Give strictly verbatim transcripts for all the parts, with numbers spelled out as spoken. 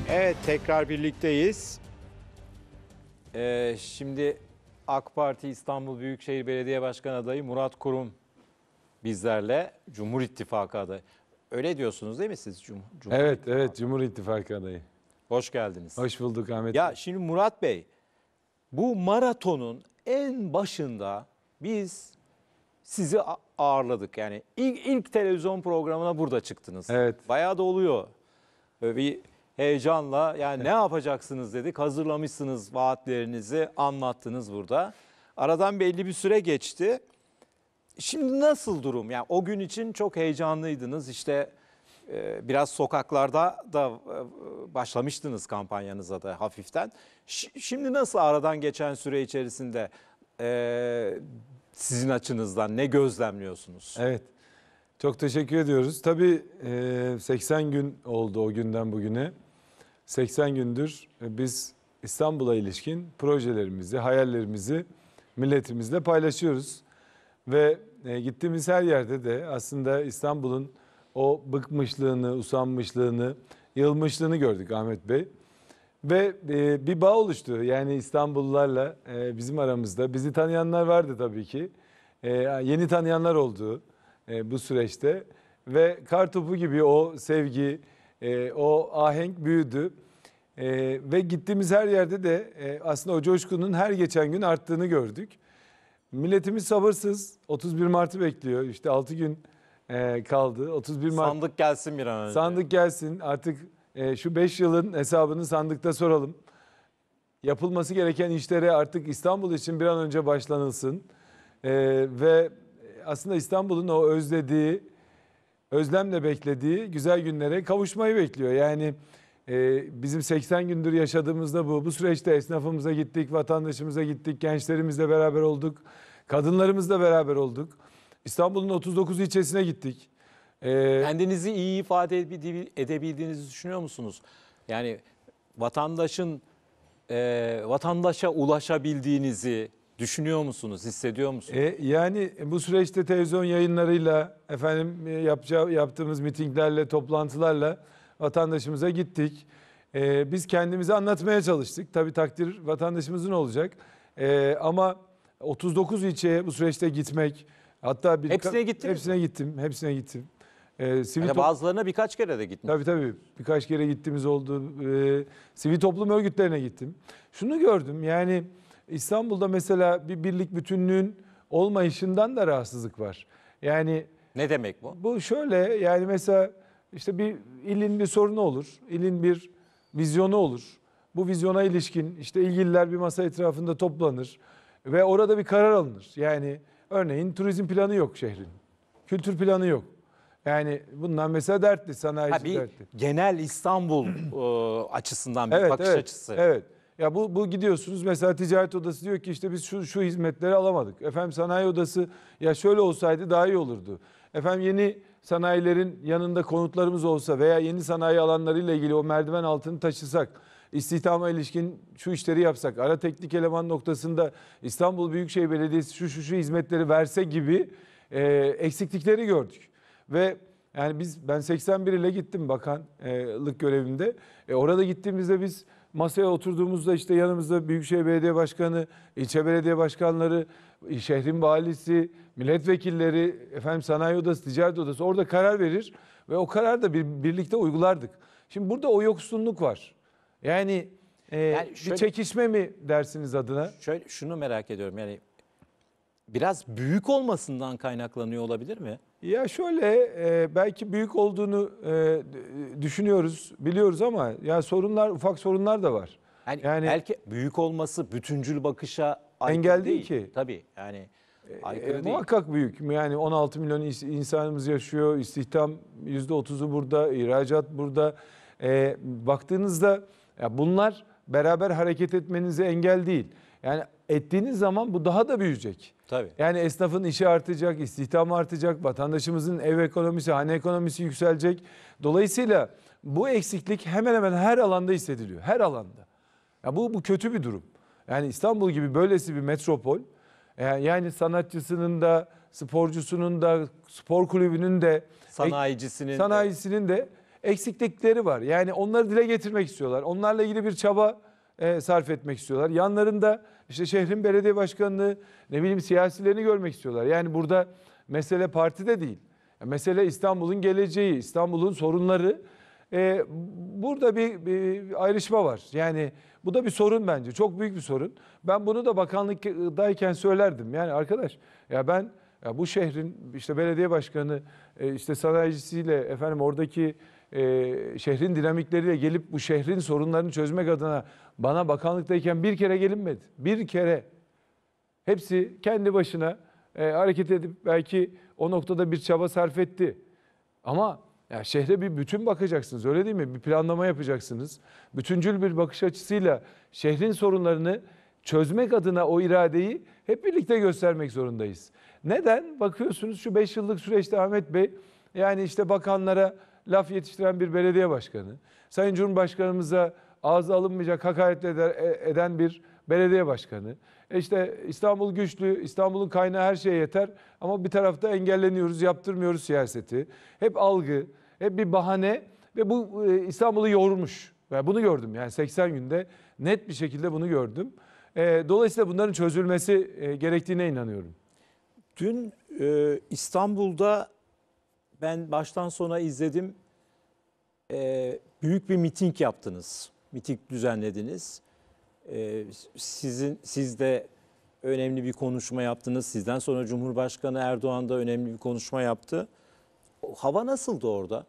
Evet, tekrar birlikteyiz. Ee, şimdi AK Parti İstanbul Büyükşehir Belediye Başkanı adayı Murat Kurum bizlerle, Cumhur İttifakı adayı. Öyle diyorsunuz değil mi siz? Cum Cumhur Evet, İttifakı. evet Cumhur İttifakı adayı. Hoş geldiniz. Hoş bulduk Ahmet. Ya şimdi Murat Bey, bu maratonun en başında biz sizi ağırladık. Yani ilk, ilk televizyon programına burada çıktınız. Evet. Bayağı da oluyor. Böyle bir heyecanla yani ne yapacaksınız dedik. Hazırlamışsınız vaatlerinizi, anlattınız burada. Aradan belli bir süre geçti. Şimdi nasıl durum? Yani o gün için çok heyecanlıydınız. İşte e, biraz sokaklarda da e, başlamıştınız kampanyanıza da hafiften. Ş- şimdi nasıl aradan geçen süre içerisinde e, sizin açınızdan ne gözlemliyorsunuz? Evet. Çok teşekkür ediyoruz. Tabii seksen gün oldu o günden bugüne. seksen gündür biz İstanbul'a ilişkin projelerimizi, hayallerimizi milletimizle paylaşıyoruz. Ve gittiğimiz her yerde de aslında İstanbul'un o bıkmışlığını, usanmışlığını, yılmışlığını gördük Ahmet Bey. Ve bir bağ oluştu. Yani İstanbullularla bizim aramızda. Bizi tanıyanlar vardı tabii ki. Yeni tanıyanlar oldu bu süreçte. Ve kartopu gibi o sevgi, o ahenk büyüdü. Ve gittiğimiz her yerde de aslında o coşkunun her geçen gün arttığını gördük. Milletimiz sabırsız. otuz bir Mart'ı bekliyor. İşte altı gün kaldı. otuz bir Mart. Sandık gelsin bir an önce. Sandık gelsin. Artık şu beş yılın hesabını sandıkta soralım. Yapılması gereken işlere artık İstanbul için bir an önce başlanılsın. Ve aslında İstanbul'un o özlediği, özlemle beklediği güzel günlere kavuşmayı bekliyor. Yani bizim seksen gündür yaşadığımızda bu. Bu süreçte esnafımıza gittik, vatandaşımıza gittik, gençlerimizle beraber olduk, kadınlarımızla beraber olduk. İstanbul'un otuz dokuz ilçesine gittik. Ee, Kendinizi iyi ifade edebildiğinizi düşünüyor musunuz? Yani vatandaşın e, vatandaşa ulaşabildiğinizi düşünüyor musunuz, hissediyor musunuz? E, yani bu süreçte televizyon yayınlarıyla, efendim yapacağı, yaptığımız mitinglerle, toplantılarla vatandaşımıza gittik. E, biz kendimizi anlatmaya çalıştık. Tabii takdir vatandaşımızın olacak. E, ama otuz dokuz ilçeye bu süreçte gitmek, hatta bir, hepsine gittiniz hepsine mi? gittim, hepsine gittim. E, sivil yani bazılarına birkaç kere de gittim. Tabii tabii birkaç kere gittiğimiz oldu. E, sivil toplum örgütlerine gittim. Şunu gördüm, yani İstanbul'da mesela bir birlik bütünlüğün olmayışından da rahatsızlık var. Yani ne demek bu? Bu şöyle, yani mesela işte bir ilin bir sorunu olur, ilin bir vizyonu olur. Bu vizyona ilişkin işte ilgililer bir masa etrafında toplanır ve orada bir karar alınır. Yani örneğin turizm planı yok şehrin, kültür planı yok. Yani bundan mesela dertli, sanayici ha, bir dertli. Genel İstanbul e, açısından bir Evet, bakış evet, açısı. Evet. Ya bu bu gidiyorsunuz mesela ticaret odası diyor ki işte biz şu şu hizmetleri alamadık. Efendim sanayi odası ya şöyle olsaydı daha iyi olurdu. Efendim yeni sanayilerin yanında konutlarımız olsa veya yeni sanayi alanlarıyla ilgili o merdiven altını taşısak, istihdama ilişkin şu işleri yapsak, ara teknik eleman noktasında İstanbul Büyükşehir Belediyesi şu şu şu hizmetleri verse gibi e, eksiklikleri gördük. Ve yani biz ben seksen bir ile gittim bakanlık görevinde. E, orada gittiğimizde biz masaya oturduğumuzda işte yanımızda Büyükşehir Belediye Başkanı, ilçe belediye başkanları, şehrin valisi, milletvekilleri, efendim sanayi odası, ticaret odası orada karar verir ve o kararı da bir, birlikte uygulardık. Şimdi burada o yoksunluk var. Yani, e, yani şöyle, bir çekişme mi dersiniz adına? Şöyle şunu merak ediyorum, yani biraz büyük olmasından kaynaklanıyor olabilir mi? Ya şöyle e, belki büyük olduğunu e, düşünüyoruz, biliyoruz ama ya sorunlar, ufak sorunlar da var. Yani, yani belki büyük olması bütüncül bakışa engel değil, değil ki. Tabii yani aykırı e, değil. Muhakkak büyük. Yani on altı milyon insanımız yaşıyor. İstihdam yüzde otuzu burada, ihracat burada. E, baktığınızda ya bunlar beraber hareket etmenize engel değil. Yani ettiğiniz zaman bu daha da büyüyecek. Tabii. Yani esnafın işi artacak, istihdam artacak, vatandaşımızın ev ekonomisi, hane ekonomisi yükselecek. Dolayısıyla bu eksiklik hemen hemen her alanda hissediliyor. Her alanda. Ya bu bu kötü bir durum. Yani İstanbul gibi böylesi bir metropol, yani sanatçısının da, sporcusunun da, spor kulübünün de, sanayicisinin, sanayicisinin de eksiklikleri var. Yani onları dile getirmek istiyorlar. Onlarla ilgili bir çaba e, sarf etmek istiyorlar. Yanlarında işte şehrin belediye başkanını, ne bileyim siyasilerini görmek istiyorlar. Yani burada mesele partide değil. Mesele İstanbul'un geleceği, İstanbul'un sorunları. Ee, burada bir, bir ayrışma var. Yani bu da bir sorun bence. Çok büyük bir sorun. Ben bunu da bakanlıktayken söylerdim. Yani arkadaş ya ben ya bu şehrin işte belediye başkanı, e, işte sanayicisiyle efendim oradaki e, şehrin dinamikleriyle gelip bu şehrin sorunlarını çözmek adına bana bakanlıktayken bir kere gelinmedi. Bir kere. Hepsi kendi başına e, hareket edip belki o noktada bir çaba sarf etti. Ama ya şehre bir bütün bakacaksınız, öyle değil mi? Bir planlama yapacaksınız. Bütüncül bir bakış açısıyla şehrin sorunlarını çözmek adına o iradeyi hep birlikte göstermek zorundayız. Neden? Bakıyorsunuz şu beş yıllık süreçte Ahmet Bey, yani işte bakanlara laf yetiştiren bir belediye başkanı, Sayın Cumhurbaşkanımıza ağza alınmayacak hakaret eder, eden bir belediye başkanı. E işte İstanbul güçlü, İstanbul'un kaynağı her şeye yeter ama bir tarafta engelleniyoruz, yaptırmıyoruz siyaseti. Hep algı, hep bir bahane ve bu İstanbul'u yormuş. Ben bunu gördüm yani seksen günde net bir şekilde bunu gördüm. Dolayısıyla bunların çözülmesi gerektiğine inanıyorum. Dün e, İstanbul'da ben baştan sona izledim. E, büyük bir miting yaptınız. Miting düzenlediniz. E, sizin siz de önemli bir konuşma yaptınız. Sizden sonra Cumhurbaşkanı Erdoğan da önemli bir konuşma yaptı. O, hava nasıldı orada?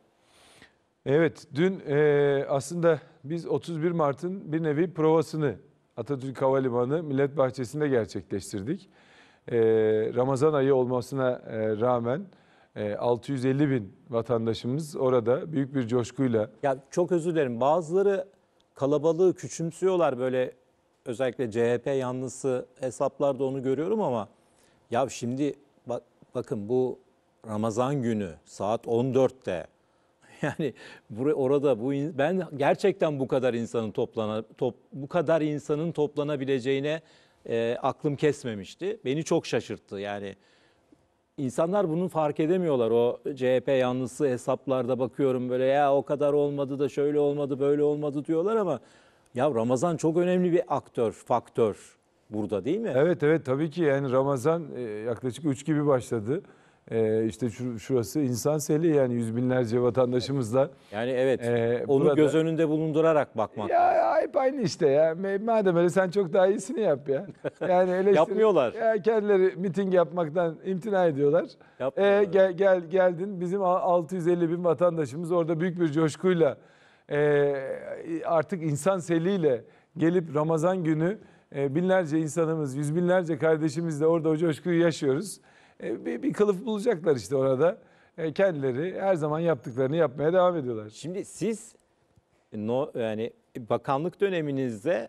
Evet, dün e, aslında biz otuz bir Mart'ın bir nevi provasını Atatürk Havalimanı Millet Bahçesi'nde gerçekleştirdik. E, Ramazan ayı olmasına e, rağmen e, altı yüz elli bin vatandaşımız orada büyük bir coşkuyla. Ya çok özür dilerim. Bazıları kalabalığı küçümsüyorlar, böyle özellikle C H P yanlısı hesaplarda onu görüyorum ama ya şimdi bak, bakın bu Ramazan günü saat on dörtte yani buraya orada bu ben gerçekten bu kadar insanın toplana top, bu kadar insanın toplanabileceğine e, aklım kesmemişti. Beni çok şaşırttı. Yani İnsanlar bunu fark edemiyorlar. O C H P yanlısı hesaplarda bakıyorum böyle, ya o kadar olmadı da şöyle olmadı böyle olmadı diyorlar ama ya Ramazan çok önemli bir aktör, faktör burada, değil mi? Evet evet tabii ki yani Ramazan e, yaklaşık üç gibi başladı. E, işte şu, şurası insan seli, yani yüz binlerce vatandaşımızla. Yani evet e, onu burada, göz önünde bulundurarak bakmak ya lazım. hep aynı işte ya. Madem öyle sen çok daha iyisini yap ya. Yani eleştiri, Yapmıyorlar. Ya kendileri miting yapmaktan imtina ediyorlar. Yapmıyorlar. E, gel, gel geldin bizim altı yüz elli bin vatandaşımız orada büyük bir coşkuyla e, artık insan seliyle gelip Ramazan günü e, binlerce insanımız, yüz binlerce kardeşimizle orada o coşkuyu yaşıyoruz. E, bir, bir kılıf bulacaklar işte orada. E, kendileri her zaman yaptıklarını yapmaya devam ediyorlar. Şimdi siz no, yani bakanlık döneminizde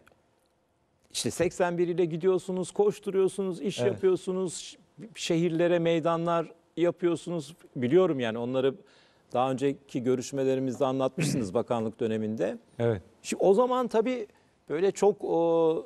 işte seksen bir ile gidiyorsunuz, koşturuyorsunuz, iş Evet. yapıyorsunuz, şehirlere meydanlar yapıyorsunuz. Biliyorum yani onları daha önceki görüşmelerimizde anlatmışsınız bakanlık döneminde. Evet. Şimdi o zaman tabii böyle çok o,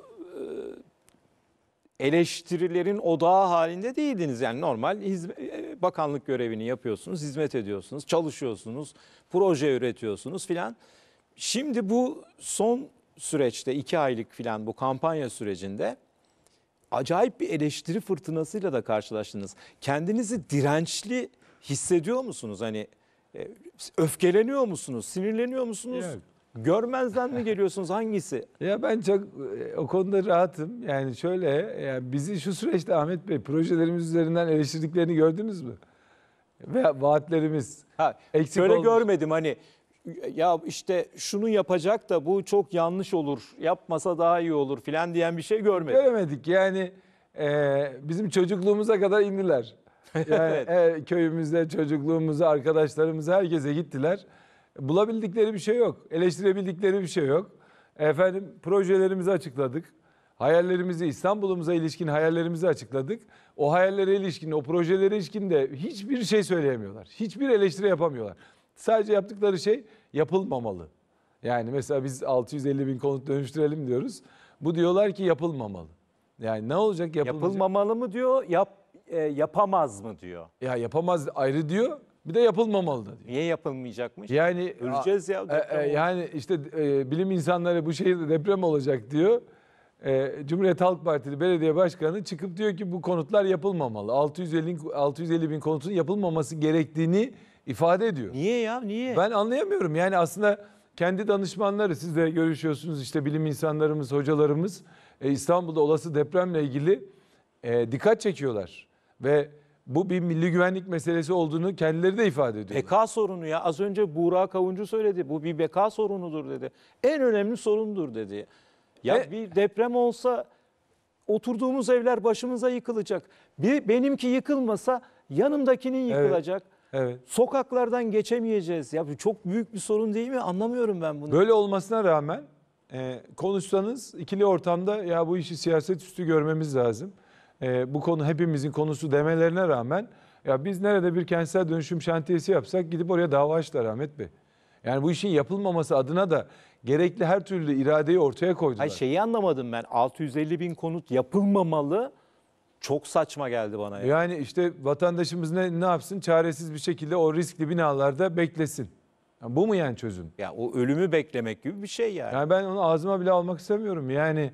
eleştirilerin odağı halinde değildiniz. Yani normal hizmet, bakanlık görevini yapıyorsunuz, hizmet ediyorsunuz, çalışıyorsunuz, proje üretiyorsunuz filan. Şimdi bu son süreçte iki aylık filan bu kampanya sürecinde acayip bir eleştiri fırtınasıyla da karşılaştınız. Kendinizi dirençli hissediyor musunuz? Hani öfkeleniyor musunuz, sinirleniyor musunuz? Evet. Görmezden mi geliyorsunuz, hangisi? Ya ben çok e, o konuda rahatım. Yani şöyle, yani bizi şu süreçte Ahmet Bey projelerimiz üzerinden eleştirdiklerini gördünüz mü? Ve vaatlerimiz Ha, eksik şöyle olmuş. görmedim hani, ya işte şunu yapacak da bu çok yanlış olur, yapmasa daha iyi olur filan diyen bir şey görmedim. Göremedik yani, e, bizim çocukluğumuza kadar indiler. Yani Evet. e, köyümüzde çocukluğumuza, arkadaşlarımıza, herkese gittiler. Bulabildikleri bir şey yok. Eleştirebildikleri bir şey yok. Efendim projelerimizi açıkladık. Hayallerimizi, İstanbul'umuza ilişkin hayallerimizi açıkladık. O hayallere ilişkin, o projelere ilişkin de hiçbir şey söyleyemiyorlar. Hiçbir eleştiri yapamıyorlar. Sadece yaptıkları şey yapılmamalı. Yani mesela biz altı yüz elli bin konut dönüştürelim diyoruz. Bu diyorlar ki yapılmamalı. Yani ne olacak? Yapılmayacak. Yapılmamalı mı diyor, yap, e, yapamaz mı diyor. Ya yapamaz ayrı diyor. Bir de yapılmamalı da diyor. Niye yapılmayacakmış? Yani Öleceğiz ya. e, deprem e, olur. yani işte e, bilim insanları bu şehirde deprem olacak diyor. E, Cumhuriyet Halk Partili belediye başkanı çıkıp diyor ki bu konutlar yapılmamalı. altı yüz elli altı yüz elli bin konutun yapılmaması gerektiğini ifade ediyor. Niye ya? Niye? Ben anlayamıyorum. Yani aslında kendi danışmanları, siz de görüşüyorsunuz, işte bilim insanlarımız, hocalarımız e, İstanbul'da olası depremle ilgili e, dikkat çekiyorlar. Ve bu bir milli güvenlik meselesi olduğunu kendileri de ifade ediyorlar. Beka sorunu ya. Az önce Buğra Kavuncu söyledi. Bu bir beka sorunudur dedi. En önemli sorundur dedi. Ya E- bir deprem olsa oturduğumuz evler başımıza yıkılacak. Bir benimki yıkılmasa yanımdakinin yıkılacak. Evet. Sokaklardan geçemeyeceğiz. Ya bu çok büyük bir sorun değil mi? Anlamıyorum ben bunu. Böyle olmasına rağmen e, konuşsanız ikili ortamda ya bu işi siyaset üstü görmemiz lazım. E, bu konu hepimizin konusu demelerine rağmen ya biz nerede bir kentsel dönüşüm şantiyesi yapsak gidip oraya dava açtılar Ahmet Bey. Yani bu işin yapılmaması adına da gerekli her türlü iradeyi ortaya koydular. Hayır, şeyi anlamadım ben. altı yüz elli bin konut yapılmamalı. Çok saçma geldi bana ya. Yani işte vatandaşımız ne, ne yapsın? Çaresiz bir şekilde o riskli binalarda beklesin. Yani bu mu yani çözüm? Ya o ölümü beklemek gibi bir şey yani. Yani ben onu ağzıma bile almak istemiyorum. Yani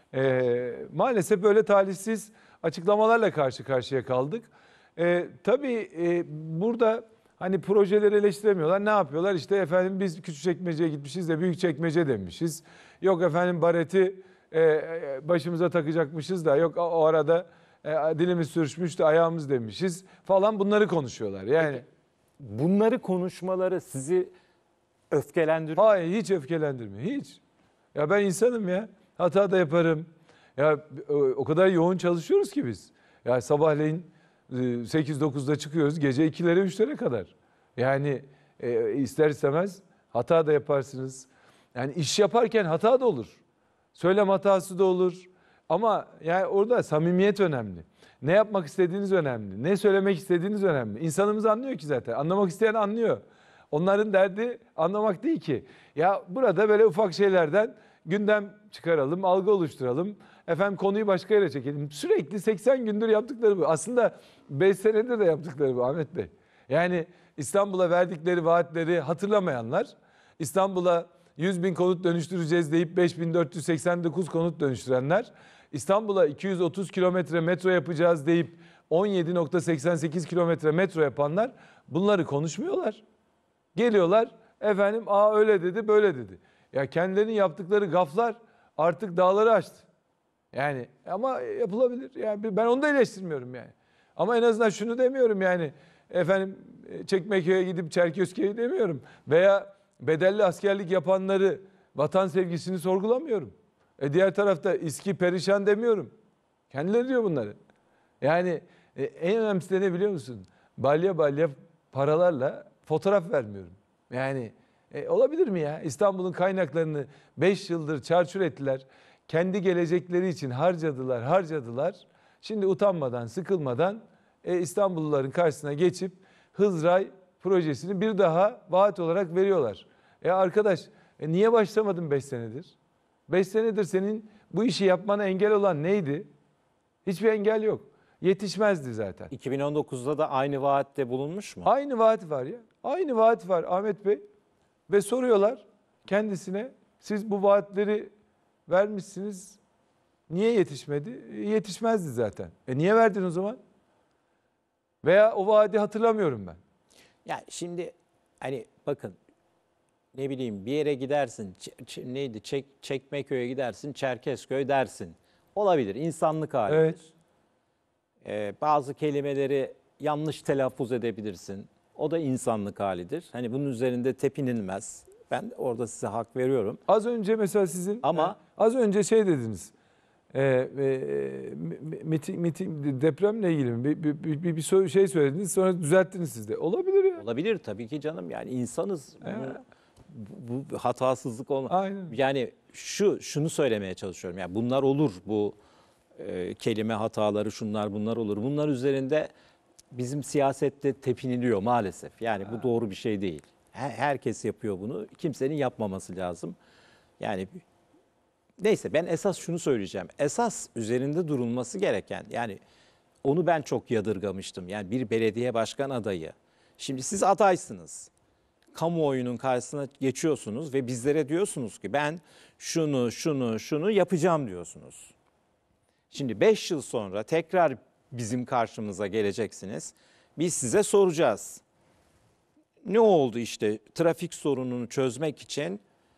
e, maalesef böyle talihsiz açıklamalarla karşı karşıya kaldık. E, tabii e, burada hani projeleri eleştiremiyorlar. Ne yapıyorlar? İşte efendim biz Küçükçekmece'ye gitmişiz de Büyükçekmece demişiz. Yok efendim bareti e, başımıza takacakmışız da yok o arada e, dilimiz sürçmüş de ayağımız demişiz falan, bunları konuşuyorlar. Yani Bunları konuşmaları sizi öfkelendiriyor. hayır, hiç öfkelendirmiyor. Hiç. Ya ben insanım ya. Hata da yaparım. Ya o kadar yoğun çalışıyoruz ki biz. Ya sabahleyin sekiz dokuzda çıkıyoruz. Gece ikilere üçlere kadar. Yani e, ister istemez hata da yaparsınız. Yani iş yaparken hata da olur. Söylem hatası da olur. Ama yani orada samimiyet önemli. Ne yapmak istediğiniz önemli. Ne söylemek istediğiniz önemli. İnsanımız anlıyor ki zaten. Anlamak isteyen anlıyor. Onların derdi anlamak değil ki. Ya burada böyle ufak şeylerden gündem çıkaralım, algı oluşturalım. Efendim konuyu başka yere çekelim. Sürekli seksen gündür yaptıkları bu. Aslında beş senedir de yaptıkları bu Ahmet Bey. Yani İstanbul'a verdikleri vaatleri hatırlamayanlar, İstanbul'a yüz bin konut dönüştüreceğiz deyip beş bin dört yüz seksen dokuz konut dönüştürenler, İstanbul'a iki yüz otuz kilometre metro yapacağız deyip on yedi nokta seksen sekiz kilometre metro yapanlar bunları konuşmuyorlar. Geliyorlar efendim aa öyle dedi böyle dedi. Ya kendilerinin yaptıkları gaflar artık dağları aştı. Yani ama yapılabilir. Yani ben onu da eleştirmiyorum yani. Ama en azından şunu demiyorum yani. Efendim Çekmeköy'e gidip Çerkezköy'e demiyorum. Veya bedelli askerlik yapanları, vatan sevgisini sorgulamıyorum. E diğer tarafta İSKİ perişan demiyorum. Kendileri diyor bunları. Yani e, en önemlisi de ne biliyor musun? Balya balya paralarla fotoğraf vermiyorum. Yani e, olabilir mi ya? İstanbul'un kaynaklarını beş yıldır çarçur ettiler. Kendi gelecekleri için harcadılar, harcadılar. Şimdi utanmadan, sıkılmadan e, İstanbulluların karşısına geçip Hızray projesini bir daha vaat olarak veriyorlar. E arkadaş e, niye başlamadın beş senedir? beş senedir senin bu işi yapmana engel olan neydi? Hiçbir engel yok. Yetişmezdi zaten. iki bin on dokuzda da aynı vaatte bulunmuş mu? Aynı vaat var ya. Aynı vaat var Ahmet Bey. Ve soruyorlar kendisine, siz bu vaatleri vermişsiniz. Niye yetişmedi? E, yetişmezdi zaten. E niye verdin o zaman? Veya o vaadi hatırlamıyorum ben. Ya şimdi hani bakın ne bileyim bir yere gidersin ç- ç- neydi Çek, Çekmeköy'e gidersin Çerkezköy dersin. Olabilir, insanlık halidir. Evet. Ee, bazı kelimeleri yanlış telaffuz edebilirsin. O da insanlık halidir. Hani bunun üzerinde tepinilmez. Ben orada size hak veriyorum. Az önce mesela sizin Ama- e, az önce şey dediniz. E, e, miting, miting, depremle ilgili mi? Bir, bir, bir, bir sö- şey söylediniz, sonra düzelttiniz siz de. Olabilir ya. Olabilir tabii ki canım, yani insanız. Evet. Bu, bu hatasızlık olmaz. Aynen. Yani şu şunu söylemeye çalışıyorum. Yani bunlar olur, bu e, kelime hataları, şunlar bunlar olur. Bunlar üzerinde bizim siyasette tepiniliyor maalesef. Yani bu doğru bir şey değil. Her, herkes yapıyor bunu. Kimsenin yapmaması lazım. Yani neyse, ben esas şunu söyleyeceğim. Esas üzerinde durulması gereken, yani onu ben çok yadırgamıştım. Yani bir belediye başkan adayı Şimdi siz adaysınız. Kamuoyunun karşısına geçiyorsunuz ve bizlere diyorsunuz ki ben şunu şunu şunu yapacağım diyorsunuz. Şimdi beş yıl sonra tekrar bizim karşımıza geleceksiniz. Biz size soracağız. Ne oldu işte trafik sorununu çözmek için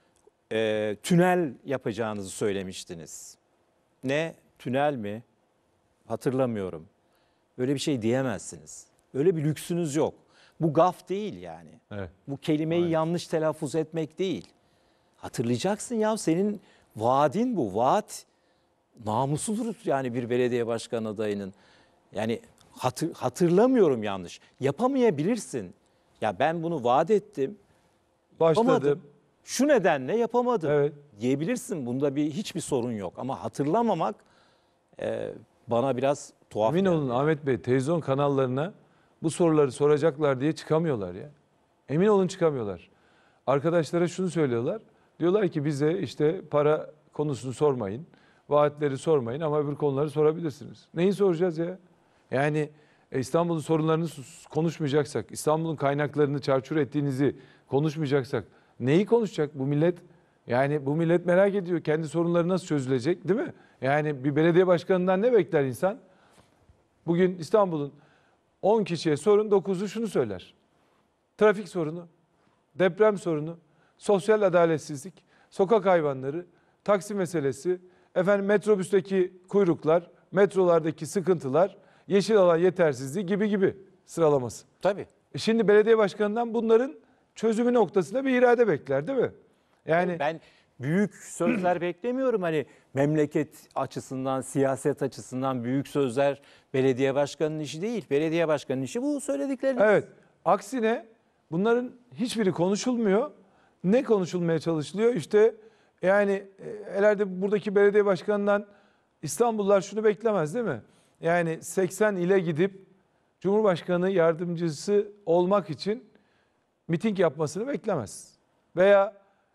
e, tünel yapacağınızı söylemiştiniz. Ne? Tünel mi? Hatırlamıyorum. Böyle bir şey diyemezsiniz. Öyle bir lüksünüz yok. Bu gaf değil yani. Evet. Bu kelimeyi Aynen. yanlış telaffuz etmek değil. Hatırlayacaksın ya, senin vaadin bu. Vaat namusudur yani bir belediye başkanı adayının. Yani hatır, hatırlamıyorum yanlış. Yapamayabilirsin. Ya ben bunu vaat ettim. Başladım. Yapamadım. Şu nedenle yapamadım. Evet. Diyebilirsin. Bunda bir hiçbir sorun yok. Ama hatırlamamak e, bana biraz tuhaf Emin geldi. olun Ahmet Bey, televizyon kanallarına bu soruları soracaklar diye çıkamıyorlar ya. Emin olun çıkamıyorlar. Arkadaşlara şunu söylüyorlar. Diyorlar ki bize işte para konusunu sormayın. Vaatleri sormayın ama öbür konuları sorabilirsiniz. Neyi soracağız ya? Yani e, İstanbul'un sorunlarını sus- konuşmayacaksak, İstanbul'un kaynaklarını çarçur ettiğinizi konuşmayacaksak neyi konuşacak bu millet? Yani bu millet merak ediyor kendi sorunları nasıl çözülecek, değil mi? Yani bir belediye başkanından ne bekler insan? Bugün İstanbul'un on kişiye sorun dokuzu şunu söyler. Trafik sorunu, deprem sorunu, sosyal adaletsizlik, sokak hayvanları, taksi meselesi, efendim metrobüsteki kuyruklar, metrolardaki sıkıntılar, yeşil alan yetersizliği gibi gibi sıralaması. Tabii. E şimdi belediye başkanından bunların çözümü noktasında bir irade bekler, değil mi? Yani Ben büyük sözler beklemiyorum. Hani memleket açısından, siyaset açısından büyük sözler belediye başkanının işi değil. Belediye başkanının işi bu söyledikleriniz. evet, aksine bunların hiçbiri konuşulmuyor. Ne konuşulmaya çalışılıyor? İşte yani e, herhalde buradaki belediye başkanından İstanbullular şunu beklemez, değil mi? Yani seksen ile gidip Cumhurbaşkanı yardımcısı olmak için miting yapmasını beklemez. Veya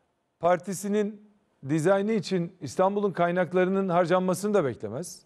partisinin dizaynı için İstanbul'un kaynaklarının harcanmasını da beklemez.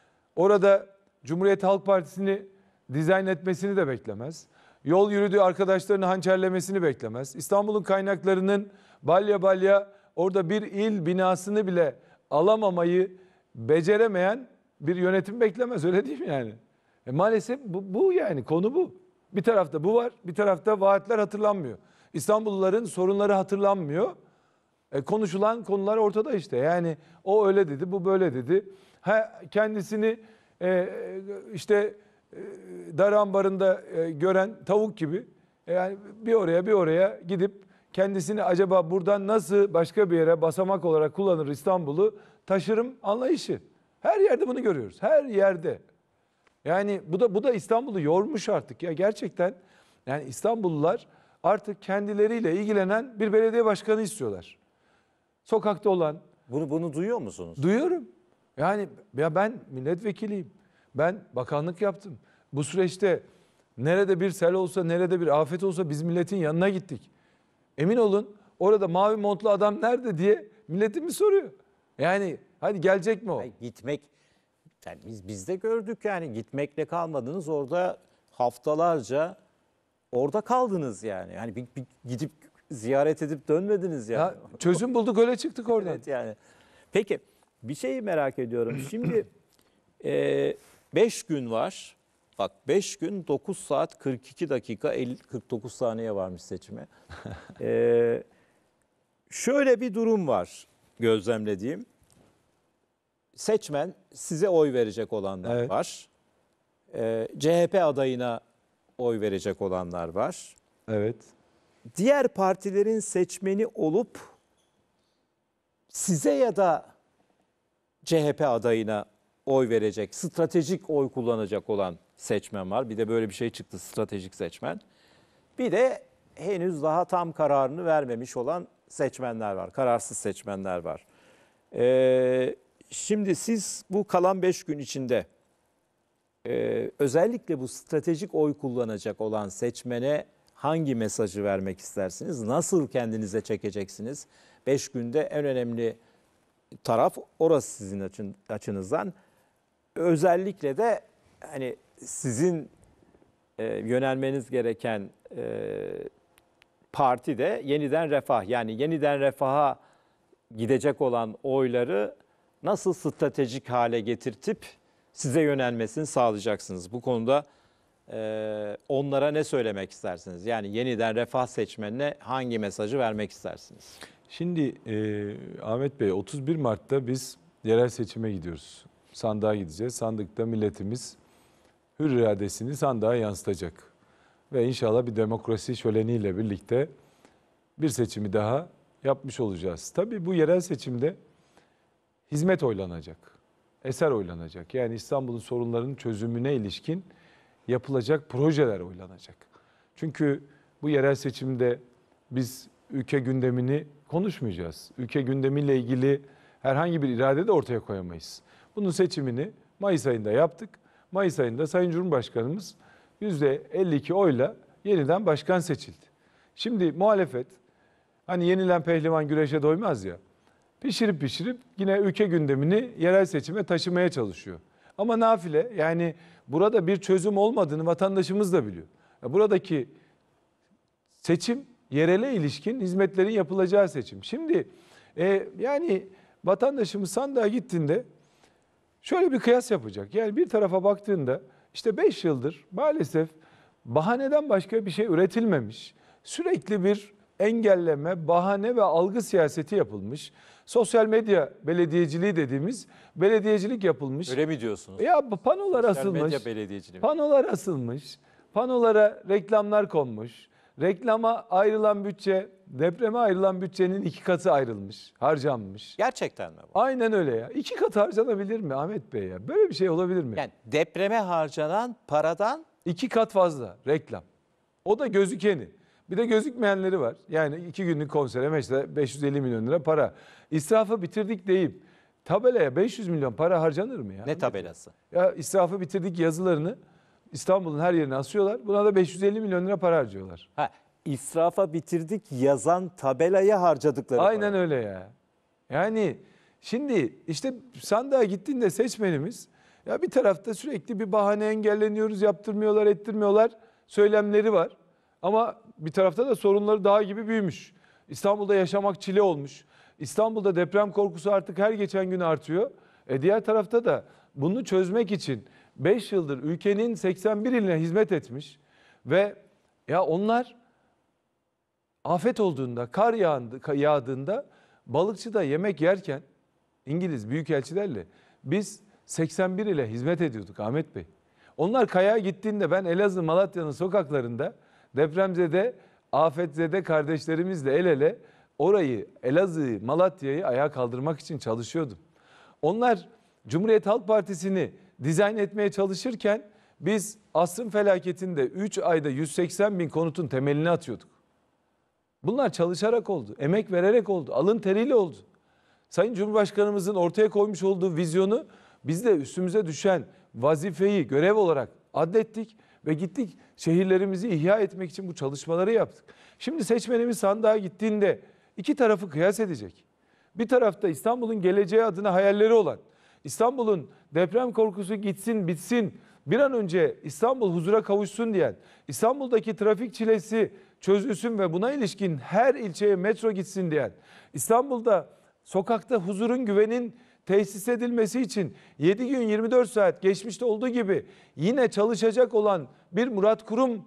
Orada Cumhuriyet Halk Partisi'ni dizayn etmesini de beklemez. Yol yürüdüğü arkadaşlarını hançerlemesini beklemez. İstanbul'un kaynaklarının balya balya orada bir il binasını bile alamamayı beceremeyen bir yönetim beklemez, öyle değil mi yani? E maalesef bu, bu yani konu bu. Bir tarafta bu var, bir tarafta vaatler hatırlanmıyor. İstanbulluların sorunları hatırlanmıyor. E, konuşulan konular ortada işte. Yani o öyle dedi, bu böyle dedi. Ha, kendisini e, işte e, dar ambarında e, gören tavuk gibi e, yani bir oraya bir oraya gidip kendisini acaba buradan nasıl başka bir yere basamak olarak kullanır İstanbul'u taşırım anlayışı. Her yerde bunu görüyoruz. Her yerde. Yani bu da bu da İstanbul'u yormuş artık ya gerçekten. Yani İstanbullular artık kendileriyle ilgilenen bir belediye başkanı istiyorlar. Sokakta olan. Bunu bunu duyuyor musunuz? Duyuyorum. Yani ya ben milletvekiliyim. Ben bakanlık yaptım. Bu süreçte nerede bir sel olsa, nerede bir afet olsa biz milletin yanına gittik. Emin olun orada mavi montlu adam nerede diye milletimiz soruyor. Yani hadi gelecek mi o? Ay, gitmek, yani biz biz de gördük yani, gitmekle kalmadınız orada, haftalarca orada kaldınız yani. Yani bir, bir gidip ziyaret edip dönmediniz yani. Ya çözüm bulduk öyle çıktık oradan. Evet yani. Peki bir şeyi merak ediyorum. Şimdi beş gün var. Bak beş gün dokuz saat kırk iki dakika elli, kırk dokuz saniye varmış seçime. E, şöyle bir durum var gözlemlediğim. Seçmen size oy verecek olanlar Evet. var. E, C H P adayına oy verecek olanlar var. Evet. Diğer partilerin seçmeni olup size ya da C H P adayına oy verecek, stratejik oy kullanacak olan seçmen var. Bir de böyle bir şey çıktı, stratejik seçmen. Bir de henüz daha tam kararını vermemiş olan seçmenler var, kararsız seçmenler var. Ee, şimdi siz bu kalan beş gün içinde e, özellikle bu stratejik oy kullanacak olan seçmene hangi mesajı vermek istersiniz? Nasıl kendinize çekeceksiniz? Beş günde en önemli taraf orası sizin açın, açınızdan. Özellikle de hani sizin e, yönelmeniz gereken e, parti de Yeniden Refah. Yani Yeniden Refah'a gidecek olan oyları nasıl stratejik hale getirtip size yönelmesini sağlayacaksınız? Bu konuda e, onlara ne söylemek istersiniz? Yani Yeniden Refah seçmenine hangi mesajı vermek istersiniz? Şimdi e, Ahmet Bey, otuz bir Mart'ta biz yerel seçime gidiyoruz. Sandığa gideceğiz. Sandıkta milletimiz hür iradesini sandığa yansıtacak. Ve inşallah bir demokrasi şöleniyle birlikte bir seçimi daha yapmış olacağız. Tabii bu yerel seçimde hizmet oylanacak, eser oylanacak. Yani İstanbul'un sorunlarının çözümüne ilişkin yapılacak projeler oylanacak. Çünkü bu yerel seçimde biz ülke gündemini konuşmayacağız. Ülke gündemiyle ilgili herhangi bir irade de ortaya koyamayız. Bunun seçimini Mayıs ayında yaptık. Mayıs ayında Sayın Cumhurbaşkanımız yüzde elli iki oyla yeniden başkan seçildi. Şimdi muhalefet, hani yenilen pehlivan güreşe doymaz ya, pişirip pişirip yine ülke gündemini yerel seçime taşımaya çalışıyor. Ama nafile, yani burada bir çözüm olmadığını vatandaşımız da biliyor. Buradaki seçim yerele ilişkin hizmetlerin yapılacağı seçim. Şimdi e, yani vatandaşımız sandığa gittiğinde şöyle bir kıyas yapacak. Yani bir tarafa baktığında işte beş yıldır maalesef bahaneden başka bir şey üretilmemiş. Sürekli bir engelleme, bahane ve algı siyaseti yapılmış. Sosyal medya belediyeciliği dediğimiz belediyecilik yapılmış. Öyle mi diyorsunuz? Ya panolar Sosyal asılmış. medya belediyeciliği mi? Panolar asılmış. Panolara reklamlar konmuş. Reklama ayrılan bütçe, depreme ayrılan bütçenin iki katı ayrılmış, harcanmış. Gerçekten mi bu? Aynen öyle ya. İki katı harcanabilir mi Ahmet Bey ya? Böyle bir şey olabilir mi? Yani depreme harcanan paradan İki kat fazla reklam. O da gözükeni. Bir de gözükmeyenleri var. Yani iki günlük konsere mesela beş yüz elli milyon lira para. İsrafı bitirdik deyip tabelaya beş yüz milyon para harcanır mı ya? ne tabelası? Ya israfı bitirdik yazılarını İstanbul'un her yerine asıyorlar. Buna da beş yüz elli milyon lira para harcıyorlar. Ha, israfa bitirdik yazan tabelaya harcadıkları Aynen para. öyle ya. Yani şimdi işte sandığa gittiğinde seçmenimiz ya bir tarafta sürekli bir bahane engelleniyoruz, yaptırmıyorlar, ettirmiyorlar söylemleri var. Ama bir tarafta da sorunları dağ gibi büyümüş. İstanbul'da yaşamak çile olmuş. İstanbul'da deprem korkusu artık her geçen gün artıyor. E diğer tarafta da bunu çözmek için beş yıldır ülkenin seksen bir iline hizmet etmiş ve ya onlar afet olduğunda, kar yağındı, yağdığında balıkçıda yemek yerken İngiliz büyükelçilerle biz seksen bir ile hizmet ediyorduk Ahmet Bey. Onlar kayağa gittiğinde ben Elazığ Malatya'nın sokaklarında depremzede, afetzede kardeşlerimizle el ele orayı, Elazığ'ı, Malatya'yı ayağa kaldırmak için çalışıyordum. Onlar Cumhuriyet Halk Partisi'ni dizayn etmeye çalışırken biz asrın felaketinde üç ayda yüz seksen bin konutun temelini atıyorduk. Bunlar çalışarak oldu, emek vererek oldu, alın teriyle oldu. Sayın Cumhurbaşkanımızın ortaya koymuş olduğu vizyonu biz de üstümüze düşen vazifeyi görev olarak adlettik ve gittik şehirlerimizi ihya etmek için bu çalışmaları yaptık. Şimdi seçmenimiz sandığa gittiğinde iki tarafı kıyas edecek. Bir tarafta İstanbul'un geleceği adına hayalleri olan, İstanbul'un deprem korkusu gitsin bitsin, bir an önce İstanbul huzura kavuşsun diyen, İstanbul'daki trafik çilesi çözülsün ve buna ilişkin her ilçeye metro gitsin diyen, İstanbul'da sokakta huzurun, güvenin tesis edilmesi için yedi gün yirmi dört saat geçmişte olduğu gibi yine çalışacak olan bir Murat Kurum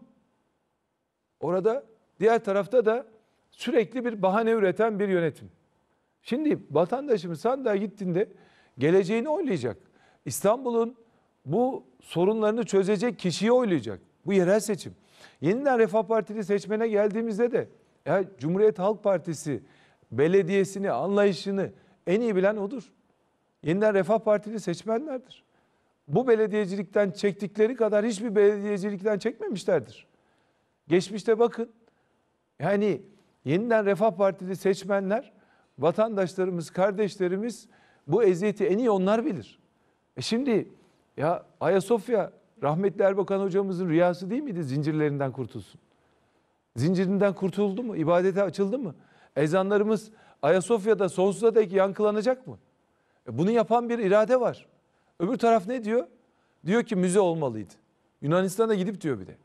orada, diğer tarafta da sürekli bir bahane üreten bir yönetim. Şimdi vatandaşımız sandığa gittiğinde geleceğini oylayacak. İstanbul'un bu sorunlarını çözecek kişiyi oylayacak. Bu yerel seçim. Yeniden Refah Partili seçmene geldiğimizde de ya Cumhuriyet Halk Partisi belediyesini, anlayışını en iyi bilen odur. Yeniden Refah Partili seçmenlerdir. Bu belediyecilikten çektikleri kadar hiçbir belediyecilikten çekmemişlerdir. Geçmişte bakın, yani Yeniden Refah Partili seçmenler, vatandaşlarımız, kardeşlerimiz bu eziyeti en iyi onlar bilir. E şimdi ya Ayasofya rahmetli Erbakan hocamızın rüyası değil miydi zincirlerinden kurtulsun? Zincirinden kurtuldu mu? İbadete açıldı mı? Ezanlarımız Ayasofya'da sonsuza dek yankılanacak mı? E bunu yapan bir irade var. Öbür taraf ne diyor? Diyor ki müze olmalıydı. Yunanistan'a gidip diyor bir de.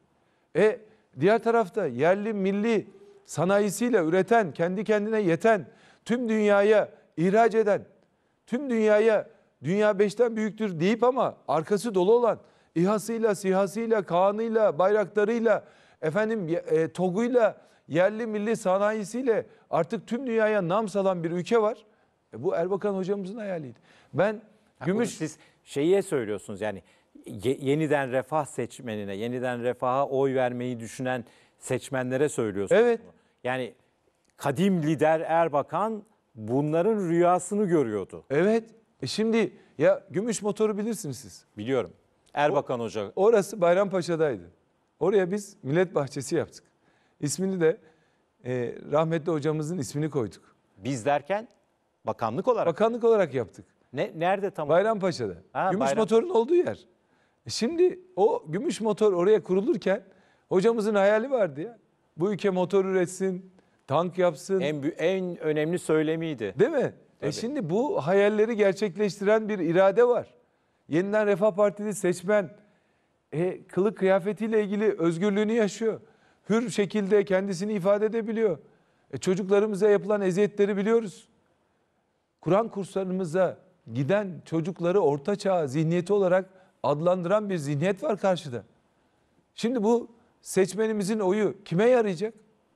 E diğer tarafta yerli milli sanayisiyle üreten, kendi kendine yeten, tüm dünyaya ihraç eden, tüm dünyaya dünya beşten büyüktür deyip ama arkası dolu olan İHA'sıyla, SİHA'sıyla, Kaan'ıyla, Bayraktar'ıyla, efendim e, TOG'uyla, yerli milli sanayisiyle artık tüm dünyaya nam salan bir ülke var. E, bu Erbakan hocamızın hayaliydi. Ben Ha, gümüş... Siz şeyi söylüyorsunuz yani ye- yeniden refah seçmenine, yeniden refaha oy vermeyi düşünen seçmenlere söylüyorsunuz. Evet. bunu. Yani kadim lider Erbakan bunların rüyasını görüyordu. Evet. E şimdi ya gümüş motoru bilirsiniz siz. Biliyorum. Erbakan Hoca. Orası Bayrampaşa'daydı. Oraya biz millet bahçesi yaptık. İsmini de e, rahmetli hocamızın ismini koyduk. Biz derken bakanlık olarak. Bakanlık olarak yaptık. Ne nerede tam? Bayrampaşa'da. Ha, gümüş Bayram- motorun olduğu yer. E Şimdi o gümüş motor oraya kurulurken hocamızın hayali vardı ya. Bu ülke motor üretsin, tank yapsın. En bü- en önemli söylemiydi. Değil mi? Tabii. E şimdi bu hayalleri gerçekleştiren bir irade var. Yeniden Refah Partili seçmen e, kılık kıyafetiyle ilgili özgürlüğünü yaşıyor. Hür şekilde kendisini ifade edebiliyor. E, çocuklarımıza yapılan eziyetleri biliyoruz. Kur'an kurslarımıza giden çocukları orta çağ zihniyeti olarak adlandıran bir zihniyet var karşıda. Şimdi bu seçmenimizin oyu kime yarayacak?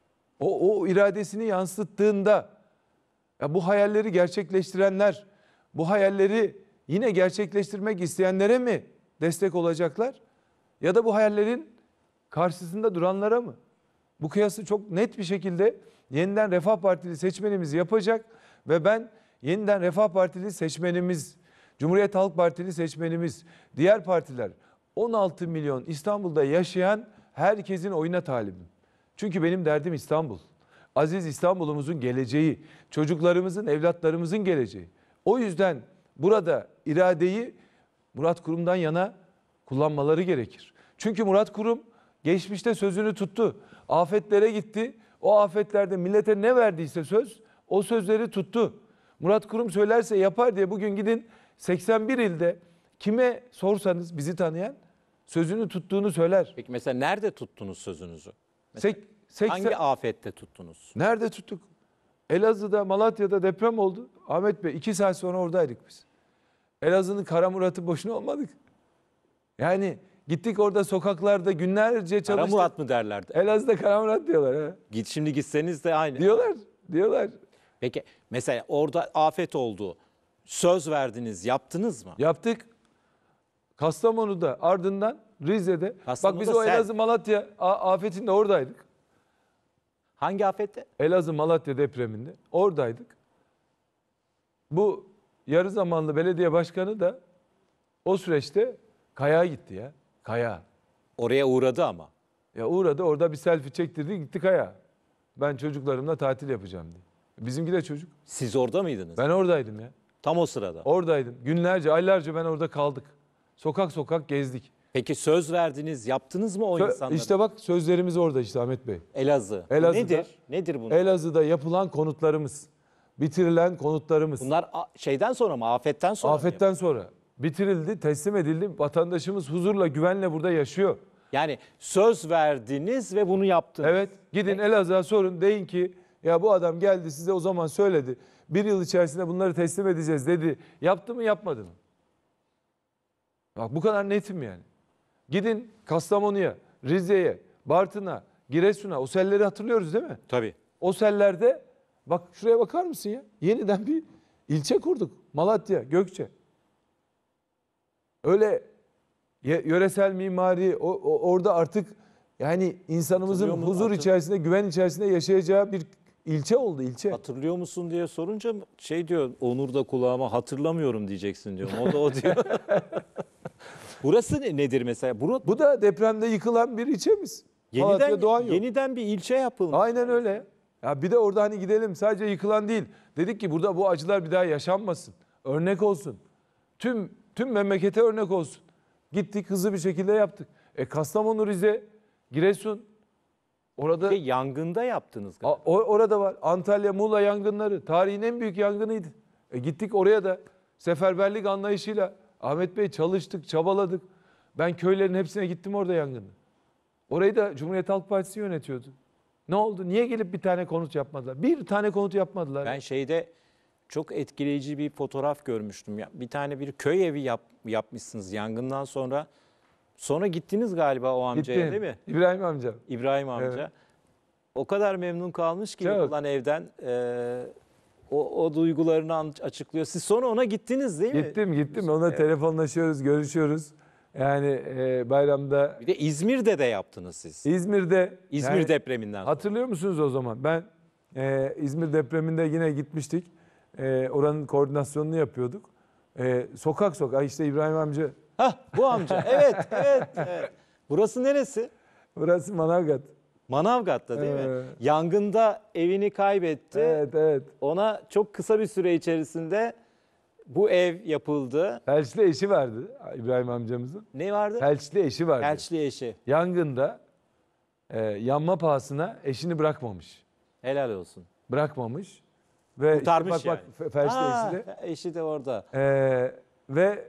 O, o iradesini yansıttığında ya bu hayalleri gerçekleştirenler, bu hayalleri yine gerçekleştirmek isteyenlere mi destek olacaklar? Ya da bu hayallerin karşısında duranlara mı? Bu kıyası çok net bir şekilde yeniden Refah Partili seçmenimiz yapacak ve ben yeniden Refah Partili seçmenimiz, Cumhuriyet Halk Partili seçmenimiz, diğer partiler on altı milyon İstanbul'da yaşayan herkesin oyuna talibim. Çünkü benim derdim İstanbul. Aziz İstanbul'umuzun geleceği, çocuklarımızın, evlatlarımızın geleceği. O yüzden burada iradeyi Murat Kurum'dan yana kullanmaları gerekir. Çünkü Murat Kurum geçmişte sözünü tuttu. Afetlere gitti. O afetlerde millete ne verdiyse söz, o sözleri tuttu. Murat Kurum söylerse yapar diye bugün gidin seksen bir ilde kime sorsanız bizi tanıyan sözünü tuttuğunu söyler. Peki mesela nerede tuttunuz sözünüzü? Mesela Sek, seksen, hangi afette tuttunuz? nerede tuttuk? Elazığ'da, Malatya'da deprem oldu. Ahmet Bey iki saat sonra oradaydık biz. Elazığ'ın Kara Murat'ı boşuna olmadık. Yani gittik orada sokaklarda günlerce Kara çalıştık. Murat mı derlerdi? Elazığ'da Kara Murat diyorlar. He. Git şimdi gitseniz de aynı. Diyorlar, diyorlar. Peki mesela orada afet oldu. Söz verdiniz, yaptınız mı? Yaptık. Kastamonu'da ardından Rize'de. Kastamonu'da Bak biz o sen- Elazığ Malatya a- afetinde oradaydık. Hangi afette? Elazığ Malatya depreminde oradaydık. Bu yarı zamanlı belediye başkanı da o süreçte Kaya'ya gitti ya. Kaya. Oraya uğradı ama. Ya uğradı orada bir selfie çektirdi gitti Kaya. Ben çocuklarımla tatil yapacağım diye. Bizimki de çocuk. Siz orada mıydınız? Ben oradaydım ya. Tam o sırada. Oradaydım. Günlerce, aylarca ben orada kaldık. Sokak sokak gezdik. Peki söz verdiniz, yaptınız mı o Sö- insanlara? İşte bak sözlerimiz orada işte Ahmet Bey. Elazığ. Bu Elazığ'da- nedir? Nedir bunlar? Elazığ'da yapılan konutlarımız, bitirilen konutlarımız. Bunlar a- şeyden sonra mı? Afetten sonra mı? Afetten sonra bitirildi, teslim edildi. Vatandaşımız huzurla, güvenle burada yaşıyor. Yani söz verdiniz ve bunu yaptınız. Evet, gidin Elazığ'a sorun, deyin ki ya bu adam geldi size o zaman söyledi. Bir yıl içerisinde bunları teslim edeceğiz dedi. Yaptı mı yapmadı mı? Bak bu kadar netim yani. Gidin Kastamonu'ya, Rize'ye, Bartın'a, Giresun'a, o selleri hatırlıyoruz değil mi? Tabii. O sellerde bak şuraya bakar mısın ya? Yeniden bir ilçe kurduk. Malatya, Gökçe. Öyle ye- yöresel mimari o, o- orada artık yani insanımızın Hatırlıyor mu? huzur Hatır- içerisinde, güven içerisinde yaşayacağı bir ilçe oldu ilçe. Hatırlıyor musun diye sorunca şey diyor, Onur da kulağıma hatırlamıyorum diyeceksin diyorum. O da o diyor. Burası ne- nedir mesela? Bura, Bu da depremde yıkılan bir ilçemiz. Malatya yeniden, Doğan Yol. yeniden bir ilçe yapılmış. Aynen öyle. Ya bir de orada hani gidelim sadece yıkılan değil. Dedik ki burada bu acılar bir daha yaşanmasın. Örnek olsun. Tüm tüm memlekete örnek olsun. Gittik hızlı bir şekilde yaptık. E Kastamonu, Rize, Giresun orada Şey, yangında yaptınız A- galiba. o- orada var. Antalya, Muğla yangınları tarihin en büyük yangınıydı. E gittik oraya da seferberlik anlayışıyla Ahmet Bey çalıştık, çabaladık. Ben köylerin hepsine gittim orada yangında. Orayı da Cumhuriyet Halk Partisi yönetiyordu. Ne oldu? Niye gelip bir tane konut yapmadılar? Bir tane konut yapmadılar. Ben şeyde çok etkileyici bir fotoğraf görmüştüm. Ya, bir tane bir köy evi yap, yapmışsınız yangından sonra. Sonra gittiniz galiba o amcaya Gittim. değil mi? İbrahim amca. İbrahim amca. Evet. O kadar memnun kalmış ki Çok. yapılan evden. Ee, o, o duygularını an- açıklıyor. Siz sonra ona gittiniz değil mi? Gittim gittim. Onunla Evet. telefonlaşıyoruz, görüşüyoruz. Yani e, bayramda Bir de İzmir'de de yaptınız siz. İzmir'de. İzmir yani depreminden sonra. hatırlıyor musunuz o zaman? Ben e, İzmir depreminde yine gitmiştik. E, oranın koordinasyonunu yapıyorduk. E, sokak sokak işte İbrahim amca. Hah, bu amca. Evet, evet, evet. Burası neresi? Burası Manavgat. Manavgat'ta değil mi? Evet. Yangında evini kaybetti. Evet evet. Ona çok kısa bir süre içerisinde bu ev yapıldı. Felçli eşi vardı İbrahim amcamızın. Ne vardı? Felçli eşi vardı. Felçli eşi. Yangında e, yanma pahasına eşini bırakmamış. Helal olsun. Bırakmamış. Ve Kurtarmış işte bak yani. bak fe- felçli Aa, eşi de. eşi de orada. E, ve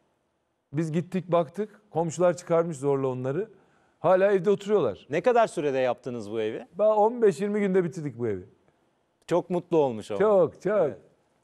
biz gittik baktık. Komşular çıkarmış zorla onları. Hala evde oturuyorlar. Ne kadar sürede yaptınız bu evi? Ben on beş yirmi günde bitirdik bu evi. Çok mutlu olmuş o. Çok çok. Evet.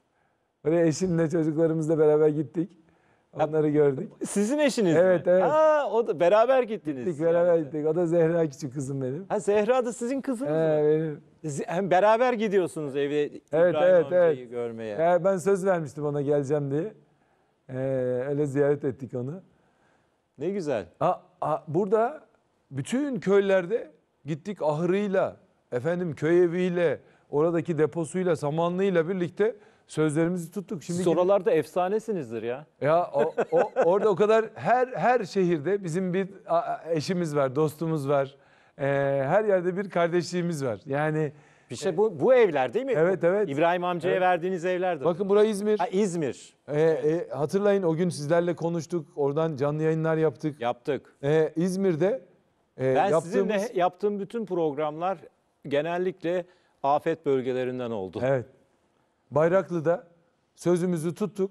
Böyle eşimle çocuklarımızla beraber gittik. Onları gördük. Sizin eşiniz Evet, mi? evet. Aa, o da beraber gittiniz. Gittik beraber yani. gittik. O da Zehra küçük kızım benim. Ha, Zehra da sizin kızınız mı? Ee, benim. Siz hem beraber gidiyorsunuz eve Evet, İbrahim evet, amcayı evet. görmeye. Ee, ben söz vermiştim ona geleceğim diye. Ee, öyle ziyaret ettik onu. Ne güzel. A, a, burada bütün köylerde gittik ahırıyla, efendim köy eviyle, oradaki deposuyla, samanlığıyla birlikte sözlerimizi tuttuk. Şimdi Siz oralarda efsanesinizdir ya. ya o, o, orada o kadar her her şehirde bizim bir a- eşimiz var, dostumuz var. Ee, her yerde bir kardeşliğimiz var. Yani Bir şey bu bu evler değil mi? Evet, evet. İbrahim amcaya Evet. verdiğiniz evlerdir. bakın burası İzmir. Ha, İzmir. Ee, e, hatırlayın o gün sizlerle konuştuk. Oradan canlı yayınlar yaptık. Yaptık. Ee, İzmir'de e, Ben yaptığımız... sizinle yaptığım bütün programlar genellikle afet bölgelerinden oldu. Evet. Bayraklı'da sözümüzü tuttuk.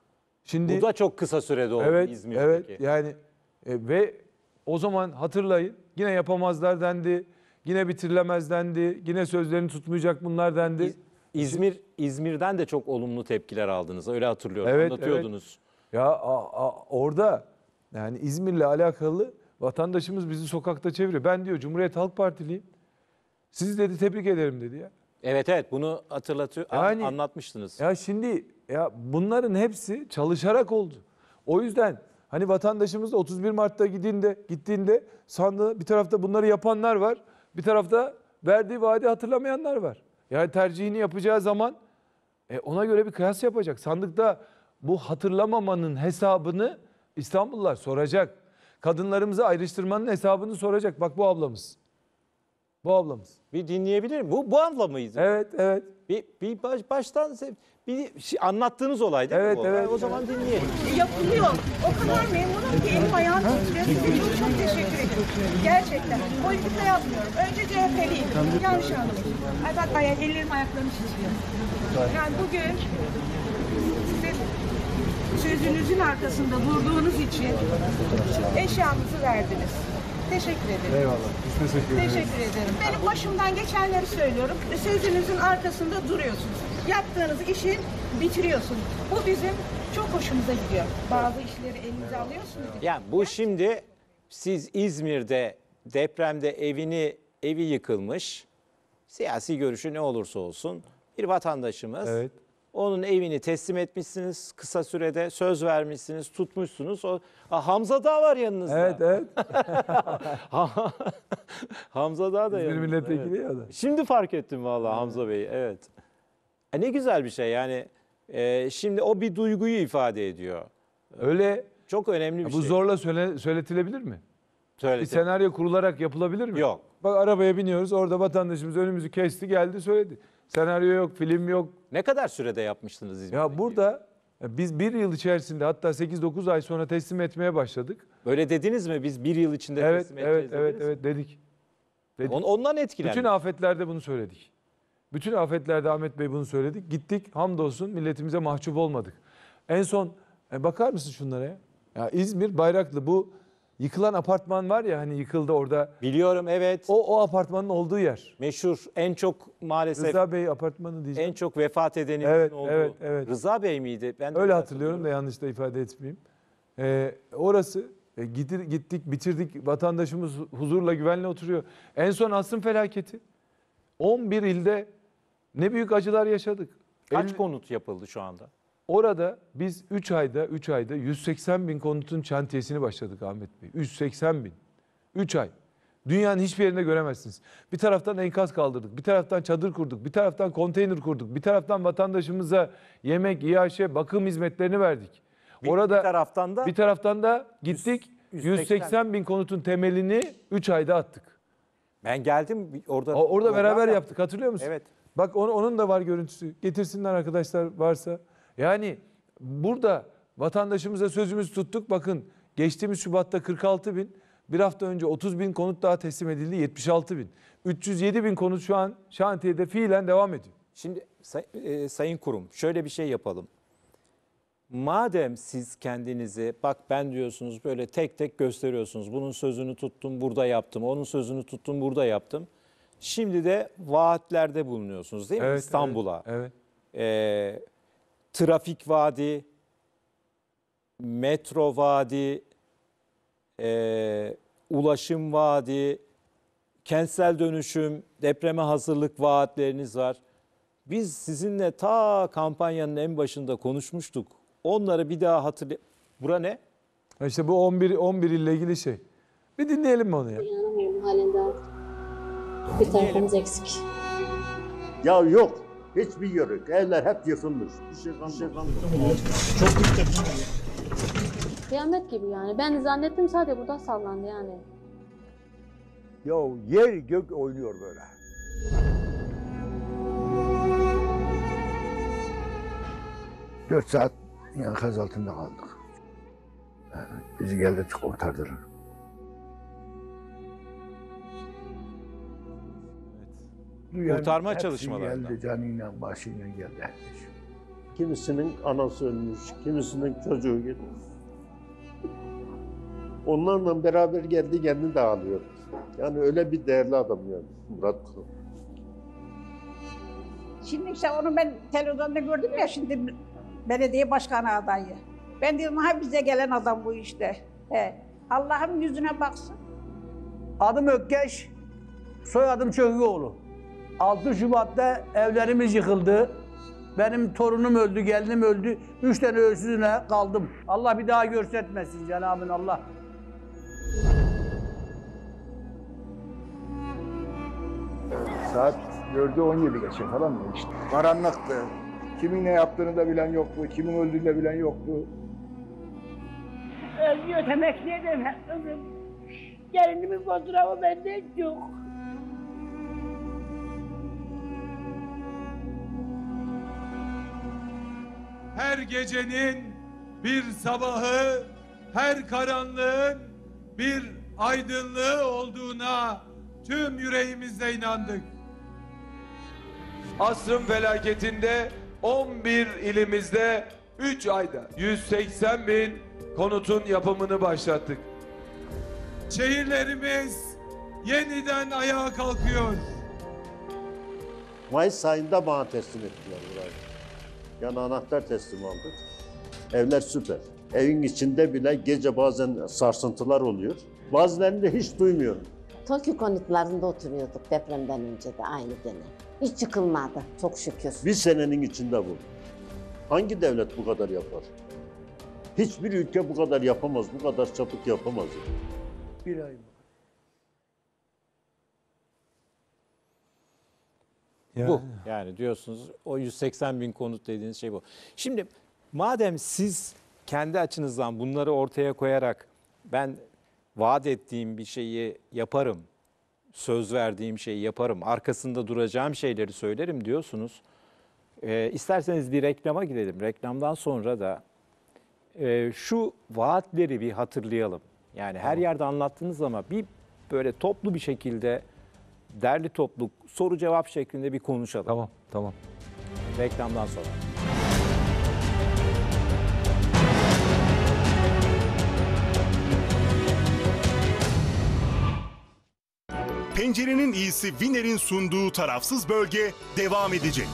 Şimdi Bu da çok kısa sürede oldu evet, İzmir'deki. evet yani e, ve o zaman hatırlayın yine yapamazlar dendi. Yine bitirilemez dendi. Yine sözlerini tutmayacak bunlar dendi. İz- İzmir İzmir'den de çok olumlu tepkiler aldınız. Öyle hatırlıyorum. Evet, Anlatıyordunuz. Ya a- a- orada yani İzmir'le alakalı vatandaşımız bizi sokakta çeviriyor. Ben diyor Cumhuriyet Halk Partiliyim. Sizi dedi tebrik ederim dedi ya. Evet evet bunu hatırlatıyor an- Yani- anlatmıştınız. Ya şimdi ya bunların hepsi çalışarak oldu. O yüzden hani vatandaşımız da otuz bir Mart'ta gittiğinde gittiğinde sandığı bir tarafta bunları yapanlar var. Bir tarafta verdiği vaadi hatırlamayanlar var. Yani tercihini yapacağı zaman e, ona göre bir kıyas yapacak. Sandıkta bu hatırlamamanın hesabını İstanbullular soracak. Kadınlarımızı ayrıştırmanın hesabını soracak. Bak bu ablamız. Bu ablamız. Bir dinleyebilir miyim? Bu bu anla mıydı? Evet, evet. Bir, bir baş- baştan se- bir şey, anlattığınız olay değil Evet, mi bu? evet. O zaman dinleyelim. Yapılıyor. O kadar memnunum ki elim ayağım titriyor. Size çok çok teşekkür ederim. Gerçekten. Politika yapmıyorum. Önce C H P'liydim. Yanlış anlamayın. Ay bak ay, ellerim ayaklarım titriyor. Yani bugün sizin sözünüzün arkasında durduğunuz için eşyamızı verdiniz. Teşekkür ederim. Eyvallah. Biz teşekkür ederiz. Teşekkür ederim. Benim başımdan geçenleri söylüyorum. Sözünüzün arkasında duruyorsunuz. Yaptığınız işi bitiriyorsunuz. Bu bizim çok hoşumuza gidiyor. Bazı işleri elinize alıyorsunuz. Yani bu şimdi siz İzmir'de depremde evini evi yıkılmış, siyasi görüşü ne olursa olsun bir vatandaşımız. Evet. Onun evini teslim etmişsiniz kısa sürede, söz vermişsiniz, tutmuşsunuz. O Aa, Hamza Dağ var yanınızda. Evet, evet. Hamza Dağ da İzmir yanınızda. milletvekili evet. ya da. Şimdi fark ettim vallahi Hamza Bey. Evet. E, ne güzel bir şey yani. e, şimdi o bir duyguyu ifade ediyor. Öyle Çok önemli bir bu şey. zorla söyle, söyletilebilir mi? Bir Söyledim. senaryo kurularak yapılabilir mi? Yok. Bak arabaya biniyoruz orada vatandaşımız önümüzü kesti geldi söyledi. Senaryo yok, film yok. Ne kadar sürede yapmıştınız İzmir'de? Ya burada ya biz bir yıl içerisinde hatta sekiz dokuz ay sonra teslim etmeye başladık. Böyle dediniz mi? Biz bir yıl içinde Evet, teslim edeceğiz evet, evet, dediniz mi? evet dedik. dedik. On- ondan etkilendim. Bütün afetlerde bunu söyledik. Bütün afetlerde Ahmet Bey bunu söyledik. Gittik hamdolsun milletimize mahcup olmadık. En son e, bakar mısın şunlara ya? Ya İzmir Bayraklı bu Yıkılan apartman var ya hani yıkıldı orada. Biliyorum, evet. O o apartmanın olduğu yer. Meşhur, en çok maalesef Rıza Bey apartmanı diyeceğim. en çok vefat edenin Evet, olduğu. evet, evet. Rıza Bey miydi? Ben de Öyle hatırlıyorum da yanlış da ifade etmeyeyim. Ee, orası e, gidir, gittik bitirdik, vatandaşımız huzurla güvenle oturuyor. En son asrın felaketi. on bir ilde ne büyük acılar yaşadık. Kaç El- konut yapıldı şu anda? Orada biz üç ayda üç ayda yüz seksen bin konutun şantiyesini başladık Ahmet Bey. yüz seksen bin. üç ay. Dünyanın hiçbir yerinde göremezsiniz. Bir taraftan enkaz kaldırdık, bir taraftan çadır kurduk, bir taraftan konteyner kurduk, bir taraftan vatandaşımıza yemek, iaşe, bakım hizmetlerini verdik. Bir, Orada bir taraftan da bir taraftan da gittik yüz- yüz seksen bin konutun temelini üç ayda attık. ben geldim orada. O- Orada program beraber yaptık, hatırlıyor musun? Evet. Bak onu, onun da var görüntüsü. Getirsinler arkadaşlar varsa. Yani burada vatandaşımıza sözümüz tuttuk. Bakın geçtiğimiz Şubat'ta kırk altı bin, bir hafta önce otuz bin konut daha teslim edildi, yetmiş altı bin. üç yüz yedi bin konut şu an şantiyede fiilen devam ediyor. Şimdi say- e, Sayın Kurum, şöyle bir şey yapalım. Madem siz kendinizi, bak ben diyorsunuz böyle tek tek gösteriyorsunuz. Bunun sözünü tuttum, burada yaptım. Onun sözünü tuttum, burada yaptım. Şimdi de vaatlerde bulunuyorsunuz değil mi? Evet, İstanbul'a. Evet. Ee, trafik vaadi, metro vaadi, e, ulaşım vaadi, kentsel dönüşüm, depreme hazırlık vaatleriniz var. Biz sizinle ta kampanyanın en başında konuşmuştuk. Onları bir daha hatırlay... Bura ne? evet. İşte bu on bir on bir ile ilgili şey. Bir dinleyelim mi onu ya? İnanamıyorum halen daha. Bir tarafımız eksik. Ya yok. Hiçbir yer yok. Evler hep yıkılmış. Bir şey kalmadı. Kıyamet gibi yani. Ben zannettim sadece burada sallandı yani. Ya yer gök oynuyor böyle. Dört saat enkaz altında kaldık. Yani bizi geldi kurtardılar. Yani Kurtarma hepsi çalışmalarında. geldi, canıyla başıyla geldi herkes. Kimisinin anası ölmüş, kimisinin çocuğu gitmiş. Onlarla beraber geldi kendi de ağlıyor. Yani öyle bir değerli adam yani Murat Kurum. Şimdi işte onu ben televizyonda gördüm ya şimdi belediye başkanı adayı. Ben diyorum ha bize gelen adam bu işte. He. Allah'ım yüzüne baksın. Adım Ökkeş, soyadım Çöhüoğlu. altı Şubat'ta evlerimiz yıkıldı. Benim torunum öldü, gelinim öldü. Üç tane ölsüzüne kaldım. Allah bir daha görsetmesin Cenab-ı Allah. Saat dördü on yedi geçe falan mı işte. Karanlıktı. Kimin ne yaptığını da bilen yoktu, kimin öldüğünü de bilen yoktu. Özgür emekliyedim kızım. Gelinimin fotoğrafı bende yok. Her gecenin bir sabahı, her karanlığın bir aydınlığı olduğuna tüm yüreğimizle inandık. Asrın felaketinde on bir ilimizde üç ayda yüz seksen bin konutun yapımını başlattık. Şehirlerimiz yeniden ayağa kalkıyor. Mayıs ayında bana teslim ettiler burayı. Yani anahtar teslim aldık. Evler süper. Evin içinde bile gece bazen sarsıntılar oluyor. Bazılarını da hiç duymuyorum. TOKİ konutlarında oturuyorduk depremden önce de aynı dönem. Hiç yıkılmadı çok şükür. Bir senenin içinde bu. Hangi devlet bu kadar yapar? Hiçbir ülke bu kadar yapamaz, bu kadar çabuk yapamaz. Bir ay. Bu. Yani diyorsunuz o yüz seksen bin konut dediğiniz şey bu. Şimdi madem siz kendi açınızdan bunları ortaya koyarak ben vaat ettiğim bir şeyi yaparım, söz verdiğim şeyi yaparım, arkasında duracağım şeyleri söylerim diyorsunuz. Ee, isterseniz bir reklama gidelim. Reklamdan sonra da e, şu vaatleri bir hatırlayalım. Yani her yerde anlattınız ama bir böyle toplu bir şekilde derli toplu soru cevap şeklinde bir konuşalım. Tamam, tamam. Reklamdan sonra. Tencerenin iyisi Winner'in sunduğu tarafsız bölge devam edecek.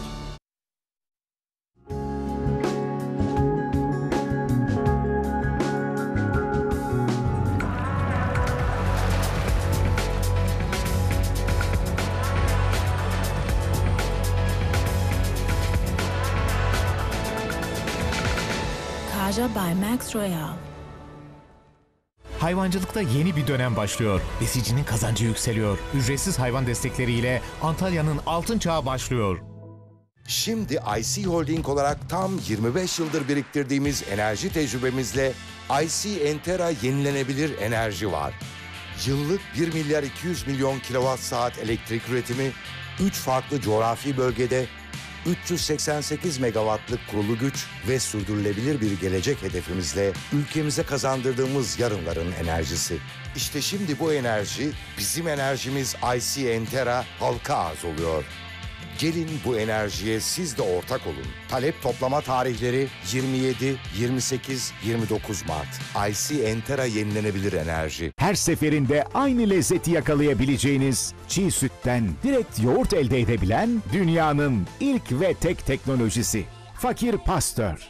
Kaja by Max Royal. Hayvancılıkta yeni bir dönem başlıyor. Besicinin kazancı yükseliyor. Ücretsiz hayvan destekleriyle Antalya'nın altın çağı başlıyor. Şimdi I C Holding olarak tam yirmi beş yıldır biriktirdiğimiz enerji tecrübemizle I C Entera yenilenebilir enerji var. Yıllık bir milyar iki yüz milyon kilowatt saat elektrik üretimi, üç farklı coğrafi bölgede üç yüz seksen sekiz megawattlık kurulu güç ve sürdürülebilir bir gelecek hedefimizle ülkemize kazandırdığımız yarınların enerjisi. İşte şimdi bu enerji, bizim enerjimiz I C Entera halka arz oluyor. Gelin bu enerjiye siz de ortak olun. Talep toplama tarihleri yirmi yedi, yirmi sekiz, yirmi dokuz Mart. I C Entera yenilenebilir enerji. Her seferinde aynı lezzeti yakalayabileceğiniz çiğ sütten direkt yoğurt elde edebilen dünyanın ilk ve tek teknolojisi. Fakir Pastör.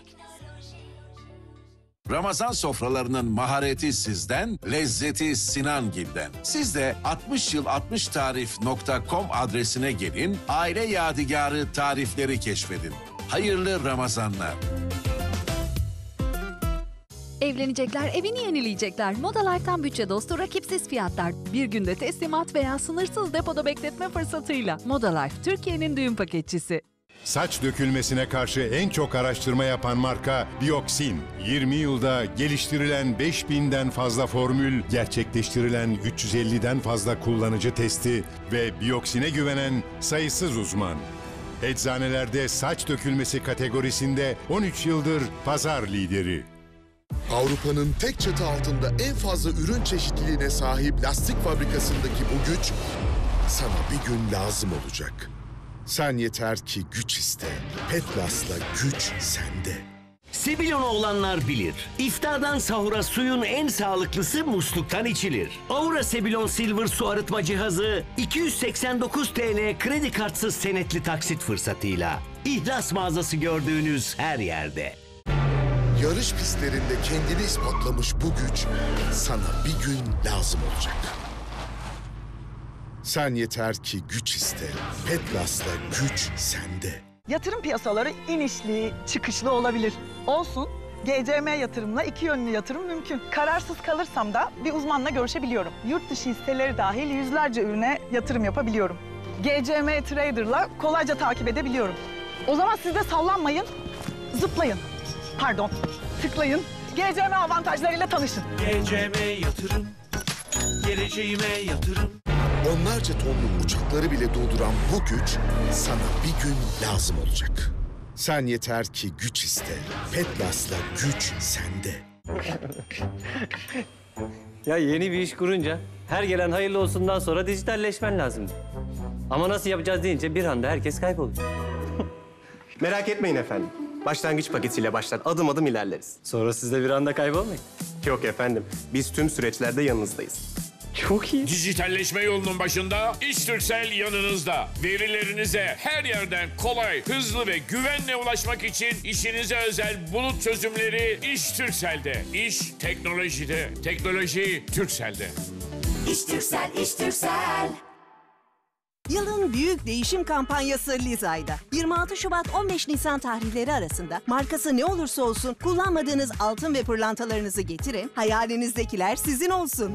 Ramazan sofralarının mahareti sizden, lezzeti Sinangil'den. Siz de altmış yıl altmış tarif nokta com adresine gelin, aile yadigarı tarifleri keşfedin. Hayırlı Ramazanlar. Evlenecekler, evini yenileyecekler. Moda Life'tan bütçe dostu rakipsiz fiyatlar. Bir günde teslimat veya sınırsız depoda bekletme fırsatıyla. Moda Life, Türkiye'nin düğün paketçisi. Saç dökülmesine karşı en çok araştırma yapan marka Bioxin. yirmi yılda geliştirilen beş binden fazla formül, gerçekleştirilen üç yüz elliden fazla kullanıcı testi ve Bioxin'e güvenen sayısız uzman. Eczanelerde saç dökülmesi kategorisinde on üç yıldır pazar lideri. Avrupa'nın tek çatı altında en fazla ürün çeşitliliğine sahip lastik fabrikasındaki bu güç sana bir gün lazım olacak. Sen yeter ki güç iste. Petlas'la güç sende. Sebilon olanlar bilir. İftardan sahura suyun en sağlıklısı musluktan içilir. Aura Sebilon Silver su arıtma cihazı iki yüz seksen dokuz TL kredi kartsız senetli taksit fırsatıyla. İhlas mağazası gördüğünüz her yerde. Yarış pistlerinde kendini ispatlamış bu güç sana bir gün lazım olacak. Sen yeter ki güç iste. Petlas'la güç sende. Yatırım piyasaları inişli, çıkışlı olabilir. Olsun, G C M yatırımla iki yönlü yatırım mümkün. Kararsız kalırsam da bir uzmanla görüşebiliyorum. Yurt dışı hisseleri dahil yüzlerce ürüne yatırım yapabiliyorum. G C M Trader'la kolayca takip edebiliyorum. O zaman siz de sallanmayın, zıplayın. Pardon, tıklayın. G C M avantajlarıyla tanışın. G C M yatırım, geleceğime yatırım. Onlarca tonluk uçakları bile dolduran bu güç sana bir gün lazım olacak. Sen yeter ki güç iste. Petlas'la güç sende. Ya yeni bir iş kurunca her gelen hayırlı olsundan sonra dijitalleşmen lazım. Ama nasıl yapacağız deyince bir anda herkes kayboluyor. Merak etmeyin efendim. Başlangıç paketiyle başlar, adım adım ilerleriz. Sonra siz de bir anda kaybolmayın. Yok efendim, biz tüm süreçlerde yanınızdayız. Çok iyi. Dijitalleşme yolunun başında İştürksel yanınızda. Verilerinize her yerden kolay, hızlı ve güvenle ulaşmak için işinize özel bulut çözümleri İştürksel'de. İş teknolojide, teknoloji Turkcell'de. İştürksel, İştürksel. Yılın büyük değişim kampanyası Lizay'da. yirmi altı Şubat on beş Nisan tarihleri arasında markası ne olursa olsun kullanmadığınız altın ve pırlantalarınızı getirin, hayalinizdekiler sizin olsun.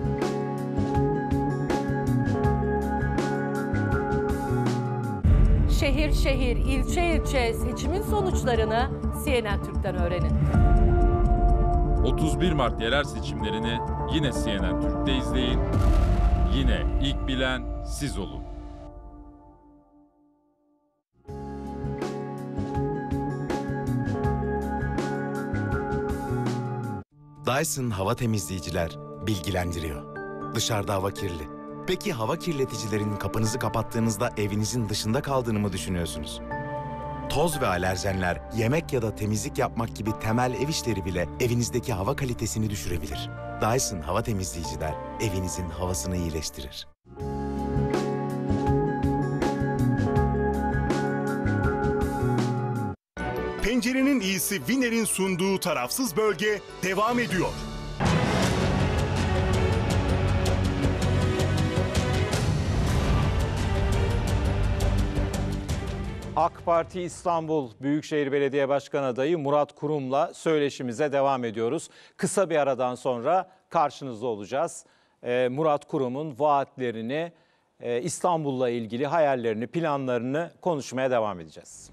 Şehir şehir, ilçe ilçe seçimin sonuçlarını C N N Türk'ten öğrenin. otuz bir Mart yerel seçimlerini yine C N N Türk'te izleyin. Yine ilk bilen siz olun. Dyson hava temizleyiciler bilgilendiriyor. Dışarıda hava kirli. Peki hava kirleticilerinin kapınızı kapattığınızda evinizin dışında kaldığını mı düşünüyorsunuz? Toz ve alerjenler, yemek ya da temizlik yapmak gibi temel ev işleri bile evinizdeki hava kalitesini düşürebilir. Dyson hava temizleyiciler evinizin havasını iyileştirir. Pencerenin iyisi Winner'in sunduğu tarafsız bölge devam ediyor. AK Parti İstanbul Büyükşehir Belediye Başkanı adayı Murat Kurum'la söyleşimize devam ediyoruz. Kısa bir aradan sonra karşınızda olacağız. Ee, Murat Kurum'un vaatlerini, e, İstanbul'la ilgili hayallerini, planlarını konuşmaya devam edeceğiz.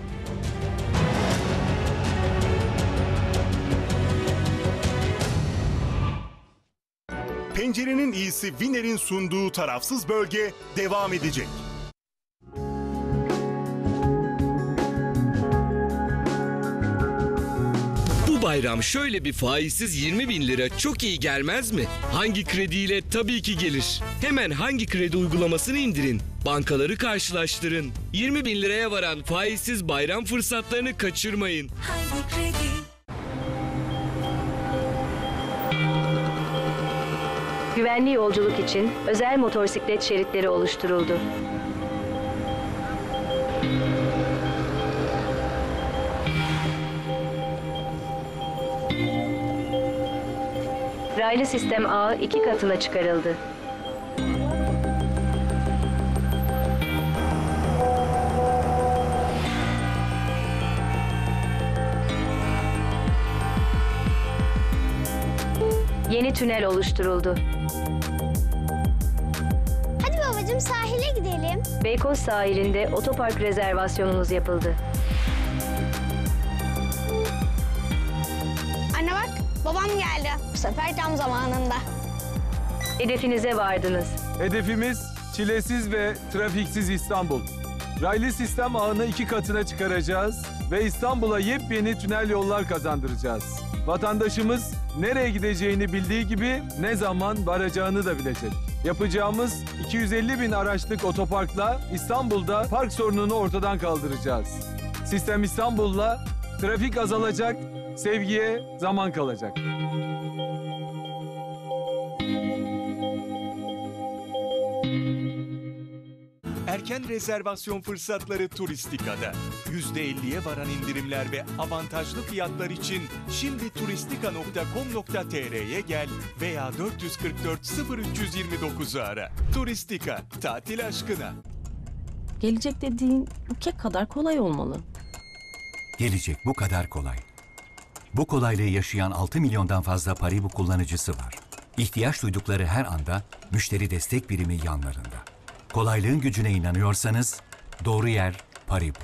Pencerenin iyisi Winner'in sunduğu tarafsız bölge devam edecek. Bu bayram şöyle bir faizsiz yirmi bin lira çok iyi gelmez mi? Hangi krediyle? Tabii ki gelir. Hemen Hangi Kredi uygulamasını indirin. Bankaları karşılaştırın. yirmi bin liraya varan faizsiz bayram fırsatlarını kaçırmayın. Hangi Kredi? Güvenli yolculuk için özel motosiklet şeritleri oluşturuldu. Raylı sistem ağı iki katına çıkarıldı. Yeni tünel oluşturuldu. Hadi babacığım sahile gidelim. Beykoz sahilinde otopark rezervasyonunuz yapıldı. Anne bak babam geldi. Bu sefer tam zamanında. Hedefinize vardınız. Hedefimiz çilesiz ve trafiksiz İstanbul. Raylı sistem ağını iki katına çıkaracağız ve İstanbul'a yepyeni tünel yollar kazandıracağız. Vatandaşımız nereye gideceğini bildiği gibi ne zaman varacağını da bilecek. Yapacağımız iki yüz elli bin araçlık otoparkla İstanbul'da park sorununu ortadan kaldıracağız. Sistem İstanbul'la trafik azalacak, sevgiye zaman kalacak. Erken rezervasyon fırsatları Turistika'da. yüzde elliye varan indirimler ve avantajlı fiyatlar için şimdi turistika nokta com nokta tr'ye gel veya dört yüz kırk dört sıfır üç yüz yirmi dokuzu ara. Turistika, tatil aşkına. Gelecek dediğin bu kek kadar kolay olmalı. Gelecek bu kadar kolay. Bu kolaylığı yaşayan altı milyondan fazla Paribu kullanıcısı var. İhtiyaç duydukları her anda müşteri destek birimi yanlarında. Kolaylığın gücüne inanıyorsanız doğru yer Paribu.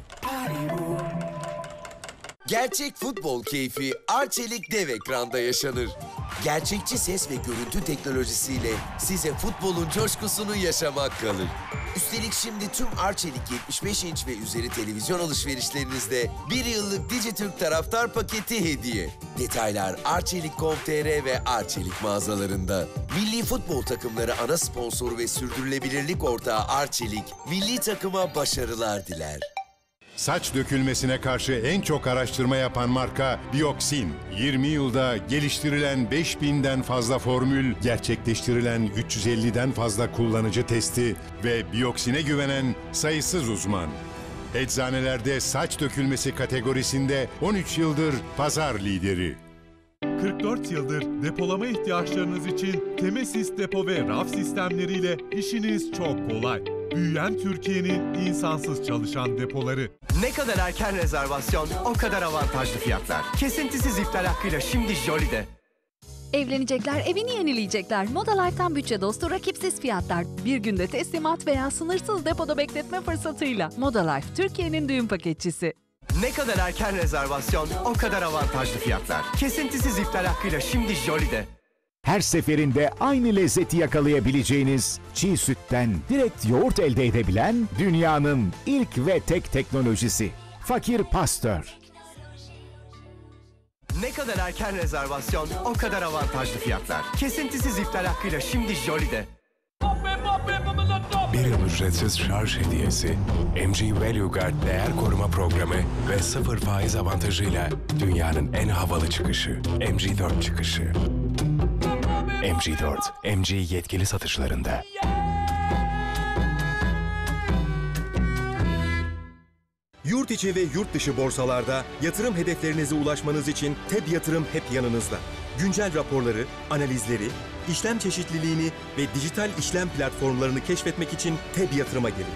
Gerçek futbol keyfi Arçelik dev ekranda yaşanır. Gerçekçi ses ve görüntü teknolojisiyle size futbolun coşkusunu yaşamak kalır. Üstelik şimdi tüm Arçelik yetmiş beş inç ve üzeri televizyon alışverişlerinizde bir yıllık Dijitürk taraftar paketi hediye. Detaylar arçelik nokta com nokta tr ve Arçelik mağazalarında. Milli futbol takımları ana sponsoru ve sürdürülebilirlik ortağı Arçelik, milli takıma başarılar diler. Saç dökülmesine karşı en çok araştırma yapan marka Bioxin. yirmi yılda geliştirilen beş binden fazla formül, gerçekleştirilen üç yüz elliden fazla kullanıcı testi ve Bioxin'e güvenen sayısız uzman. Eczanelerde saç dökülmesi kategorisinde on üç yıldır pazar lideri. kırk dört yıldır depolama ihtiyaçlarınız için Temesis depo ve raf sistemleriyle işiniz çok kolay. Büyüyen Türkiye'nin insansız çalışan depoları. Ne kadar erken rezervasyon, o kadar avantajlı fiyatlar. Kesintisiz iptal hakkıyla şimdi Jolly'de. Evlenecekler, evini yenileyecekler. Moda Life'tan bütçe dostu rakipsiz fiyatlar. Bir günde teslimat veya sınırsız depoda bekletme fırsatıyla. Moda Life, Türkiye'nin düğün paketçisi. Ne kadar erken rezervasyon, o kadar avantajlı fiyatlar. Kesintisiz iptal hakkıyla şimdi Jolly'de. Her seferinde aynı lezzeti yakalayabileceğiniz çiğ sütten direkt yoğurt elde edebilen dünyanın ilk ve tek teknolojisi. Fakir Pastör. Ne kadar erken rezervasyon, o kadar avantajlı fiyatlar. Kesintisiz iptal hakkıyla şimdi Jolly'de. Bir yıl ücretsiz şarj hediyesi, M G Value Guard değer koruma programı ve sıfır faiz avantajıyla dünyanın en havalı çıkışı, M G dört çıkışı. M G dört, M G yetkili satışlarında. Yurt içi ve yurt dışı borsalarda yatırım hedeflerinize ulaşmanız için T E B Yatırım hep yanınızda. Güncel raporları, analizleri, işlem çeşitliliğini ve dijital işlem platformlarını keşfetmek için T E B Yatırım'a gelin.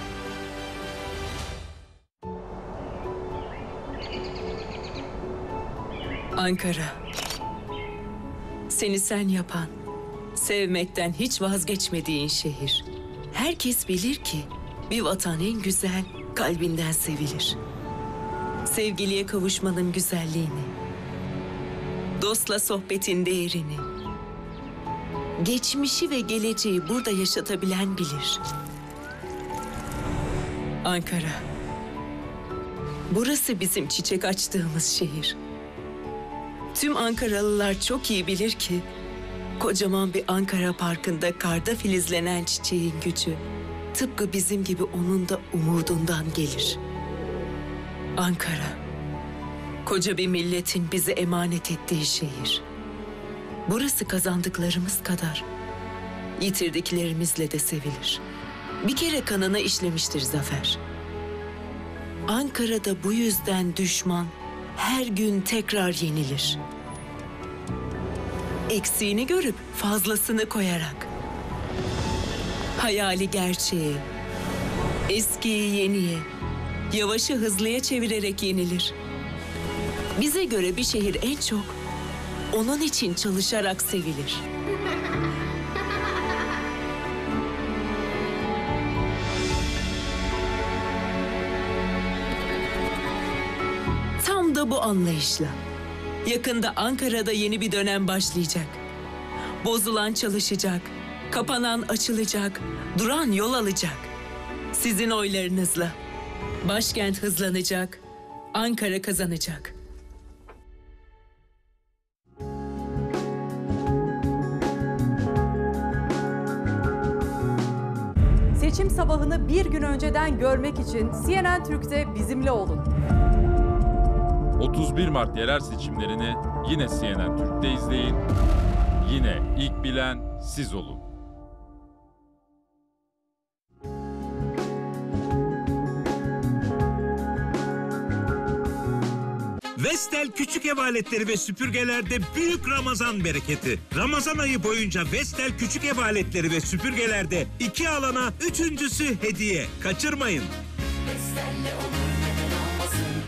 Ankara. Seni sen yapan, sevmekten hiç vazgeçmediğin şehir. Herkes bilir ki bir vatan en güzel, kalbinden sevilir. Sevgiliye kavuşmanın güzelliğini, dostla sohbetin değerini, geçmişi ve geleceği burada yaşatabilen bilir. Ankara. Burası bizim çiçek açtığımız şehir. Tüm Ankaralılar çok iyi bilir ki kocaman bir Ankara Parkı'nda karda filizlenen çiçeğin gücü tıpkı bizim gibi onun da umudundan gelir. Ankara, koca bir milletin bize emanet ettiği şehir. Burası kazandıklarımız kadar yitirdiklerimizle de sevilir. Bir kere kanına işlemiştir zafer. Ankara'da bu yüzden düşman her gün tekrar yenilir. Eksiğini görüp fazlasını koyarak. Hayali gerçeğe, eskiyi yeniye, yavaşı hızlıya çevirerek yenilir. Bize göre bir şehir en çok onun için çalışarak sevilir. Tam da bu anlayışla yakında Ankara'da yeni bir dönem başlayacak. Bozulan çalışacak, kapanan açılacak, duran yol alacak. Sizin oylarınızla başkent hızlanacak, Ankara kazanacak. Seçim sabahını bir gün önceden görmek için C N N Türk'te bizimle olun. otuz bir Mart yerel seçimlerini yine C N N Türk'te izleyin. Yine ilk bilen siz olun. Vestel Küçük Ev Aletleri ve Süpürgelerde büyük Ramazan bereketi. Ramazan ayı boyunca Vestel Küçük Ev Aletleri ve Süpürgelerde iki alana üçüncüsü hediye. Kaçırmayın. Vestel'le olur neden olmasın.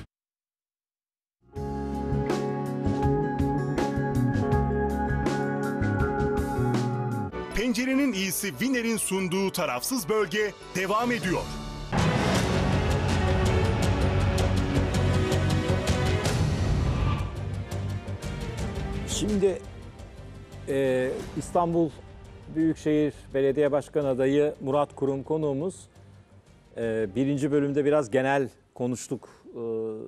Pencerenin iyisi Winner'in sunduğu tarafsız bölge devam ediyor. Şimdi e, İstanbul Büyükşehir Belediye Başkanı adayı Murat Kurum konuğumuz. E, birinci bölümde biraz genel konuştuk. E,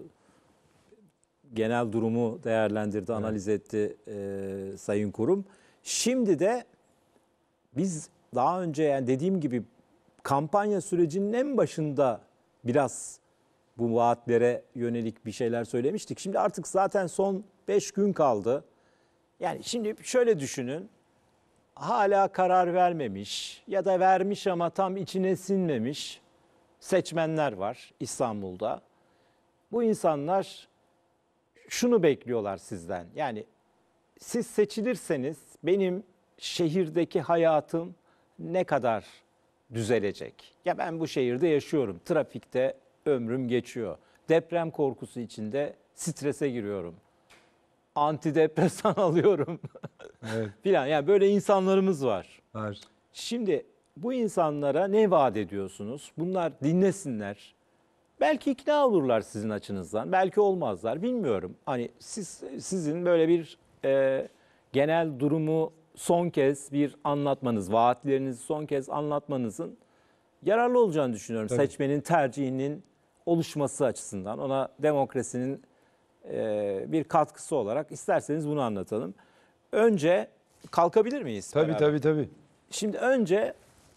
genel durumu değerlendirdi, analiz etti e, Sayın Kurum. Şimdi de biz daha önce yani dediğim gibi kampanya sürecinin en başında biraz bu vaatlere yönelik bir şeyler söylemiştik. Şimdi artık zaten son beş gün kaldı. Yani şimdi şöyle düşünün, hala karar vermemiş ya da vermiş ama tam içine sinmemiş seçmenler var İstanbul'da. Bu insanlar şunu bekliyorlar sizden. Yani siz seçilirseniz benim şehirdeki hayatım ne kadar düzelecek? Ya ben bu şehirde yaşıyorum, trafikte ömrüm geçiyor. Deprem korkusu içinde strese giriyorum. Antidepresan alıyorum. Evet. Filan. Yani böyle insanlarımız var. Var. Şimdi bu insanlara ne vaat ediyorsunuz? Bunlar dinlesinler. Belki ikna olurlar sizin açınızdan. Belki olmazlar. Bilmiyorum. Hani siz sizin böyle bir e, genel durumu son kez bir anlatmanız, vaatlerinizi son kez anlatmanızın yararlı olacağını düşünüyorum. Tabii. Seçmenin tercihinin oluşması açısından. Ona demokrasinin bir katkısı olarak isterseniz bunu anlatalım. Önce kalkabilir miyiz? Tabii beraber? tabii tabii. Şimdi önce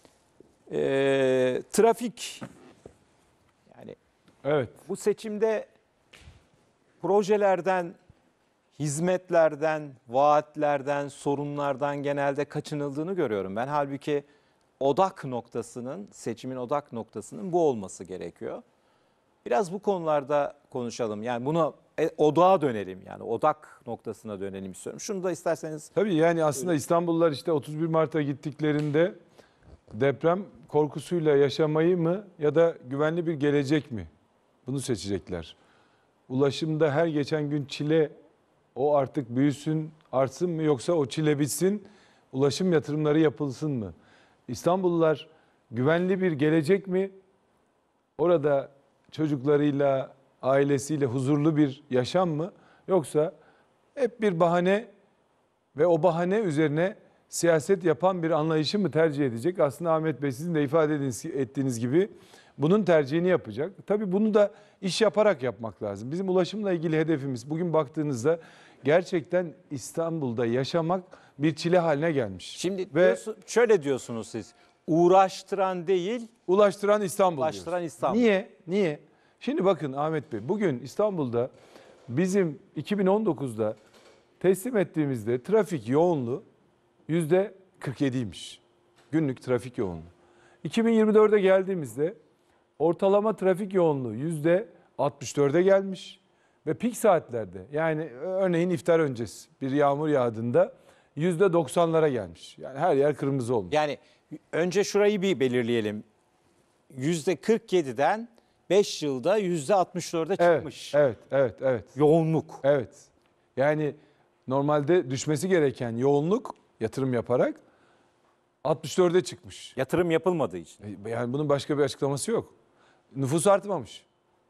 e, trafik, yani evet, bu seçimde projelerden, hizmetlerden, vaatlerden, sorunlardan genelde kaçınıldığını görüyorum ben. Halbuki odak noktasının, seçimin odak noktasının bu olması gerekiyor. Biraz bu konularda konuşalım. Yani buna e, odağa dönelim. Yani odak noktasına dönelim istiyorum. Şunu da isterseniz. Tabii yani aslında İstanbullular işte otuz bir Mart'a gittiklerinde deprem korkusuyla yaşamayı mı ya da güvenli bir gelecek mi? Bunu seçecekler. Ulaşımda her geçen gün çile o artık büyüsün, artsın mı yoksa o çile bitsin, ulaşım yatırımları yapılsın mı? İstanbullular güvenli bir gelecek mi? Orada çocuklarıyla, ailesiyle huzurlu bir yaşam mı? Yoksa hep bir bahane ve o bahane üzerine siyaset yapan bir anlayışı mı tercih edecek? Aslında Ahmet Bey sizin de ifade ettiğiniz gibi bunun tercihini yapacak. Tabii bunu da iş yaparak yapmak lazım. Bizim ulaşımla ilgili hedefimiz bugün baktığınızda gerçekten İstanbul'da yaşamak bir çile haline gelmiş. Şimdi ve diyorsun, şöyle diyorsunuz siz. Uğraştıran değil, ulaştıran İstanbul ulaştıran diyoruz. İstanbul. Niye? Niye? Şimdi bakın Ahmet Bey, bugün İstanbul'da bizim iki bin on dokuzda teslim ettiğimizde trafik yoğunluğu yüzde kırk yediymiş. Günlük trafik yoğunluğu. iki bin yirmi dörde geldiğimizde ortalama trafik yoğunluğu yüzde altmış dörde gelmiş. Ve pik saatlerde yani örneğin iftar öncesi bir yağmur yağdığında yüzde doksanlara gelmiş. Yani her yer kırmızı olmuş. Yani önce şurayı bir belirleyelim. yüzde kırk yediden beş yılda yüzde altmış dörde çıkmış. Evet, evet, evet. Yoğunluk. Evet. Yani normalde düşmesi gereken yoğunluk yatırım yaparak altmış dörde çıkmış. Yatırım yapılmadığı için. Yani bunun başka bir açıklaması yok. Nüfus artmamış.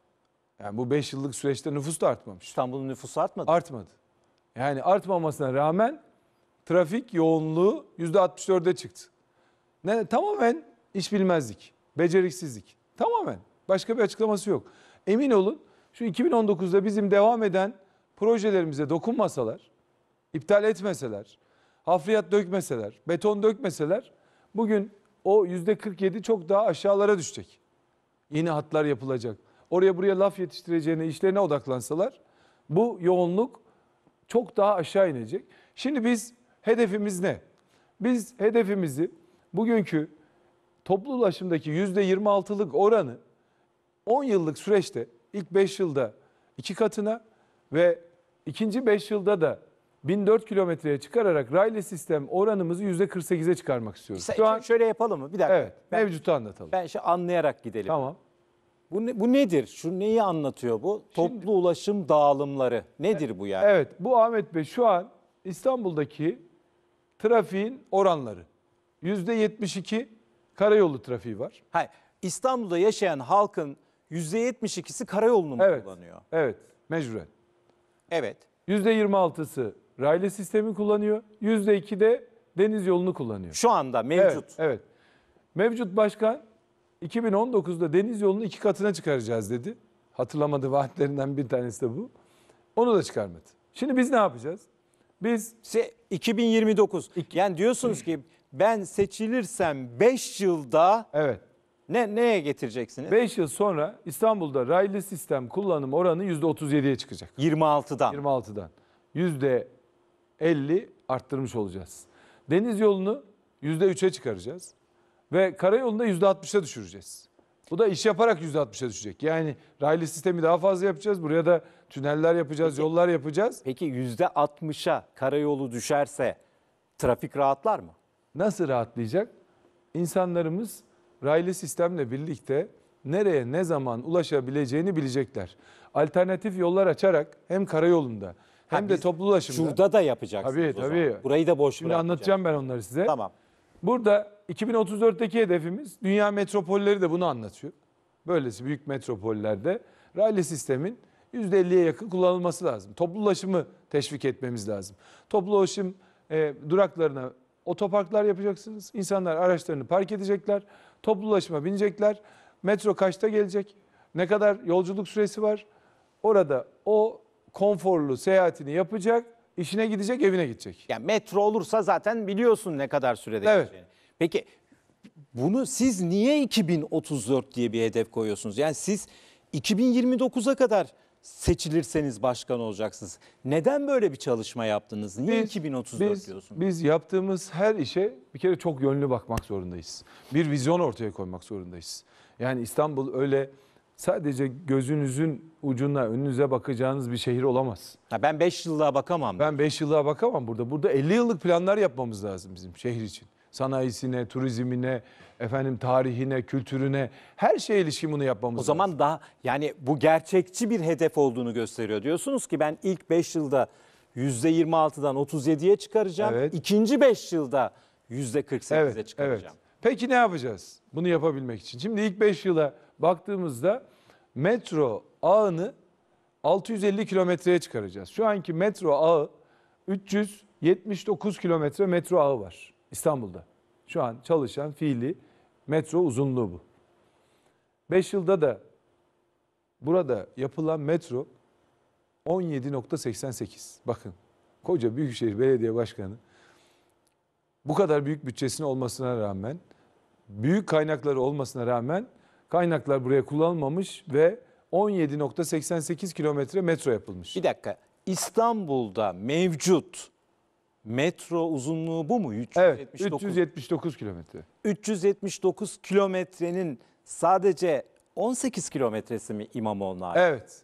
Yani bu beş yıllık süreçte nüfus da artmamış. İstanbul'un nüfusu artmadı. Artmadı. Yani artmamasına rağmen trafik yoğunluğu yüzde altmış dörde çıktı. Ne, tamamen iş bilmezlik, beceriksizlik. Tamamen. Başka bir açıklaması yok. Emin olun şu iki bin on dokuzda bizim devam eden projelerimize dokunmasalar, iptal etmeseler, hafriyat dökmeseler, beton dökmeseler bugün o yüzde kırk yedi çok daha aşağılara düşecek. Yeni hatlar yapılacak. Oraya buraya laf yetiştireceğine, işlerine odaklansalar bu yoğunluk çok daha aşağı inecek. Şimdi biz hedefimiz ne? Biz hedefimizi bugünkü toplu ulaşımdaki yüzde yirmi altılık oranı on yıllık süreçte ilk beş yılda iki katına ve ikinci beş yılda da bin dört kilometreye çıkararak raylı sistem oranımızı yüzde kırk sekize çıkarmak istiyoruz. Şu an şöyle yapalım mı? Bir dakika. Evet, ben, mevcutu anlatalım. Ben şey anlayarak gidelim. Tamam. Bu, ne, bu nedir? Şu neyi anlatıyor bu? Toplu Şimdi, ulaşım dağılımları. Nedir bu yani? Evet, bu Ahmet Bey şu an İstanbul'daki trafiğin oranları. yüzde yetmiş iki karayolu trafiği var. Hayır, İstanbul'da yaşayan halkın yüzde yetmiş ikisi karayolunu mu evet, kullanıyor? Evet, mecburen. Evet. yüzde yirmi altısı raylı sistemi kullanıyor. yüzde iki de deniz yolunu kullanıyor. Şu anda mevcut. Evet, evet. Mevcut başkan iki bin on dokuzda deniz yolunu iki katına çıkaracağız dedi. Hatırlamadığı vaatlerinden bir tanesi de bu. Onu da çıkarmadı. Şimdi biz ne yapacağız? Biz iki bin yirmi dokuz. Yani diyorsunuz ki ben seçilirsem beş yılda evet. Ne neye getireceksiniz? beş yıl sonra İstanbul'da raylı sistem kullanım oranı yüzde otuz yediye çıkacak. yirmi altıdan. yirmi altıdan. yüzde elli arttırmış olacağız. Deniz yolunu yüzde üçe çıkaracağız. Ve karayolunu da yüzde altmışa düşüreceğiz. Bu da iş yaparak yüzde altmışa düşecek. Yani raylı sistemi daha fazla yapacağız. Buraya da tüneller yapacağız, peki, yollar yapacağız. Peki yüzde altmışa karayolu düşerse trafik rahatlar mı? Nasıl rahatlayacak? İnsanlarımız raylı sistemle birlikte nereye ne zaman ulaşabileceğini bilecekler. Alternatif yollar açarak hem karayolunda hem ha, de toplu ulaşımda. Şurada da yapacaksınız tabii, o tabii. zaman. Burayı da boş Şimdi anlatacağım ben onları size. Tamam. Burada iki bin otuz dörtteki hedefimiz dünya metropolleri de bunu anlatıyor. Böylesi büyük metropollerde raylı sistemin yüzde elliye yakın kullanılması lazım. Toplu ulaşımı teşvik etmemiz lazım. Toplu ulaşım e, duraklarına otoparklar yapacaksınız. İnsanlar araçlarını park edecekler. Toplu ulaşıma binecekler. Metro kaçta gelecek? Ne kadar yolculuk süresi var? Orada o konforlu seyahatini yapacak, işine gidecek, evine gidecek. Yani metro olursa zaten biliyorsun ne kadar sürede evet. gideceğini. Peki bunu siz niye iki bin otuz dört diye bir hedef koyuyorsunuz? Yani siz iki bin yirmi dokuza kadar seçilirseniz başkan olacaksınız. Neden böyle bir çalışma yaptınız? Niye biz, iki bin otuz dört biz, diyorsunuz? Biz yaptığımız her işe bir kere çok yönlü bakmak zorundayız. Bir vizyon ortaya koymak zorundayız. Yani İstanbul öyle sadece gözünüzün ucuna, önünüze bakacağınız bir şehir olamaz. Ya ben beş yıllığa bakamam. Ben beş yıllığa bakamam burada. Burada elli yıllık planlar yapmamız lazım bizim şehir için. Sanayisine, turizmine, efendim tarihine, kültürüne, her şeye ilişkin bunu yapmamız lazım. O zaman daha yani bu gerçekçi bir hedef olduğunu gösteriyor. Diyorsunuz ki ben ilk beş yılda yüzde yirmi altıdan otuz yediye çıkaracağım. Evet. İkinci beş yılda yüzde kırk sekize Evet, çıkaracağım. evet. Peki ne yapacağız bunu yapabilmek için? Şimdi ilk beş yıla baktığımızda metro ağını altı yüz elli kilometreye çıkaracağız. Şu anki metro ağı üç yüz yetmiş dokuz kilometre metro ağı var İstanbul'da. Şu an çalışan fiili metro uzunluğu bu. beş yılda da burada yapılan metro on yedi nokta seksen sekiz. Bakın koca Büyükşehir Belediye Başkanı bu kadar büyük bütçesinin olmasına rağmen, büyük kaynakları olmasına rağmen kaynaklar buraya kullanılmamış ve on yedi nokta seksen sekiz kilometre metro yapılmış. Bir dakika. İstanbul'da mevcut metro uzunluğu bu mu? üç yüz yetmiş dokuz. Evet, üç yüz yetmiş dokuz kilometre. üç yüz yetmiş dokuz kilometrenin sadece on sekiz kilometresi mi İmamoğlu'na ait? Evet.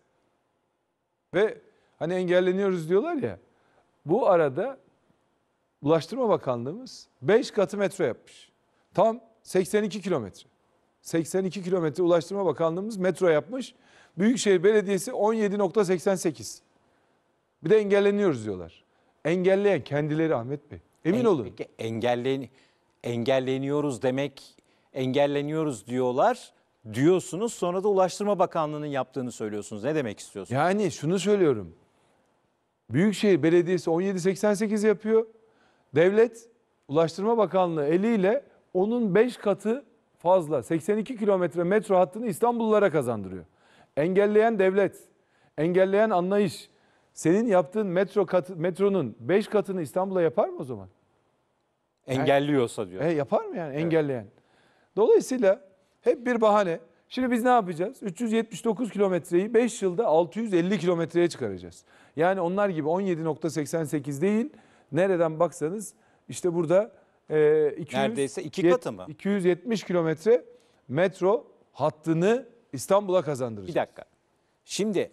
Ve hani engelleniyoruz diyorlar ya. Bu arada Ulaştırma Bakanlığımız beş katı metro yapmış. Tam seksen iki kilometre. seksen iki kilometre Ulaştırma Bakanlığımız metro yapmış. Büyükşehir Belediyesi on yedi nokta seksen sekiz. Bir de engelleniyoruz diyorlar. Engelleyen kendileri Ahmet Bey. Emin En- olun. Peki engellen engelleniyoruz demek, engelleniyoruz diyorlar diyorsunuz. Sonra da Ulaştırma Bakanlığı'nın yaptığını söylüyorsunuz. Ne demek istiyorsunuz? Yani şunu söylüyorum. Büyükşehir Belediyesi on yedi seksen sekiz yapıyor. Devlet Ulaştırma Bakanlığı eliyle onun beş katı fazla seksen iki kilometre metro hattını İstanbullulara kazandırıyor. Engelleyen devlet, engelleyen anlayış. Senin yaptığın metro katı, metronun beş katını İstanbul'a yapar mı o zaman? Engelliyorsa diyor. E, yapar mı yani engelleyen? Dolayısıyla hep bir bahane. Şimdi biz ne yapacağız? üç yüz yetmiş dokuz kilometreyi beş yılda altı yüz elli kilometreye çıkaracağız. Yani onlar gibi on yedi nokta seksen sekiz değil, nereden baksanız işte burada e, iki yüz, Neredeyse iki katı mı? iki yüz yetmiş kilometre metro hattını İstanbul'a kazandıracağız. Bir dakika. Şimdi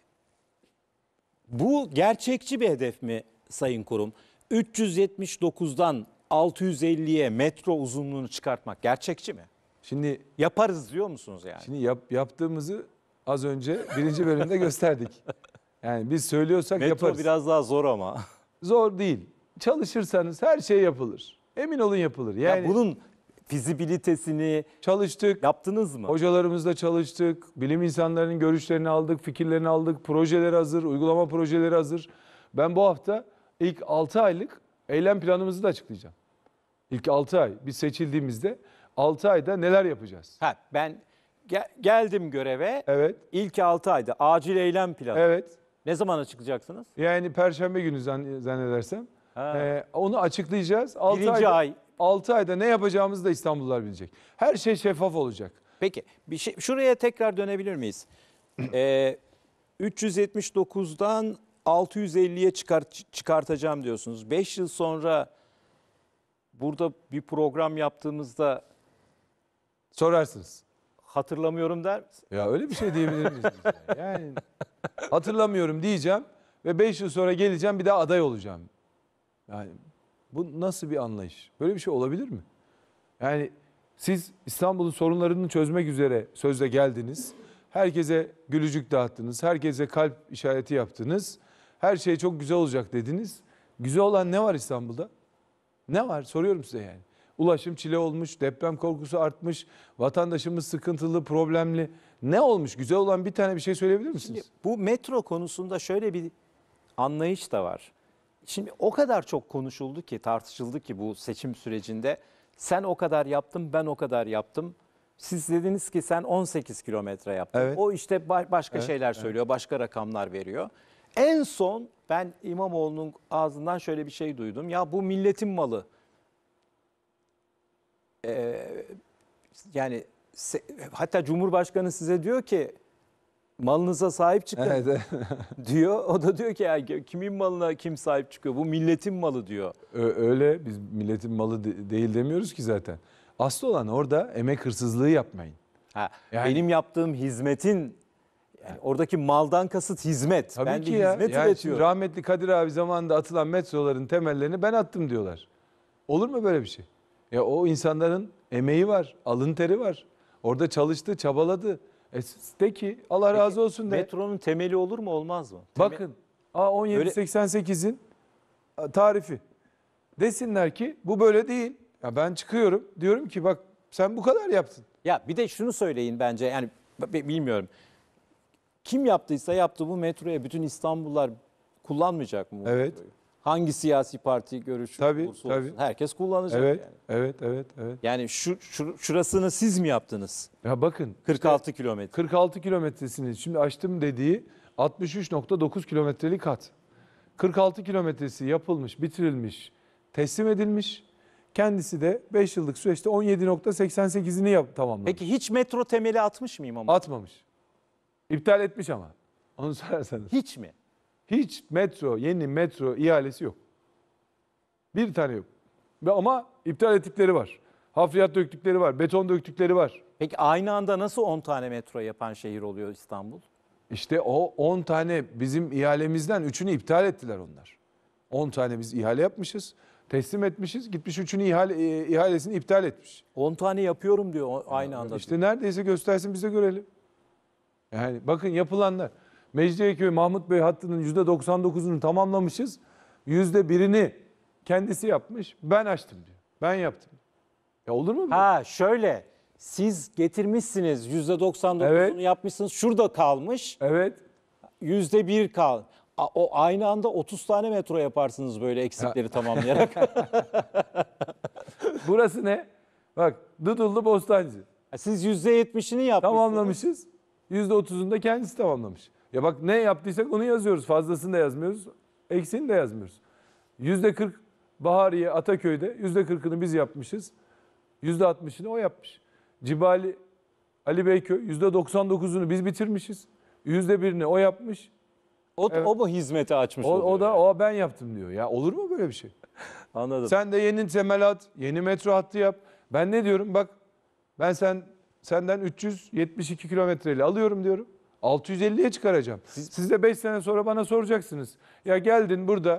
bu gerçekçi bir hedef mi Sayın Kurum? üç yüz yetmiş dokuzdan altı yüz elliye metro uzunluğunu çıkartmak gerçekçi mi? Şimdi yaparız diyor musunuz yani? Şimdi yap, yaptığımızı az önce birinci bölümde gösterdik. Yani biz söylüyorsak metro yaparız. biraz daha zor ama. Zor değil. Çalışırsanız her şey yapılır. Emin olun yapılır. Yani ya bunun fizibilitesini çalıştık. Yaptınız mı? Hocalarımızla çalıştık. Bilim insanlarının görüşlerini aldık, fikirlerini aldık. Projeler hazır, uygulama projeleri hazır. Ben bu hafta ilk altı aylık eylem planımızı da açıklayacağım. İlk altı ay biz seçildiğimizde altı ayda neler yapacağız? Ha, ben gel- geldim göreve. Evet. İlk altı ayda acil eylem planı. Evet. Ne zaman açıklayacaksınız? Yani Perşembe günü zan- zannedersem. Ha. Ee, onu açıklayacağız. altı Birinci ayda, ay. altı ayda ne yapacağımızı da İstanbullular bilecek. Her şey şeffaf olacak. Peki bir şey, şuraya tekrar dönebilir miyiz? Ee, üç yüz yetmiş dokuzdan altı yüz elliye çıkart, çıkartacağım diyorsunuz. beş yıl sonra burada bir program yaptığımızda sorarsınız. Hatırlamıyorum der misin? Ya öyle bir şey diyebilir miyiz? biz ya? Yani hatırlamıyorum diyeceğim ve beş yıl sonra geleceğim bir daha aday olacağım. Yani bu nasıl bir anlayış? Böyle bir şey olabilir mi? Yani siz İstanbul'un sorunlarını çözmek üzere sözle geldiniz. Herkese gülücük dağıttınız. Herkese kalp işareti yaptınız. Her şey çok güzel olacak dediniz. Güzel olan ne var İstanbul'da? Ne var? Soruyorum size yani. Ulaşım çile olmuş, deprem korkusu artmış, vatandaşımız sıkıntılı, problemli. Ne olmuş? Güzel olan bir tane bir şey söyleyebilir misiniz? Şimdi bu metro konusunda şöyle bir anlayış da var. Şimdi o kadar çok konuşuldu ki, tartışıldı ki bu seçim sürecinde. Sen o kadar yaptın, ben o kadar yaptım. Siz dediniz ki sen on sekiz kilometre yaptın. Evet. O işte ba- başka Evet, şeyler söylüyor, başka rakamlar veriyor. En son ben İmamoğlu'nun ağzından şöyle bir şey duydum. Ya bu milletin malı. Ee, yani se- hatta Cumhurbaşkanı size diyor ki malınıza sahip çıkın Evet, evet. diyor. O da diyor ki ya kimin malına kim sahip çıkıyor? Bu milletin malı diyor. Ö- Öyle biz milletin malı de- değil demiyoruz ki zaten. Aslı olan orada emek hırsızlığı yapmayın. Ha, Yani- benim yaptığım hizmetin yani oradaki maldan kasıt hizmet. Tabii ben ki bir ya. hizmet Yani şimdi üretiyorum. rahmetli Kadir abi zamanında atılan metroların temellerini ben attım diyorlar. Olur mu böyle bir şey? Ya o insanların emeği var, alın teri var. Orada çalıştı, çabaladı. E de ki Allah Peki, razı olsun de. Metronun temeli olur mu olmaz mı? Temel- Bakın A on yedi seksen sekizin tarifi. Desinler ki bu böyle değil. Ya ben çıkıyorum diyorum ki bak sen bu kadar yaptın. Ya bir de şunu söyleyin bence yani b- bilmiyorum. Kim yaptıysa yaptı bu metroya bütün İstanbullular kullanmayacak mı? bu Evet. metroyu? Hangi siyasi parti görüşü Tabii, olursa tabii. olsun herkes kullanacak Evet, yani. evet, evet, evet. Yani şu, şu şurasını siz mi yaptınız? Ya bakın. kırk altı kilometre. kırk altı kilometresini şimdi açtım dediği altmış üç nokta dokuz kilometrelik hat. kırk altı kilometresi yapılmış, bitirilmiş, teslim edilmiş. Kendisi de beş yıllık süreçte on yedi nokta seksen sekizini yap, tamamlamış. Peki hiç metro temeli atmış mıyım ama? Atmamış. İptal etmiş ama. Onu sorarsanız. Hiç mi? Hiç metro, yeni metro ihalesi yok. Bir tane yok. Ve ama iptal ettikleri var. Hafriyat döktükleri var, beton döktükleri var. Peki aynı anda nasıl on tane metro yapan şehir oluyor İstanbul? İşte o on tane bizim ihalemizden üçünü iptal ettiler onlar. on tane biz ihale yapmışız, teslim etmişiz, gitmiş üçünü ihale, e, ihalesini iptal etmiş. on tane yapıyorum diyor o- aynı anda. İşte neredeyse göstersin biz de görelim. Yani bakın yapılanlar. Mecidiyeköy Mahmut Bey hattının yüzde doksan dokuzunu tamamlamışız. yüzde birini kendisi yapmış. Ben açtım diyor. Ben yaptım. Ya olur mu? bu? Ha şöyle siz getirmişsiniz yüzde doksan dokuzunu Evet. yapmışsınız şurada kalmış. Evet. Yüzde bir kal. A- O aynı anda otuz tane metro yaparsınız böyle eksikleri tamamlayarak. Burası ne? Bak Dudullu Bostancı. Siz yüzde yetmişini yapmışsınız. Tamamlamışız. yüzde otuzunu da kendisi tamamlamış. Ya bak ne yaptıysak onu yazıyoruz. Fazlasını da yazmıyoruz. Eksiğini de yazmıyoruz. yüzde kırk Bahariye Ataköy'de yüzde kırkını biz yapmışız. yüzde altmışını o yapmış. Cibali Ali Beyköy yüzde doksan dokuzunu biz bitirmişiz. yüzde birini o yapmış. O, Evet. o mu hizmeti açmış O, oluyor? o da yani? o ben yaptım diyor. Ya olur mu böyle bir şey? Anladım. Sen de yeni temel at, yeni metro hattı yap. Ben ne diyorum? Bak ben sen senden üç yüz yetmiş iki kilometreyle alıyorum diyorum. altı yüz elliye çıkaracağım. Siz, Siz de beş sene sonra bana soracaksınız. Ya geldin burada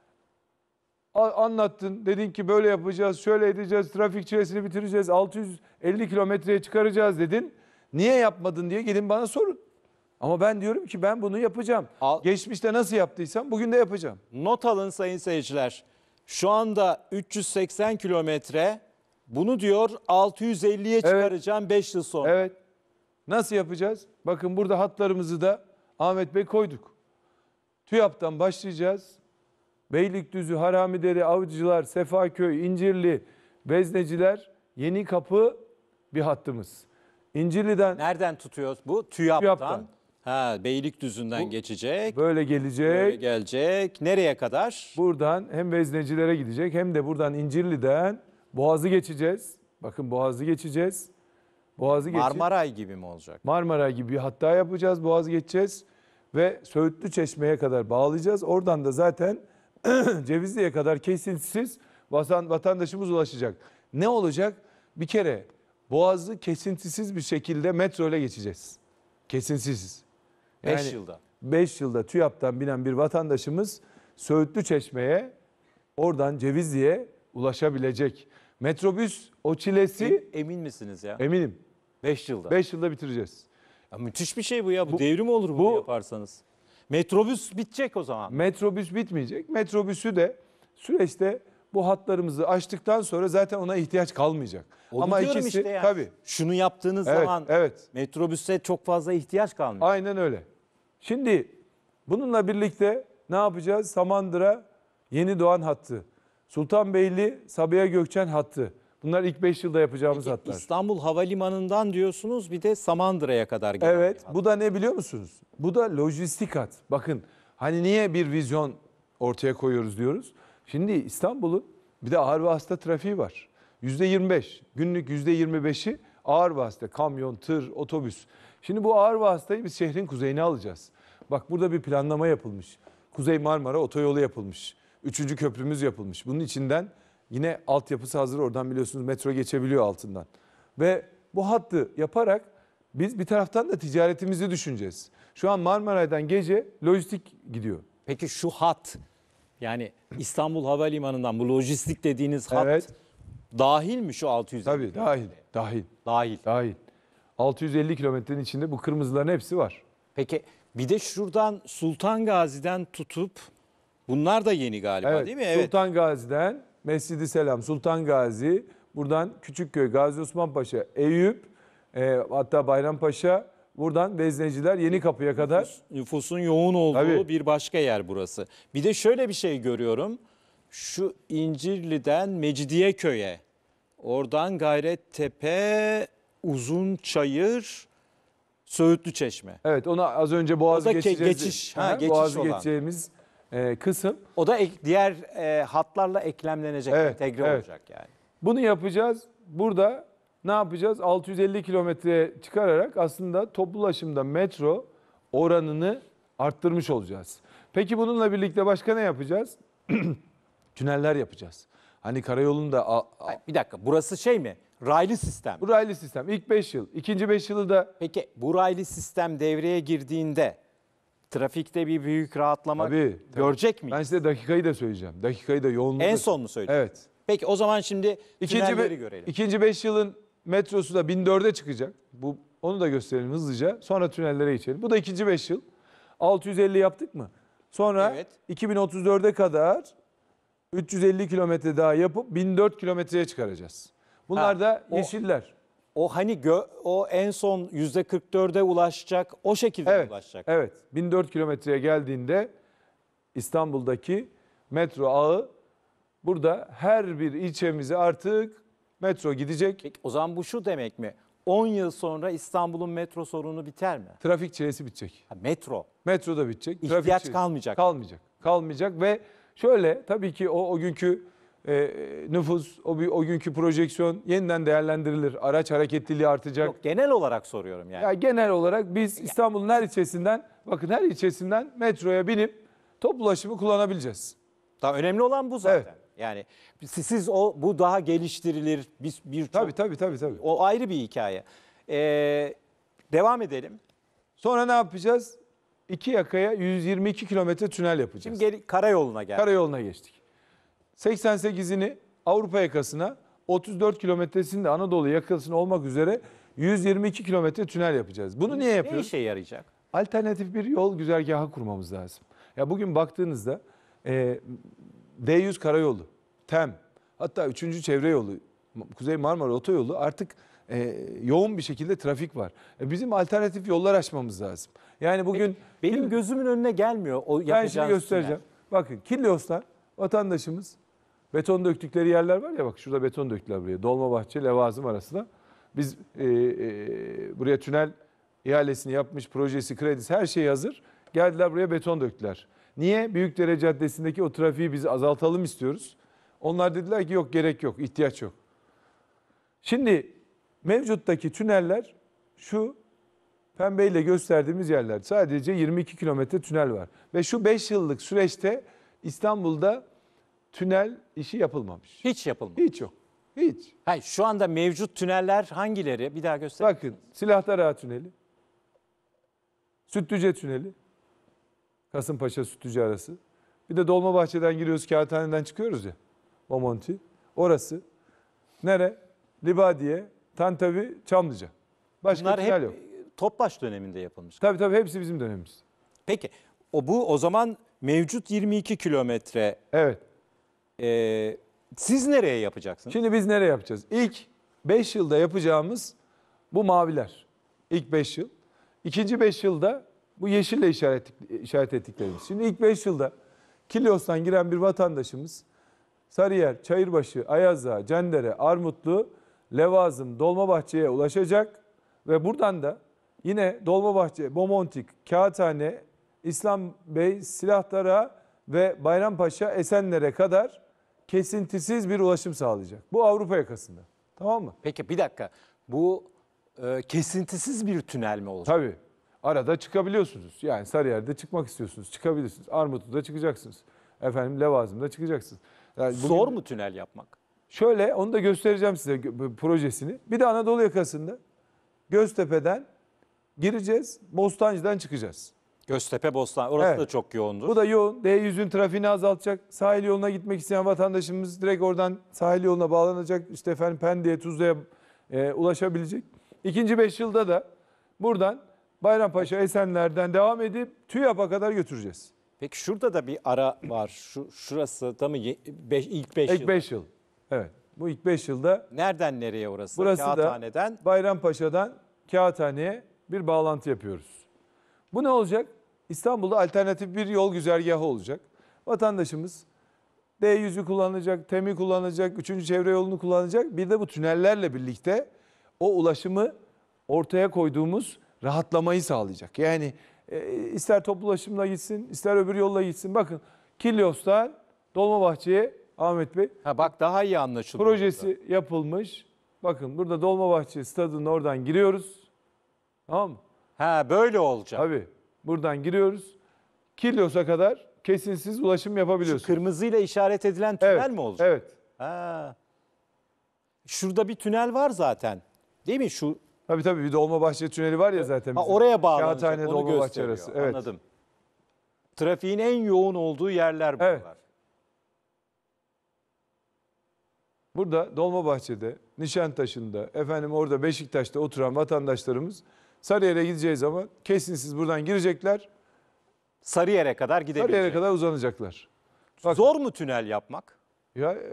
a- anlattın. Dedin ki böyle yapacağız, şöyle edeceğiz, trafik çilesini bitireceğiz, altı yüz elli kilometreye çıkaracağız dedin. Niye yapmadın diye gelin bana sorun. Ama ben diyorum ki ben bunu yapacağım. Al- Geçmişte nasıl yaptıysam bugün de yapacağım. Not alın sayın seyirciler. Şu anda üç yüz seksen kilometre. Bunu diyor altı yüz elliye çıkaracağım beş yıl sonra. Evet. Nasıl yapacağız? Bakın burada hatlarımızı da Ahmet Bey koyduk. TÜYAP'tan başlayacağız. Beylikdüzü, Haramidere, Avcılar, Sefaköy, İncirli, Vezneciler, Yenikapı bir hattımız. İncirli'den Nereden tutuyoruz bu? TÜYAP'tan. TÜYAP'tan. Ha, Beylikdüzü'nden Bu- geçecek. böyle gelecek. Böyle gelecek. Nereye kadar? Buradan hem Veznecilere gidecek hem de buradan İncirli'den Boğaz'ı geçeceğiz. Bakın Boğaz'ı geçeceğiz. Boğaz'ı geçip Marmaray gibi mi olacak? Marmaray gibi bir hatta yapacağız. Boğaz'ı geçeceğiz ve Söğütlü Çeşme'ye kadar bağlayacağız. Oradan da zaten Cevizli'ye kadar kesintisiz vatan, vatandaşımız ulaşacak. Ne olacak? Bir kere Boğaz'ı kesintisiz bir şekilde metro ile geçeceğiz. Kesintisiz. beş yılda. beş yılda TÜYAP'tan binen bir vatandaşımız Söğütlü Çeşme'ye oradan Cevizli'ye ulaşabilecek. Metrobüs o çilesi Emin misiniz ya? eminim. beş yılda. beş yılda bitireceğiz. Ya müthiş bir şey bu ya. Bu, devrim olur bunu bu- yaparsanız. Metrobüs bitecek o zaman. Metrobüs bitmeyecek. Metrobüsü de süreçte bu hatlarımızı açtıktan sonra zaten ona ihtiyaç kalmayacak. Onu Ama diyorum ikisi işte yani. tabii. Şunu yaptığınız Evet, zaman evet. metrobüse çok fazla ihtiyaç kalmıyor. Aynen öyle. Şimdi bununla birlikte ne yapacağız? Samandıra Yeni Doğan hattı. Sultanbeyli Sabiha Gökçen hattı. Bunlar ilk beş yılda yapacağımız hatlar. İstanbul Havalimanı'ndan diyorsunuz bir de Samandıra'ya kadar giden Evet, bir hat. bu da ne biliyor musunuz? Bu da lojistik hat. Bakın hani niye bir vizyon ortaya koyuyoruz diyoruz. Şimdi İstanbul'un bir de ağır vasıta trafiği var. yüzde yirmi beş, günlük yüzde yirmi beşi ağır vasıta, kamyon, tır, otobüs. Şimdi bu ağır vasıtayı biz şehrin kuzeyine alacağız. Bak burada bir planlama yapılmış. Kuzey Marmara otoyolu yapılmış. Üçüncü köprümüz yapılmış. Bunun içinden yine altyapısı hazır. Oradan biliyorsunuz metro geçebiliyor altından. Ve bu hattı yaparak biz bir taraftan da ticaretimizi düşüneceğiz. Şu an Marmaray'dan gece lojistik gidiyor. Peki şu hat, yani İstanbul Havalimanı'ndan bu lojistik dediğiniz hat Evet. dahil mi şu altı yüz? Tabii dahil, dahil. Dahil. Dahil. altı yüz elli kilometrenin içinde bu kırmızıların hepsi var. Peki bir de şuradan Sultan Gazi'den tutup, bunlar da yeni galiba Evet, değil mi? Evet. Sultan Gazi'den Mescid-i Selam, Sultan Gazi, buradan Küçükköy, Gazi Osman Paşa, Eyüp, e, hatta Bayrampaşa, buradan Vezneciler, Yenikapı'ya kadar. Nüfus- nüfusun yoğun olduğu Tabii. bir başka yer burası. Bir de şöyle bir şey görüyorum. Şu İncirli'den Mecidiyeköy'e, oradan Gayrettepe, Uzunçayır, Söğütlü Çeşme. Evet, ona az önce Boğaz'ı O da ke- geçeceğiz. geçiş, ha, Aha, geçiş Boğaz'ı olan. geçeceğimiz e, kısım. O da ek- diğer e, hatlarla eklemlenecek, Evet, entegre evet. olacak yani. Bunu yapacağız. Burada ne yapacağız? altı yüz elli kilometreye çıkararak aslında toplu ulaşımda metro oranını arttırmış olacağız. Peki bununla birlikte başka ne yapacağız? Tüneller yapacağız. Hani karayolunda... A, a, Bir dakika, burası şey mi? Raylı sistem. bu raylı sistem. İlk beş yıl. İkinci beş yılı da... Peki bu raylı sistem devreye girdiğinde trafikte bir büyük rahatlama Tabii, tabii. görecek miyiz? Ben size dakikayı da söyleyeceğim. Dakikayı da yoğunluğu En da- son mu söyleyeceğim? Evet. Peki o zaman şimdi İkinci, tünelleri be- görelim. ikinci beş yılın metrosu da bin dörde çıkacak. Bu, onu da gösterelim hızlıca. Sonra tünellere geçelim. Bu da ikinci beş yıl. altı yüz elli yaptık mı? Sonra Evet. iki bin otuz dörde kadar üç yüz elli kilometre daha yapıp bin dört kilometreye çıkaracağız. Bunlar Ha, da o- yeşiller. O hani gö- o en son yüzde kırk dörde ulaşacak, o şekilde Evet, ulaşacak. evet. bin dört kilometreye geldiğinde İstanbul'daki metro ağı burada her bir ilçemize artık metro gidecek. Peki, o zaman bu şu demek mi? on yıl sonra İstanbul'un metro sorunu biter mi? Trafik çilesi bitecek. Ha, metro. Metro da bitecek. İhtiyaç çilesi- kalmayacak. Kalmayacak. Kalmayacak ve şöyle tabii ki o, o günkü e, nüfus, o, bir- o günkü projeksiyon yeniden değerlendirilir. Araç hareketliliği artacak. Yok, genel olarak soruyorum yani. Ya genel olarak biz İstanbul'un her ilçesinden, bakın her ilçesinden metroya binip toplu ulaşımı kullanabileceğiz. Daha önemli olan bu zaten. Evet. Yani siz, siz o bu daha geliştirilir. Bir, bir Tabii tabii tabii tabii. O ayrı bir hikaye. Ee, devam edelim. Sonra ne yapacağız? İki yakaya yüz yirmi iki kilometre tünel yapacağız. Şimdi geri, karayoluna geldik. Karayoluna geçtik. seksen sekizini Avrupa yakasına, otuz dört kilometresini de Anadolu yakasına olmak üzere yüz yirmi iki kilometre tünel yapacağız. Bunu niye Ne yapıyoruz? işe yarayacak? Alternatif bir yol güzergahı kurmamız lazım. Ya bugün baktığınızda e, D yüz karayolu, TEM, hatta üçüncü çevre yolu, Kuzey Marmara Otoyolu artık e, yoğun bir şekilde trafik var. E, bizim alternatif yollar açmamız lazım. Yani bugün Benim gözümün önüne gelmiyor o ben şimdi yapacağınız göstereceğim. Bakın Kilyos'tan vatandaşımız beton döktükleri yerler var ya, bak şurada beton döktüler buraya. Dolmabahçe, Levazım arasında. Biz e, e, buraya tünel ihalesini yapmış, projesi, kredisi her şey hazır. Geldiler buraya beton döktüler. Niye? Büyükdere Caddesi'ndeki o trafiği biz azaltalım istiyoruz. Onlar dediler ki yok, gerek yok, ihtiyaç yok. Şimdi mevcuttaki tüneller şu pembeyle gösterdiğimiz yerler. Sadece yirmi iki kilometre tünel var. Ve şu beş yıllık süreçte İstanbul'da tünel işi yapılmamış. Hiç yapılmamış. Hiç yok. Hiç. Hayır, şu anda mevcut tüneller hangileri? Bir daha göster. Bakın Silahtar Tüneli, Sütlüce Tüneli, Kasımpaşa Sütlüce arası. Bir de Dolmabahçe'den giriyoruz, Kağıthane'den çıkıyoruz ya. Bomonti. Orası. Nere? Libadiye, Tantavi, Çamlıca. Başka Bunlar tünel hep yok. Topbaş döneminde yapılmış. Tabii tabii hepsi bizim dönemimiz. Peki o bu o zaman mevcut yirmi iki kilometre. Evet. E, siz nereye yapacaksınız? Şimdi biz nereye yapacağız? İlk beş yılda yapacağımız bu maviler. İlk beş yıl. İkinci beş yılda bu yeşille işaret, işaret ettiklerimiz. Şimdi ilk beş yılda Kilyos'tan giren bir vatandaşımız Sarıyer, Çayırbaşı, Ayaza, Cendere, Armutlu, Levazım, Dolmabahçe'ye ulaşacak ve buradan da yine Dolmabahçe, Bomontik, Kağıthane, İslam Bey, Silahtar'a ve Bayrampaşa, Esenler'e kadar kesintisiz bir ulaşım sağlayacak. Bu Avrupa yakasında. Tamam mı? Peki bir dakika. Bu e, kesintisiz bir tünel mi olacak? Tabii. Arada çıkabiliyorsunuz. Yani Sarıyer'de çıkmak istiyorsunuz. Çıkabilirsiniz. Armutlu'da çıkacaksınız. Efendim Levazım'da çıkacaksınız. Yani bugün, Zor mu tünel yapmak? Şöyle onu da göstereceğim size projesini. Bir de Anadolu yakasında Göztepe'den gireceğiz. Bostancı'dan çıkacağız. Göztepe Bostan orası Evet. da çok yoğundur. Bu da yoğun. D yüzün trafiğini azaltacak. Sahil yoluna gitmek isteyen vatandaşımız direkt oradan sahil yoluna bağlanacak. İşte efendim Pendik'e, Tuzla'ya e, ulaşabilecek. İkinci beş yılda da buradan Bayrampaşa, Esenler'den devam edip TÜYAP'a kadar götüreceğiz. Peki şurada da bir ara var. Şu şurası da mı ye- beş, ilk beş İlk yıl? beş yıl. Evet. Bu ilk beş yılda Nereden nereye orası? burası da Kağıthane'den. Bayrampaşa'dan Kağıthane'ye bir bağlantı yapıyoruz. Bu ne olacak? İstanbul'da alternatif bir yol güzergahı olacak. Vatandaşımız D yüzü kullanacak, TEM'i kullanacak, üçüncü çevre yolunu kullanacak. Bir de bu tünellerle birlikte o ulaşımı ortaya koyduğumuz rahatlamayı sağlayacak. Yani e, ister toplu ulaşımla gitsin, ister öbür yolla gitsin. Bakın Kilyos'tan Dolmabahçe'ye Ahmet Bey. Ha bak daha iyi anlaşılıyor. Projesi burada yapılmış. Bakın burada Dolmabahçe stadının oradan giriyoruz. Tamam mı? Ha böyle olacak. Tabii. Buradan giriyoruz. Kilyos'a kadar kesintisiz ulaşım yapabiliyorsunuz. Şu kırmızıyla işaret edilen tünel Evet, mi olacak? Evet. Ha. Şurada bir tünel var zaten. Değil mi şu? Tabii tabii bir Dolmabahçe tüneli var ya zaten. Ha, bizim. oraya bağlanacak. Kağıthane, Onu Dolmabahçe gösteriyor. arası. Evet. Anladım. Trafiğin en yoğun olduğu yerler buralar. Evet. Burada Dolmabahçe'de, Nişantaşı'nda, efendim orada Beşiktaş'ta oturan vatandaşlarımız Sarıyer'e gideceği zaman kesinsiz buradan girecekler. Sarıyer'e kadar gidebilecek. Sarıyer'e kadar uzanacaklar. Bak, Zor mu tünel yapmak? Ya e,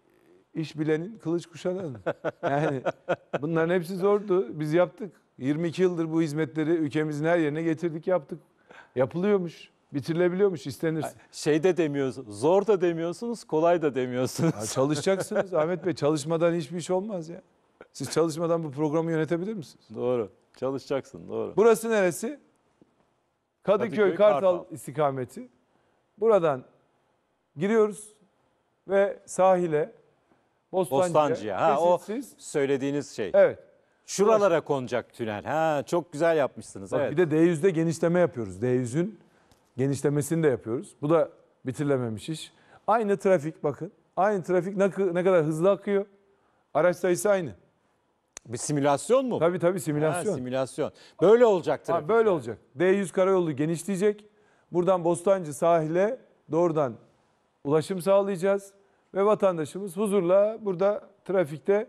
iş bilenin kılıç kuşananın. Yani bunların hepsi zordu. Biz yaptık. yirmi iki yıldır bu hizmetleri ülkemizin her yerine getirdik, yaptık. Yapılıyormuş, bitirilebiliyormuş istenirse. Şey de demiyorsunuz, zor da demiyorsunuz, kolay da demiyorsunuz. Ya çalışacaksınız Ahmet Bey. Çalışmadan hiçbir iş olmaz ya. Siz çalışmadan bu programı yönetebilir misiniz? Doğru. Çalışacaksın, doğru. Burası neresi? Kadıköy, Kadıköy, Kartal, Kartal istikameti. Buradan giriyoruz ve sahile, Bostancı'ya. Bostancı'ya. Ha, o kesinsiz. söylediğiniz şey. Evet. Şuralara konacak tünel. Ha, çok güzel yapmışsınız. Bak, evet. bir de D yüzde genişleme yapıyoruz. D yüzün genişlemesini de yapıyoruz. Bu da bitirilememiş iş. Aynı trafik bakın. Aynı trafik ne, ne kadar hızlı akıyor. Araç sayısı aynı. Bir simülasyon mu? Tabii tabii simülasyon. Ha, simülasyon. Böyle olacak trafik. Ha, böyle olacak. D yüz karayolu genişleyecek. Buradan Bostancı sahile doğrudan ulaşım sağlayacağız. Ve vatandaşımız huzurla burada trafikte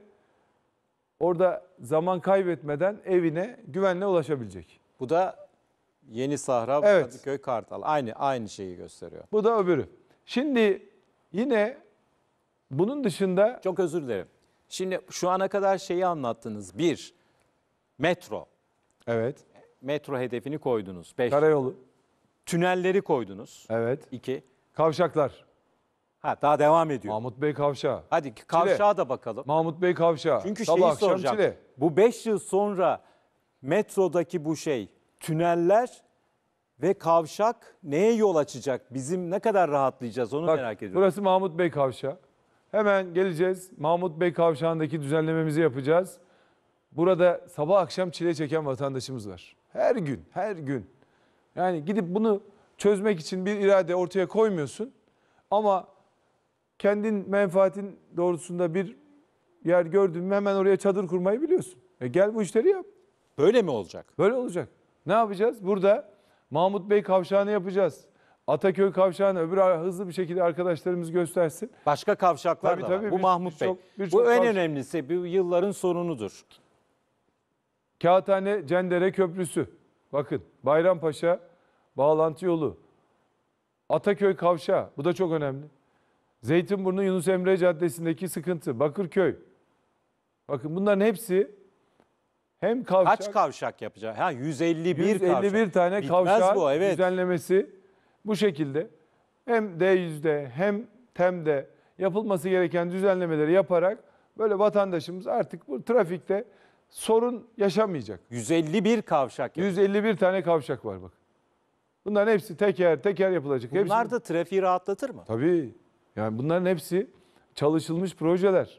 orada zaman kaybetmeden evine güvenle ulaşabilecek. Bu da Yeni Sahra, Evet. Kadıköy, Kartal. Aynı aynı şeyi gösteriyor. Bu da öbürü. Şimdi yine bunun dışında... Çok özür dilerim. Şimdi şu ana kadar şeyi anlattınız. Bir, metro. Evet. Metro hedefini koydunuz. Beş. Karayolu. Tünelleri koydunuz. Evet. İki. Kavşaklar. Ha, daha devam ediyor. Mahmut Bey Kavşağı. Hadi kavşağa da bakalım. Mahmut Bey Kavşağı. Çünkü Sabah şeyi akşam soracağım. Çile. Bu beş yıl sonra metrodaki bu şey, tüneller ve kavşak neye yol açacak? Bizim ne kadar rahatlayacağız onu Bak, merak ediyorum. burası Mahmut Bey Kavşağı. Hemen geleceğiz. Mahmut Bey Kavşağı'ndaki düzenlememizi yapacağız. Burada sabah akşam çile çeken vatandaşımız var. Her gün, her gün. Yani gidip bunu çözmek için bir irade ortaya koymuyorsun. Ama kendin menfaatin doğrultusunda bir yer gördün mü hemen oraya çadır kurmayı biliyorsun. E gel bu işleri yap. Böyle mi olacak? Böyle olacak. Ne yapacağız? Burada Mahmut Bey Kavşağı'nı yapacağız. Ataköy Kavşağı'nı öbür hızlı bir şekilde arkadaşlarımız göstersin. Başka kavşaklar Tabii, da tabii, var. Bu bir- Mahmut Bey. birçok- birçok Bu en kavşak. önemlisi. Bu yılların sorunudur. Kağıthane Cendere Köprüsü. Bakın Bayrampaşa bağlantı yolu. Ataköy Kavşağı. Bu da çok önemli. Zeytinburnu Yunus Emre Caddesi'ndeki sıkıntı. Bakırköy. Bakın bunların hepsi hem kavşak... Kaç kavşak yapacak? Ha yüz elli bir yüz elli bir kavşak. tane Bitmez kavşağın bu, evet. düzenlemesi bu şekilde hem D yüzde hem TEM'de yapılması gereken düzenlemeleri yaparak böyle vatandaşımız artık bu trafikte sorun yaşamayacak. yüz elli bir kavşak. yüz elli bir tane kavşak var bak. Bunların hepsi teker teker yapılacak. Bunlar Hepsi- da trafiği rahatlatır mı? Tabii. Yani bunların hepsi çalışılmış projeler.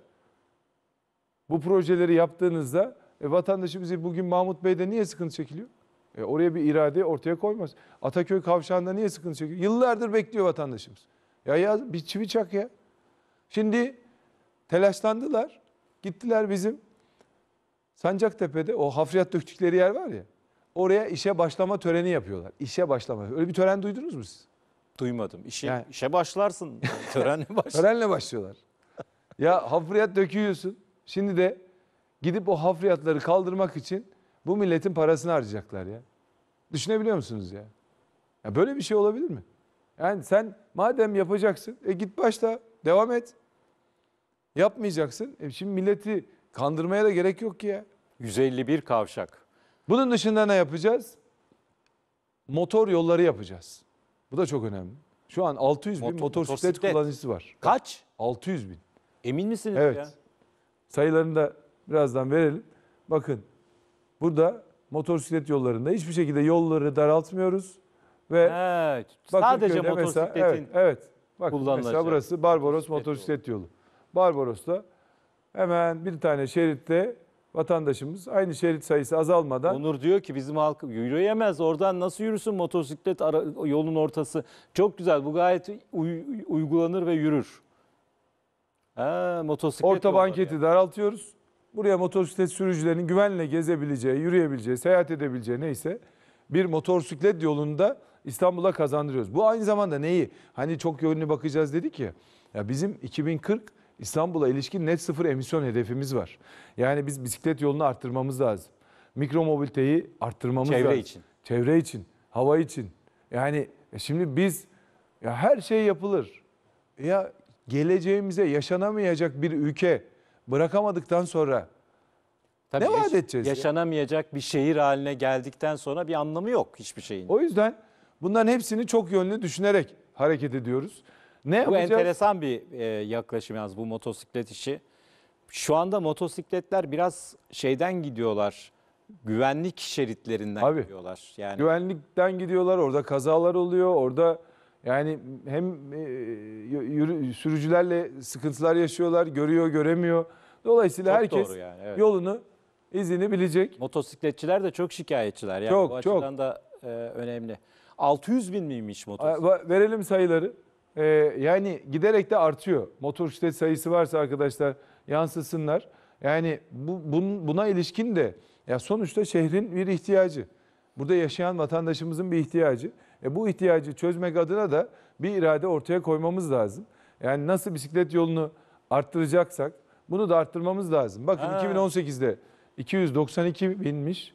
Bu projeleri yaptığınızda e, vatandaşımız bugün Mahmut Bey'de niye sıkıntı çekiliyor? E, oraya bir irade ortaya koymaz. Ataköy Kavşağı'nda niye sıkıntı çekiyor? Yıllardır bekliyor vatandaşımız. Ya ya bir çivi çak ya. Şimdi telaşlandılar. Gittiler bizim Sancaktepe'de o hafriyat döktükleri yer var ya. oraya işe başlama töreni yapıyorlar. İşe başlama. Öyle bir tören duydunuz mu siz? Duymadım. İşe, Yani- işe başlarsın. Törenle başlarsın. Törenle başlıyorlar. Ya hafriyat döküyorsun. Şimdi de gidip o hafriyatları kaldırmak için bu milletin parasını harcayacaklar ya. Düşünebiliyor musunuz ya? Ya böyle bir şey olabilir mi? Yani sen madem yapacaksın, e git başla, devam et. Yapmayacaksın. E şimdi milleti kandırmaya da gerek yok ki ya. yüz elli bir kavşak. Bunun dışında ne yapacağız? Motor yolları yapacağız. Bu da çok önemli. Şu an altı yüz bin Motor- motosiklet, motosiklet. kullanıcısı var. Kaç? altı yüz bin. Emin misiniz Evet. ya? Sayılarını da birazdan verelim. Bakın burada motosiklet yollarında hiçbir şekilde yolları daraltmıyoruz. Ve Evet, sadece Bakırköy'de mesela- motosikletin evet, evet. Bak kullanılacağı mesela burası Barbaros motosiklet motosiklet yolu. Barbaros'ta hemen bir tane şeritte vatandaşımız aynı şerit sayısı azalmadan Onur diyor ki bizim halk yürüyemez. Oradan nasıl yürüsün motosiklet ara- yolun ortası? Çok güzel. Bu gayet uy- uygulanır ve yürür. Ha, motosiklet orta yolları banketi daraltıyoruz. Buraya motosiklet sürücülerinin güvenle gezebileceği, yürüyebileceği, seyahat edebileceği neyse bir motosiklet yolunda İstanbul'a kazandırıyoruz. Bu aynı zamanda neyi? Hani çok yönlü bakacağız dedik ya. Ya bizim iki bin kırk İstanbul'a ilişkin net sıfır emisyon hedefimiz var. Yani biz bisiklet yolunu arttırmamız lazım. Mikromobiliteyi arttırmamız Çevre lazım. için. Çevre için, hava için. Yani e şimdi biz ya her şey yapılır. Ya geleceğimize yaşanamayacak bir ülke bırakamadıktan sonra Tabii ne yaş- vaat edeceğiz? ya? Yaşanamayacak bir şehir haline geldikten sonra bir anlamı yok hiçbir şeyin. O yüzden bunların hepsini çok yönlü düşünerek hareket ediyoruz. Ne Bu yapacağız? enteresan bir e, yaklaşım yalnız bu motosiklet işi. Şu anda motosikletler biraz şeyden gidiyorlar. Güvenlik şeritlerinden Abi, gidiyorlar. Yani Güvenlikten gidiyorlar, orada kazalar oluyor, orada yani hem e, yürü- sürücülerle sıkıntılar yaşıyorlar, görüyor, göremiyor. Dolayısıyla Çok herkes doğru yani, evet. yolunu, izini bilecek. motosikletçiler de çok şikayetçiler. Yani Çok, bu çok. açıdan da e, önemli. altı yüz bin miymiş A- motosiklet? va- Verelim sayıları. Ee, yani giderek de artıyor. Motosiklet sayısı varsa arkadaşlar yansısınlar. Yani bu, bun- buna ilişkin de ya sonuçta şehrin bir ihtiyacı. Burada yaşayan vatandaşımızın bir ihtiyacı. E bu ihtiyacı çözmek adına da bir irade ortaya koymamız lazım. Yani nasıl bisiklet yolunu arttıracaksak bunu da arttırmamız lazım. Bakın Ha. iki bin on sekizde iki yüz doksan iki binmiş.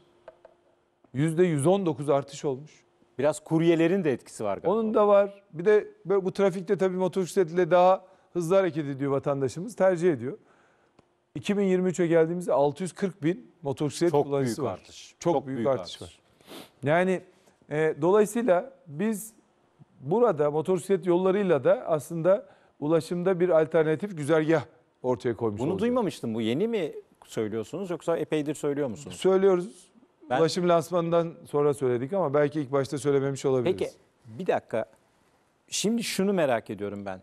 yüzde yüz on dokuz artış olmuş. Biraz kuryelerin de etkisi var galiba. Onun da var. Bir de böyle bu trafikte tabii motosikletle daha hızlı hareket ediyor vatandaşımız. Tercih ediyor. iki bin yirmi üçe geldiğimizde altı yüz kırk bin motosiklet Çok kullanıcısı büyük var. artış. Çok, Çok büyük, büyük artış, artış. var. Yani e, dolayısıyla biz burada motosiklet yollarıyla da aslında ulaşımda bir alternatif güzergah ortaya koymuş Bunu olacağız. duymamıştım. Bu yeni mi söylüyorsunuz yoksa epeydir söylüyor musunuz? Söylüyoruz. Ben- Ulaşım lansmanından sonra söyledik ama belki ilk başta söylememiş olabiliriz. Peki bir dakika. Şimdi şunu merak ediyorum ben.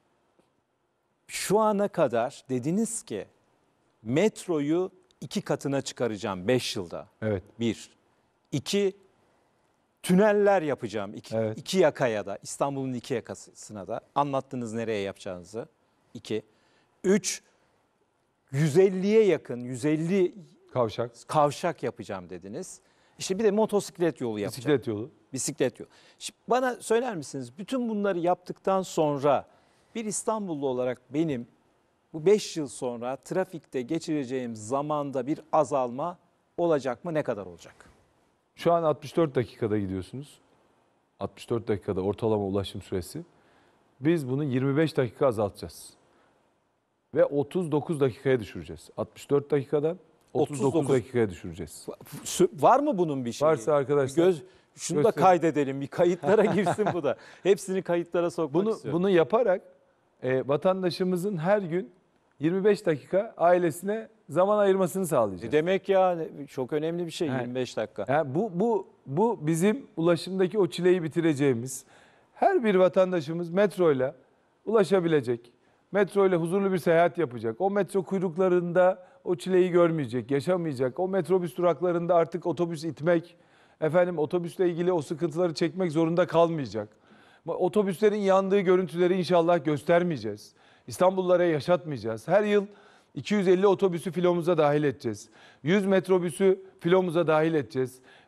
Şu ana kadar dediniz ki metroyu iki katına çıkaracağım beş yılda. Evet. Bir. İki, tüneller yapacağım. İki, Evet. iki yakaya da, İstanbul'un iki yakasına da. Anlattınız nereye yapacağınızı. İki. Üç, yüz elliye yakın, yüz elli Kavşak. kavşak yapacağım dediniz. İşte bir de motosiklet yolu yapacağım. Bisiklet yolu. Bisiklet yolu. Şimdi bana söyler misiniz? Bütün bunları yaptıktan sonra bir İstanbullu olarak benim bu beş yıl sonra trafikte geçireceğim zamanda bir azalma olacak mı? Ne kadar olacak? Şu an altmış dört dakikada gidiyorsunuz. altmış dört dakikada ortalama ulaşım süresi. Biz bunu yirmi beş dakika azaltacağız. Ve otuz dokuz dakikaya düşüreceğiz. altmış dört dakikadan otuz dokuz, otuz dokuz dakikaya düşüreceğiz. Var mı bunun bir şeyi? Varsa arkadaşlar. Göz, şunu da gösterin. kaydedelim. Bir kayıtlara girsin bu da. Hepsini kayıtlara sokmak Bunu istiyorum. bunu yaparak e, vatandaşımızın her gün yirmi beş dakika ailesine zaman ayırmasını sağlayacağız. Demek ya çok önemli bir şey He. yirmi beş dakika. Yani bu bu bu bizim ulaşımdaki o çileyi bitireceğimiz. Her bir vatandaşımız metroyla ulaşabilecek. Metroyla huzurlu bir seyahat yapacak. O metro kuyruklarında o çileyi görmeyecek, yaşamayacak. O metrobüs duraklarında artık otobüs itmek, efendim otobüsle ilgili o sıkıntıları çekmek zorunda kalmayacak. Otobüslerin yandığı görüntüleri inşallah göstermeyeceğiz. İstanbullulara yaşatmayacağız. Her yıl iki yüz elli otobüsü filomuza dahil edeceğiz. yüz metrobüsü filomuza dahil edeceğiz.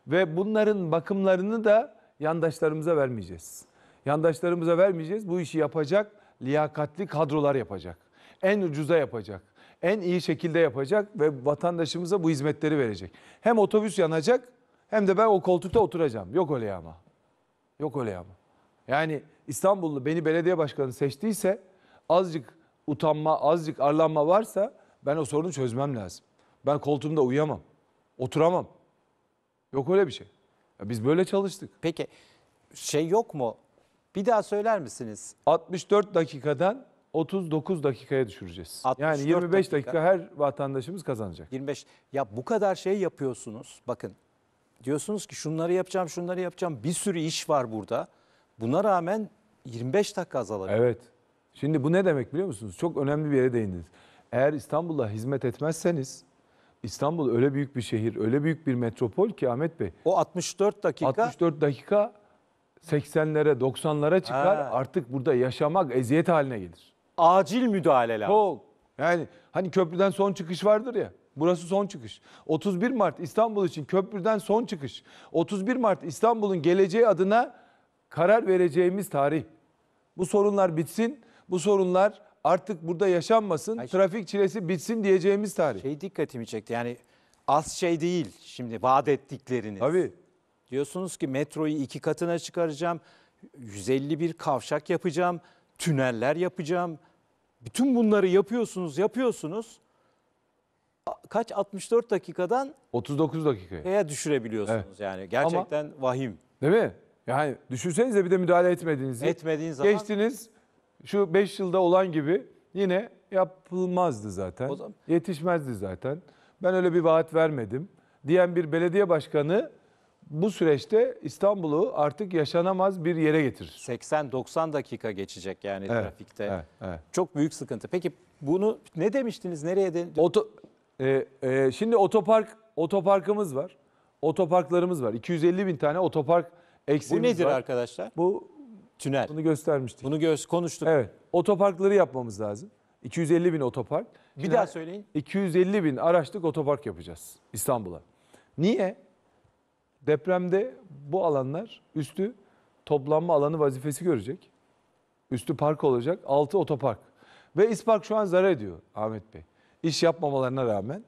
Ve bunların bakımlarını da yandaşlarımıza vermeyeceğiz. Yandaşlarımıza vermeyeceğiz. Bu işi yapacak liyakatli kadrolar yapacak. En ucuza yapacak. En iyi şekilde yapacak ve vatandaşımıza bu hizmetleri verecek. Hem otobüs yanacak hem de ben o koltukta oturacağım. Yok öyle ama. Yok öyle ama. Yani İstanbullu beni belediye başkanı seçtiyse azıcık utanma, azıcık arlanma varsa ben o sorunu çözmem lazım. Ben koltuğumda uyuyamam. Oturamam. Yok öyle bir şey. Ya biz böyle çalıştık. Peki şey yok mu? Bir daha söyler misiniz? altmış dört dakikadan otuz dokuz dakikaya düşüreceğiz. Yani yirmi beş dakika her vatandaşımız kazanacak. yirmi beş. Ya bu kadar şey yapıyorsunuz. Bakın diyorsunuz ki şunları yapacağım, şunları yapacağım. Bir sürü iş var burada. Buna rağmen yirmi beş dakika azalacak. Evet. Şimdi bu ne demek biliyor musunuz? Çok önemli bir yere değindiniz. Eğer İstanbul'a hizmet etmezseniz, İstanbul öyle büyük bir şehir, öyle büyük bir metropol ki Ahmet Bey. O altmış dört dakika. altmış dört dakika seksenlere, doksanlara çıkar. Ha. Artık burada yaşamak eziyet haline gelir. Acil müdahale lazım. Çok. Yani hani köprüden son çıkış vardır ya. Burası son çıkış. otuz bir Mart İstanbul için köprüden son çıkış. otuz bir Mart İstanbul'un geleceği adına karar vereceğimiz tarih. Bu sorunlar bitsin. Bu sorunlar artık burada yaşanmasın. Ay, trafik çilesi bitsin diyeceğimiz tarih. Şey dikkatimi çekti. Yani az şey değil şimdi vaat ettikleriniz. Tabii. Diyorsunuz ki metroyu iki katına çıkaracağım. yüz elli bir kavşak yapacağım. Tüneller yapacağım. Bütün bunları yapıyorsunuz, yapıyorsunuz. Kaç altmış dört dakikadan otuz dokuz dakikaya düşürebiliyorsunuz evet. yani. Gerçekten Ama, vahim. Değil mi? Yani düşünsenize bir de müdahale etmediğinizi. Etmediğin zaman geçtiniz şu beş yılda olan gibi yine yapılmazdı zaten. O zaman, yetişmezdi zaten. Ben öyle bir vaat vermedim diyen bir belediye başkanı bu süreçte İstanbul'u artık yaşanamaz bir yere getirir. seksen doksan dakika geçecek yani Evet, trafikte. evet, evet. Çok büyük sıkıntı. Peki bunu ne demiştiniz? Nereye de? Oto, e, e, şimdi otopark otoparkımız var. Otoparklarımız var. iki yüz elli bin tane otopark eksiğimiz Bu nedir var. arkadaşlar? Bu tünel. Bunu göstermiştik. Bunu göz konuştuk. Evet. Otoparkları yapmamız lazım. iki yüz elli bin otopark. Bir Şimdi daha söyleyin. iki yüz elli bin araçlık otopark yapacağız İstanbul'a. Niye? Depremde bu alanlar üstü toplanma alanı vazifesi görecek. Üstü park olacak. Altı otopark. Ve İSPARK şu an zarar ediyor Ahmet Bey. İş yapmamalarına rağmen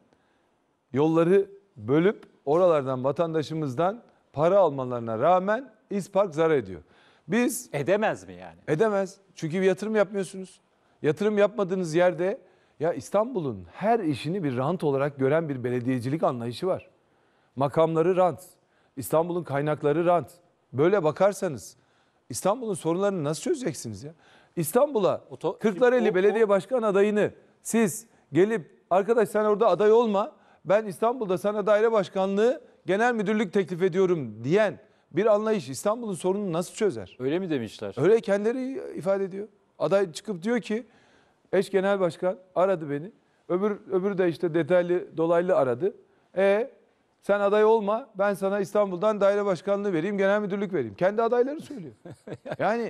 yolları bölüp oralardan vatandaşımızdan para almalarına rağmen İSPARK zarar ediyor. Biz edemez mi yani? Edemez. Çünkü bir yatırım yapmıyorsunuz. Yatırım yapmadığınız yerde ya İstanbul'un her işini bir rant olarak gören bir belediyecilik anlayışı var. Makamları rant. İstanbul'un kaynakları rant. Böyle bakarsanız İstanbul'un sorunlarını nasıl çözeceksiniz ya? İstanbul'a Kırklareli Belediye Başkan adayını siz gelip arkadaş sen orada aday olma, ben İstanbul'da sana daire başkanlığı genel müdürlük teklif ediyorum diyen bir anlayış İstanbul'un sorununu nasıl çözer? Öyle mi demişler? Öyle kendileri ifade ediyor. Aday çıkıp diyor ki eş genel başkan aradı beni. Öbür öbürü de işte detaylı dolaylı aradı. E sen aday olma, ben sana İstanbul'dan daire başkanlığı vereyim, genel müdürlük vereyim. Kendi adayları söylüyor. Yani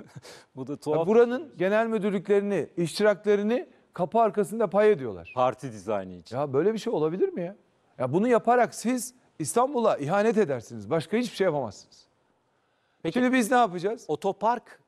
bu da tuhaf. Buranın genel müdürlüklerini, iştiraklerini kapı arkasında pay ediyorlar. Parti dizaynı için. Ya böyle bir şey olabilir mi ya? Ya bunu yaparak siz İstanbul'a ihanet edersiniz. Başka hiçbir şey yapamazsınız. Peki, şimdi biz ne yapacağız? Otopark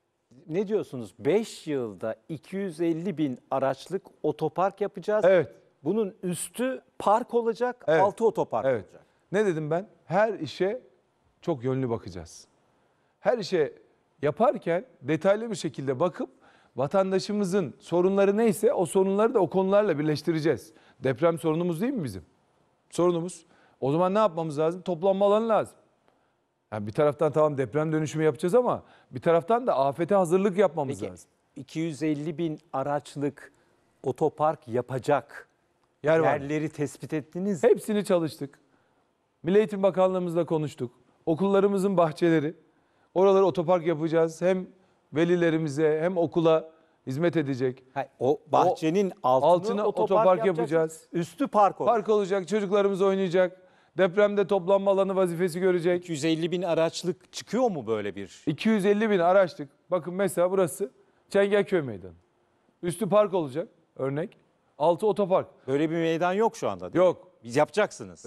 ne diyorsunuz? beş yılda iki yüz elli bin araçlık otopark yapacağız. Evet. Bunun üstü park olacak, Evet. altı otopark Evet. olacak. Ne dedim ben? Her işe çok yönlü bakacağız. Her işe yaparken detaylı bir şekilde bakıp vatandaşımızın sorunları neyse o sorunları da o konularla birleştireceğiz. Deprem sorunumuz değil mi bizim? Sorunumuz. O zaman ne yapmamız lazım? Toplanma alanı lazım. Yani bir taraftan tamam deprem dönüşümü yapacağız ama bir taraftan da afete hazırlık yapmamız Peki, lazım. iki yüz elli bin araçlık otopark yapacak Yer var. yerleri tespit ettiniz mi? Hepsini çalıştık. Milli Eğitim Bakanlığımızla konuştuk. Okullarımızın bahçeleri. Oraları otopark yapacağız. Hem velilerimize hem okula hizmet edecek. Hayır, o bahçenin altını, altına otopark, otopark yapacaksınız. yapacağız. Üstü park olacak. Park olacak, çocuklarımız oynayacak. Depremde toplanma alanı vazifesi görecek. iki yüz elli bin araçlık çıkıyor mu böyle bir? iki yüz elli bin araçlık. Bakın mesela burası Çengelköy Meydanı. Üstü park olacak örnek. Altı otopark. Böyle bir meydan yok şu anda değil mi? Yok. Biz yapacaksınız. Evet.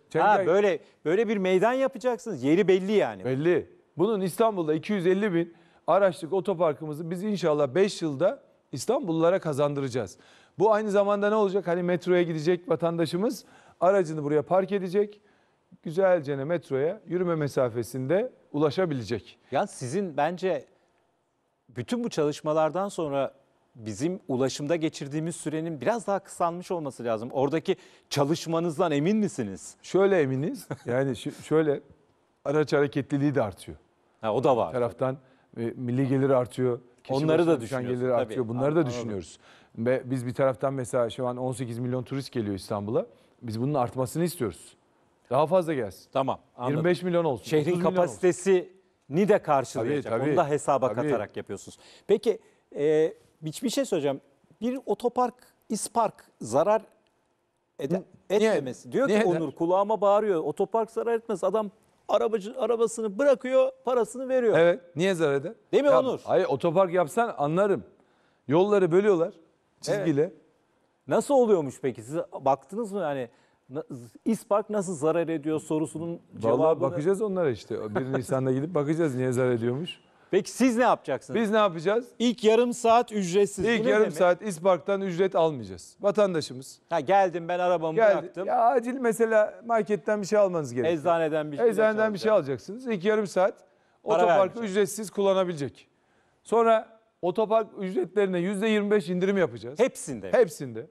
Çengel... Ha, böyle böyle bir meydan yapacaksınız. Yeri belli yani. Belli. Bunun İstanbul'da iki yüz elli bin araçlık otoparkımızı biz inşallah beş yılda İstanbullulara kazandıracağız. Bu aynı zamanda ne olacak? Hani metroya gidecek vatandaşımız aracını buraya park edecek. Güzelce metroya yürüme mesafesinde ulaşabilecek. Yani sizin bence bütün bu çalışmalardan sonra bizim ulaşımda geçirdiğimiz sürenin biraz daha kısalmış olması lazım. Oradaki çalışmanızdan emin misiniz? Şöyle eminiz. Yani şöyle araç hareketliliği de artıyor. Ha, o da var. Bir taraftan e, milli gelir artıyor. Onları da düşen düşünüyoruz. gelir artıyor. Tabii. Bunları da Anladım. düşünüyoruz. Ve biz bir taraftan mesela şu an on sekiz milyon turist geliyor İstanbul'a. Biz bunun artmasını istiyoruz. Daha fazla gelsin. Tamam. Anladım. yirmi beş milyon olsun. Şehrin kapasitesini de karşılayacak. Tabii, tabii. Onu da hesaba Tabii. katarak yapıyorsunuz. Peki e, bir, bir şey söyleyeceğim. Bir otopark, İspark zarar ede, etmemesi. Diyor Niye ki eder? Onur, kulağıma bağırıyor. Otopark zarar etmez. Adam arabacı arabasını bırakıyor, parasını veriyor. Evet. Niye zarar eder? Değil mi Ya, Onur? Hayır, otopark yapsan anlarım. Yolları bölüyorlar çizgiyle. Evet. Nasıl oluyormuş peki? Siz baktınız mı yani? na- İspark nasıl zarar ediyor sorusunun cevabını? Vallahi bakacağız onlara işte. bir Nisan'da gidip bakacağız niye zarar ediyormuş. Peki siz ne yapacaksınız? Biz ne yapacağız? İlk yarım saat ücretsiz. Bu İlk ne yarım demek? saat İspark'tan ücret almayacağız. Vatandaşımız. Ha, geldim ben arabamı Geldi. bıraktım. Ya acil mesela marketten bir şey almanız gerekiyor. Eczaneden bir şey Eczaneden bir şey alacaksınız. İlk yarım saat Para otoparkı vermeyeceğim. ücretsiz kullanabilecek. Sonra otopark ücretlerine yüzde yirmi beş indirim yapacağız. Hepsinde. Hepsinde.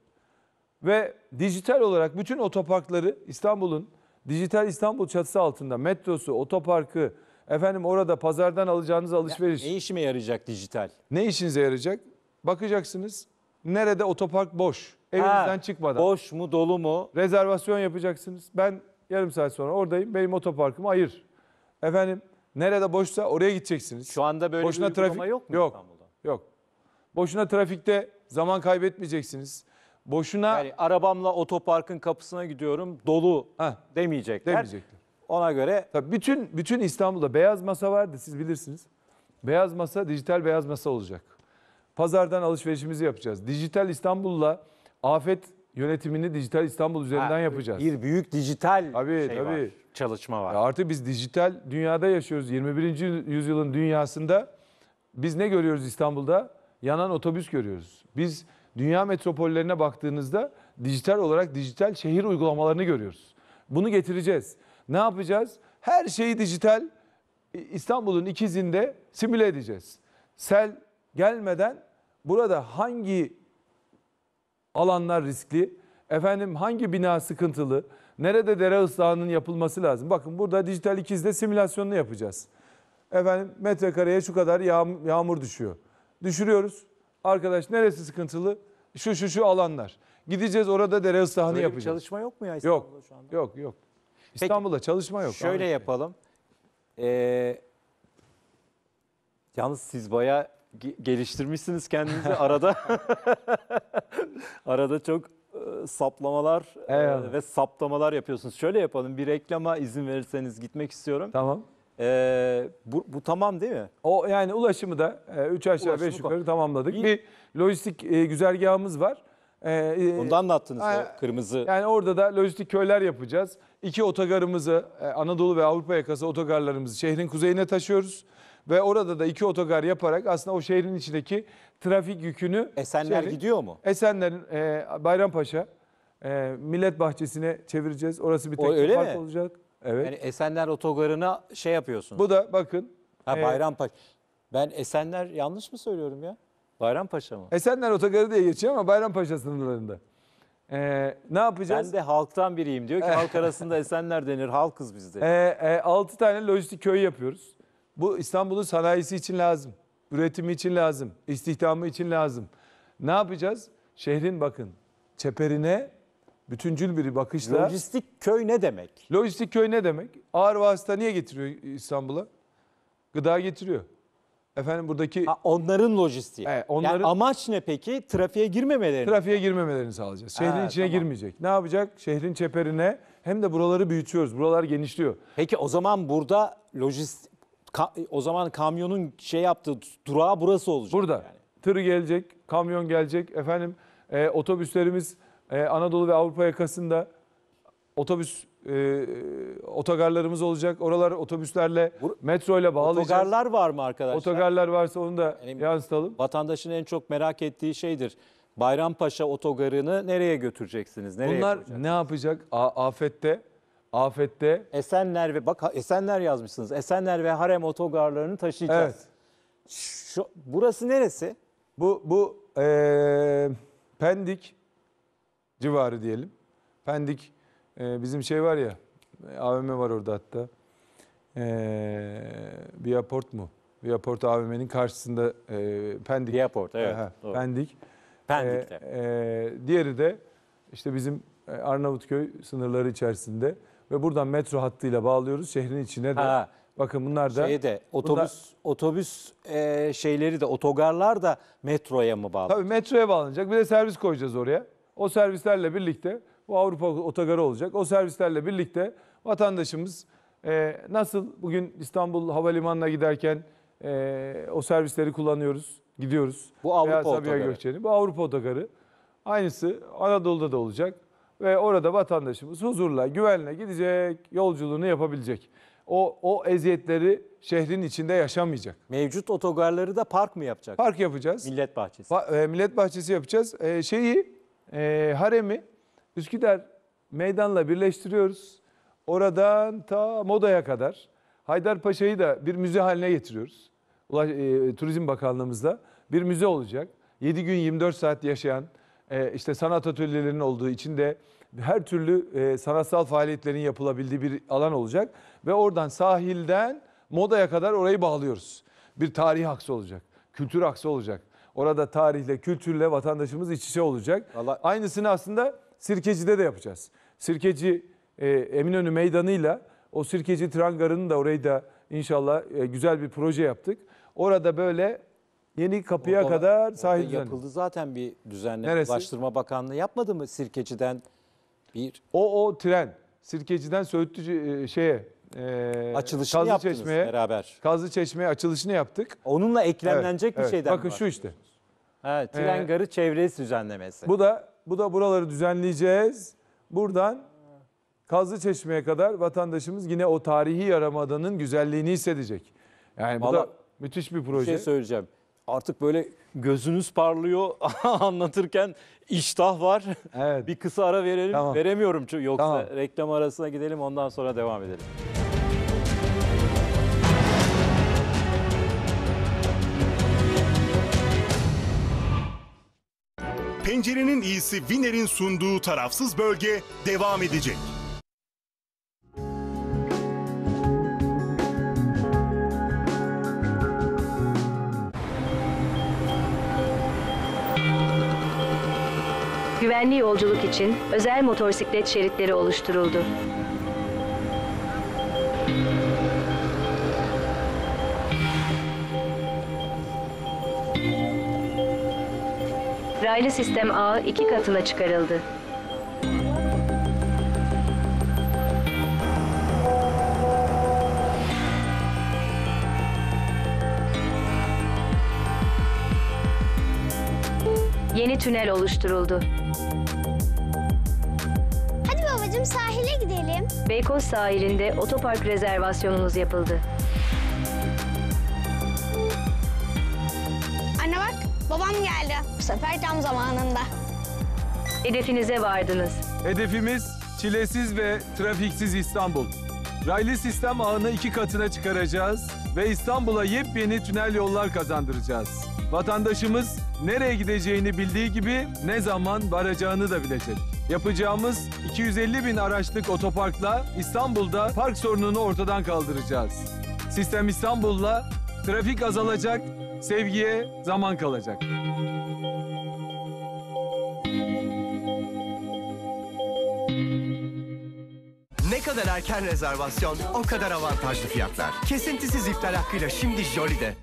Ve dijital olarak bütün otoparkları İstanbul'un dijital İstanbul çatısı altında metrosu, otoparkı, efendim orada pazardan alacağınız alışveriş. Ne işime yarayacak dijital? Ne işinize yarayacak? Bakacaksınız. Nerede otopark boş? Evinizden Ha, çıkmadan. Boş mu dolu mu? Rezervasyon yapacaksınız. Ben yarım saat sonra oradayım. Benim otoparkımı ayır. Efendim nerede boşsa oraya gideceksiniz. Şu anda böyle Boşuna bir uygulama trafik yok mu yok. İstanbul'da? Yok. Boşuna trafikte zaman kaybetmeyeceksiniz. Boşuna Yani arabamla otoparkın kapısına gidiyorum, dolu Heh, demeyecekler. demeyecekler. Ona göre Tabii bütün bütün İstanbul'da beyaz masa vardı, siz bilirsiniz. Beyaz masa dijital beyaz masa olacak. Pazardan alışverişimizi yapacağız. Dijital İstanbul'la afet yönetimini dijital İstanbul üzerinden ha, yapacağız. bir büyük dijital Tabii, şey tabii. var, çalışma var. Ya artık biz dijital dünyada yaşıyoruz. yirmi birinci yüzyılın dünyasında biz ne görüyoruz İstanbul'da? Yanan otobüs görüyoruz. Biz dünya metropollerine baktığınızda dijital olarak dijital şehir uygulamalarını görüyoruz. Bunu getireceğiz. Ne yapacağız? Her şeyi dijital İstanbul'un ikizinde simüle edeceğiz. Sel gelmeden burada hangi alanlar riskli, efendim hangi bina sıkıntılı, nerede dere ıslahının yapılması lazım? Bakın burada dijital ikizde simülasyonunu yapacağız. Efendim metrekareye şu kadar yağmur, yağmur düşüyor. Düşürüyoruz. Arkadaş neresi sıkıntılı? Şu şu şu alanlar. Gideceğiz orada dere ıslahını Böyle bir yapacağız. çalışma yok mu ya İstanbul'da Yok. şu anda? Yok yok. İstanbul'da çalışma yok. Şöyle Ahmet Bey. yapalım. Ee, yalnız siz bayağı ge- geliştirmişsiniz kendinizi arada. Arada çok e, saplamalar e, Eyvallah. ve saptamalar yapıyorsunuz. Şöyle yapalım. Bir reklama izin verirseniz gitmek istiyorum. Tamam. Ee, bu, bu tamam değil mi? O yani ulaşımı da üç aşağı Ulaşımı beş yukarı ko- tamamladık. Bir- Bir lojistik e, güzergahımız var. Ee, Bunu da anlattınız e, o kırmızı. Yani orada da lojistik köyler yapacağız. İki otogarımızı e, Anadolu ve Avrupa yakası otogarlarımızı şehrin kuzeyine taşıyoruz. Ve orada da iki otogar yaparak aslında o şehrin içindeki trafik yükünü... Esenler şehrin- gidiyor mu? Esenler'in e, Bayrampaşa e, Millet Bahçesi'ne çevireceğiz. Orası bir O tek öyle park mi? olacak. Evet. Yani Esenler Otogarı'na şey yapıyorsunuz. Bu da bakın. Ha, e, Bayrampaşa. Ben Esenler yanlış mı söylüyorum ya? Bayrampaşa mı? Esenler Otogarı diye geçiyor ama Bayrampaşa sınırlarında. Ee, ne yapacağız? Ben de halktan biriyim diyor ki halk arasında Esenler denir, halkız biz de. Ee, e, altı tane lojistik köy yapıyoruz. Bu İstanbul'un sanayisi için lazım. Üretimi için lazım. İstihdamı için lazım. Ne yapacağız? Şehrin bakın çeperine bütüncül bir bakışla. Lojistik köy ne demek? Lojistik köy ne demek? Ağır vasıta niye getiriyor İstanbul'a? Gıda getiriyor. Efendim buradaki... Ha, onların lojistiği. Evet, onların- Yani amaç ne peki? Trafiğe girmemeleri. Trafiğe girmemelerini sağlayacağız. Şehrin Ha, içine tamam. girmeyecek. Ne yapacak? Şehrin çeperine hem de buraları büyütüyoruz. Buralar genişliyor. Peki o zaman burada lojistik, ka- o zaman kamyonun şey yaptığı durağı burası olacak. Burada yani. tır gelecek, kamyon gelecek. Efendim e, otobüslerimiz e, Anadolu ve Avrupa yakasında otobüs e, otogarlarımız olacak. Oralar otobüslerle, metro ile bağlayacağız. Otogarlar var mı arkadaşlar? Otogarlar varsa onu da Yani yansıtalım. Vatandaşın en çok merak ettiği şeydir. Bayrampaşa otogarını nereye götüreceksiniz? Nereye Bunlar koyacaksınız? ne yapacak? A- afette, afette. Esenler ve bak Esenler yazmışsınız. Esenler ve Harem otogarlarını taşıyacağız. Evet. Şu, burası neresi? Bu bu e, Pendik civarı diyelim. Pendik e, bizim şey var ya, A V M var orada hatta. E, Viaport mu? Viaport A V M'nin karşısında e, Pendik. Viaport, evet. Aha, Doğru. Pendik. Pendik'te. E, e, diğeri de işte bizim Arnavutköy sınırları içerisinde ve buradan metro hattıyla bağlıyoruz şehrin içine de. Ha. Bakın bunlar da Şeyde otobüs bunlar, otobüs e, şeyleri de otogarlar da metroya mı bağlı? tabii metroya bağlanacak. Bir de servis koyacağız oraya. O servislerle birlikte bu Avrupa otogarı olacak. O servislerle birlikte vatandaşımız e, nasıl bugün İstanbul Havalimanı'na giderken e, o servisleri kullanıyoruz, gidiyoruz. Bu Avrupa Veya Sabiha otogarı. Gökçen'i. Bu Avrupa otogarı. Aynısı Anadolu'da da olacak. Ve orada vatandaşımız huzurla, güvenle gidecek, yolculuğunu yapabilecek. O, o eziyetleri şehrin içinde yaşamayacak. Mevcut otogarları da park mı yapacak? Park yapacağız. Millet bahçesi. Ba- e, millet bahçesi yapacağız. E, şeyi, e, haremi Üsküdar meydanla birleştiriyoruz. Oradan ta Moda'ya kadar. Haydarpaşa'yı da bir müze haline getiriyoruz. Ulaş, e, Turizm Bakanlığımızda bir müze olacak. yedi gün yirmi dört saat yaşayan, e, işte sanat atölyelerinin olduğu, içinde her türlü e, sanatsal faaliyetlerin yapılabildiği bir alan olacak. Ve oradan sahilden Moda'ya kadar orayı bağlıyoruz. Bir tarih aksı olacak, kültür aksı olacak. Orada tarihle, kültürle vatandaşımız iç içe olacak. Vallahi... Aynısını aslında Sirkeci'de de yapacağız. Sirkeci e, Eminönü Meydanı'yla o Sirkeci Tren Garı'nı da orayı da inşallah e, güzel bir proje yaptık. Orada böyle yeni kapıya Orada- kadar orada sahil düzenli. yapıldı zaten bir düzenleme. Neresi? Ulaştırma Bakanlığı yapmadı mı Sirkeci'den bir O o tren Sirkeci'den Söğütlü e, şeye e, açılışını yaptınız Kazlıçeşme'ye, beraber? Kazlıçeşme'ye açılışını yaptık. Onunla eklemlenecek Evet, bir evet. şeyden mi Bakın şu işte. Evet, tren Ee, garı çevresi düzenlemesi. Bu da bu da buraları düzenleyeceğiz. Buradan Kazlıçeşme'ye kadar vatandaşımız yine o tarihi Yarımada'nın güzelliğini hissedecek. Yani bu da Vallahi müthiş bir bir proje. şey söyleyeceğim. Artık böyle gözünüz parlıyor anlatırken iştah var. Evet. Bir kısa ara verelim. Tamam. Veremiyorum çünkü yoksa Tamam. reklam arasına gidelim ondan sonra devam edelim. Pencerenin iyisi Winner'in sunduğu tarafsız bölge devam edecek. Güvenli yolculuk için özel motosiklet şeritleri oluşturuldu. Raylı sistem ağı iki katına çıkarıldı. Yeni tünel oluşturuldu. Hadi babacığım sahile gidelim. Beykoz sahilinde otopark rezervasyonunuz yapıldı. Anne bak babam geldi. Bu sefer tam zamanında. Hedefinize vardınız. Hedefimiz çilesiz ve trafiksiz İstanbul. Raylı sistem ağını iki katına çıkaracağız ve İstanbul'a yepyeni tünel yollar kazandıracağız. Vatandaşımız nereye gideceğini bildiği gibi ne zaman varacağını da bilecek. Yapacağımız iki yüz elli bin araçlık otoparkla İstanbul'da park sorununu ortadan kaldıracağız. Sistem İstanbul'la trafik azalacak, sevgiye zaman kalacak. Ne kadar erken rezervasyon, o kadar avantajlı fiyatlar. Kesintisiz iptal hakkıyla şimdi Jolly'de.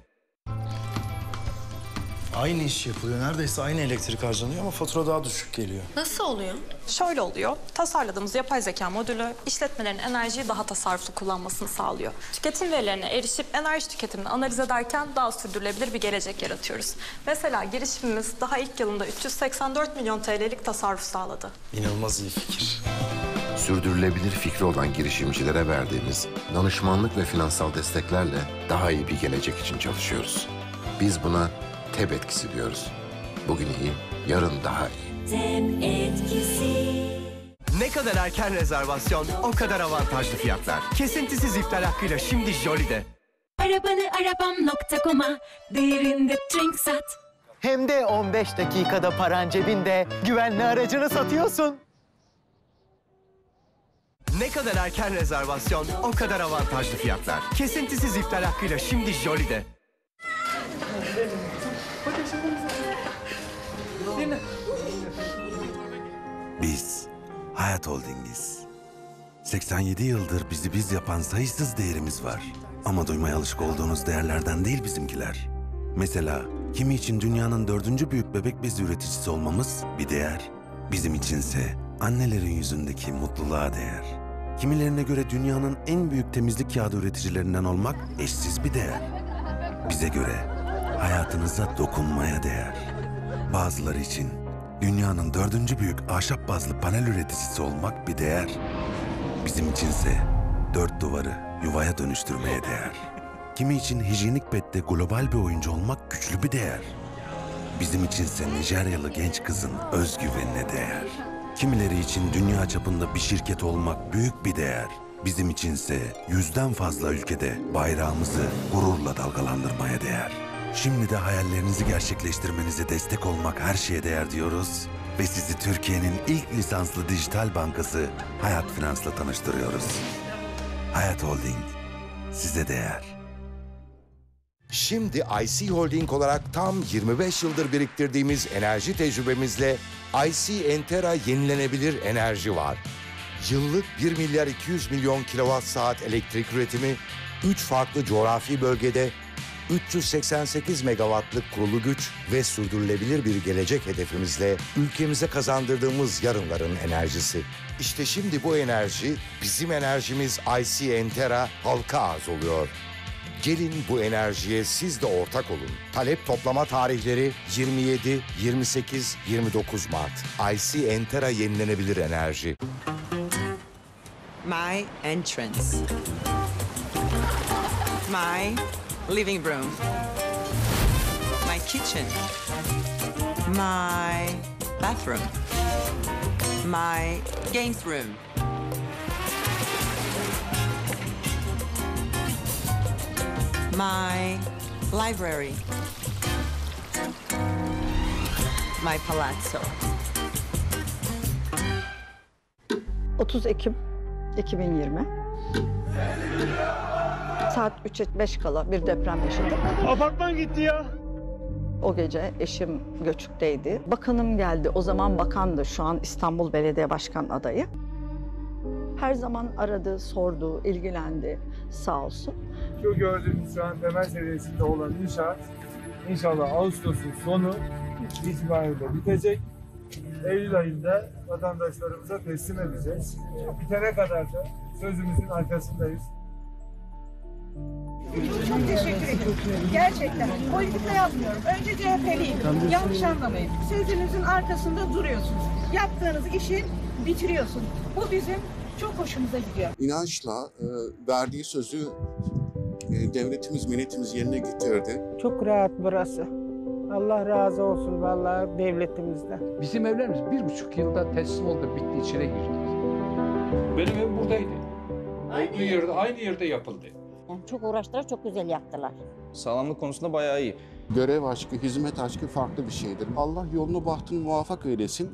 Aynı iş yapılıyor. Neredeyse aynı elektrik harcanıyor ama fatura daha düşük geliyor. Nasıl oluyor? Şöyle oluyor. Tasarladığımız yapay zeka modülü işletmelerin enerjiyi daha tasarruflu kullanmasını sağlıyor. Tüketim verilerine erişip enerji tüketimini analiz ederken daha sürdürülebilir bir gelecek yaratıyoruz. Mesela girişimimiz daha ilk yılında üç yüz seksen dört milyon T L'lik tasarruf sağladı. İnanılmaz iyi fikir. sürdürülebilir fikri olan girişimcilere verdiğimiz danışmanlık ve finansal desteklerle daha iyi bir gelecek için çalışıyoruz. Biz buna T E B etkisi diyoruz. Bugün iyi, yarın daha iyi. T E B etkisi. Ne kadar erken rezervasyon, o kadar avantajlı fiyatlar. Kesintisiz iptal hakkıyla şimdi Jolly'de. Arabanı arabam nokta com'a değerinde trink sat. Hem de on beş dakikada paran cebinde, güvenli aracını satıyorsun. Ne kadar erken rezervasyon, o kadar avantajlı fiyatlar. Kesintisiz iptal hakkıyla şimdi Jolly'de. Biz Hayat Holding'iz. seksen yedi yıldır bizi biz yapan sayısız değerimiz var. Ama duymaya alışık olduğunuz değerlerden değil bizimkiler. Mesela kimi için dünyanın dördüncü büyük bebek bezi üreticisi olmamız bir değer. Bizim içinse annelerin yüzündeki mutluluğa değer. Kimilerine göre dünyanın en büyük temizlik kağıdı üreticilerinden olmak eşsiz bir değer. Bize göre hayatınıza dokunmaya değer. Bazıları için dünyanın dördüncü büyük ahşap bazlı panel üreticisi olmak bir değer. Bizim içinse dört duvarı yuvaya dönüştürmeye değer. Kimi için hijyenik pette global bir oyuncu olmak güçlü bir değer. Bizim içinse Nijeryalı genç kızın özgüvenine değer. Kimileri için dünya çapında bir şirket olmak büyük bir değer. Bizim içinse yüzden fazla ülkede bayrağımızı gururla dalgalandırmaya değer. Şimdi de hayallerinizi gerçekleştirmenize destek olmak her şeye değer diyoruz ve sizi Türkiye'nin ilk lisanslı dijital bankası Hayat Finans'la tanıştırıyoruz. Hayat Holding, size değer. Şimdi I C Holding olarak tam yirmi beş yıldır biriktirdiğimiz enerji tecrübemizle I C Entera yenilenebilir enerji var. Yıllık bir milyar iki yüz milyon kilowatt saat elektrik üretimi, üç farklı coğrafi bölgede üç yüz seksen sekiz megawattlık kurulu güç ve sürdürülebilir bir gelecek hedefimizle ülkemize kazandırdığımız yarınların enerjisi. İşte şimdi bu enerji, bizim enerjimiz I C Entera halka arz oluyor. Gelin bu enerjiye siz de ortak olun. Talep toplama tarihleri yirmi yedi, yirmi sekiz, yirmi dokuz Mart. I C Entera yenilenebilir enerji. My entrance. My living room. My kitchen. My bathroom. My games room. My library. My palazzo. otuz Ekim iki bin yirmi. Saat üç beş kala bir deprem yaşadık. Apartman gitti ya. O gece eşim göçükteydi. Bakanım geldi. O zaman bakandı. Şu an İstanbul Belediye Başkan adayı. Her zaman aradı, sordu, ilgilendi. Sağ olsun. Şu gördüğünüz şu an temel seviyesinde olan inşaat inşallah Ağustos'un sonu itibariyle bitecek. Eylül ayında vatandaşlarımıza teslim edeceğiz. Bitene kadar da sözümüzün arkasındayız. Çok teşekkür ederim. Gerçekten. Politika yapmıyorum. Önce C H P'liyim. Yanlış anlamayın. Sözünüzün arkasında duruyorsunuz. Yaptığınız işi bitiriyorsunuz. Bu bizim çok hoşumuza gidiyor. İnançla e, verdiği sözü e, devletimiz, milletimiz yerine getirdi. Çok rahat burası. Allah razı olsun vallahi devletimizden. Bizim evlerimiz bir buçuk yılda teslim oldu, bitti, içine girdi. Benim evim buradaydı. Olduğu yerde, aynı yerde yapıldı. Yani çok uğraştılar, çok güzel yaptılar. Sağlamlık konusunda bayağı iyi. Görev aşkı, hizmet aşkı farklı bir şeydir. Allah yolunu bahtını muvaffak eylesin.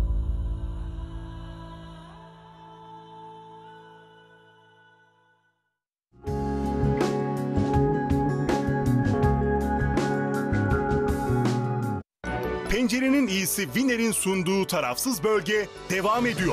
Pencerenin iyisi Winner'in sunduğu tarafsız bölge devam ediyor.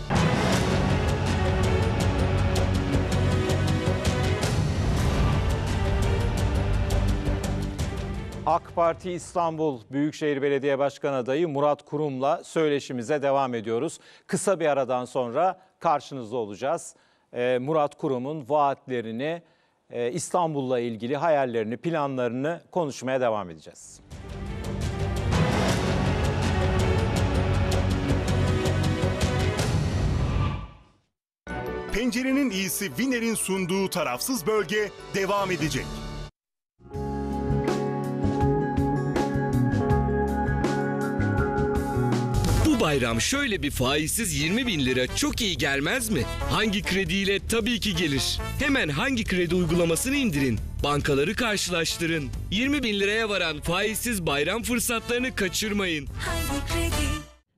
AK Parti İstanbul Büyükşehir Belediye Başkan adayı Murat Kurum'la söyleşimize devam ediyoruz. Kısa bir aradan sonra karşınızda olacağız. Ee, Murat Kurum'un vaatlerini, e, İstanbul'la ilgili hayallerini, planlarını konuşmaya devam edeceğiz. Pencerenin iyisi Winer'in sunduğu tarafsız bölge devam edecek. Bu bayram şöyle bir faizsiz yirmi bin lira çok iyi gelmez mi? Hangi krediyle? Tabii ki gelir. Hemen Hangi Kredi uygulamasını indirin. Bankaları karşılaştırın. yirmi bin liraya varan faizsiz bayram fırsatlarını kaçırmayın. Hangi Kredi?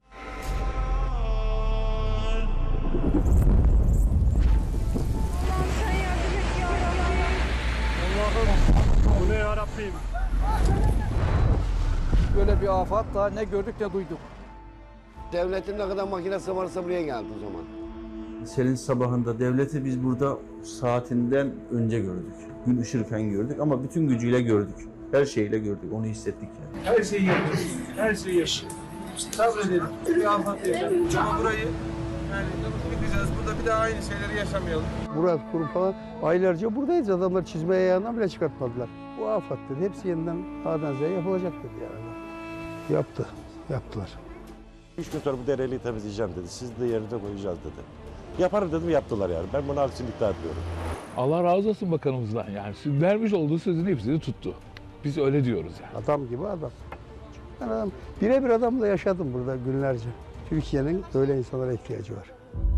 Bu ne ya Rabbim? Böyle bir afat daha ne gördük ne duyduk. Devletin ne kadar makinesi varsa buraya geldi o zaman. Selin sabahında devleti biz burada saatinden önce gördük. Gün ışırken gördük ama bütün gücüyle gördük. Her şeyle gördük, onu hissettik yani. Her şeyi yapıyoruz. Her şeyi yaşıyoruz. Sabredelim. Bir afat yaşadık. Ama burayı yani gideceğiz. Burada bir daha aynı şeyleri yaşamayalım. Burası kuru falan. Aylarca buradayız. Adamlar çizme ayağından bile çıkartmadılar. Bu afat dedi. Hepsi yeniden A'dan Z'ye yapılacak dedi yani. Yaptı. Yaptılar. Üç gün sonra bu dereliği temizleyeceğim dedi. Siz de yerine koyacağız dedi. Yaparım dedim, yaptılar yani. Ben bunu kesinlikle yapıyorum. Allah razı olsun bakanımızdan. Yani vermiş olduğu sözün hepsini tuttu. Biz öyle diyoruz yani. Adam gibi adam. Ben adam, birebir adamla yaşadım burada günlerce. Türkiye'nin öyle insanlara ihtiyacı var.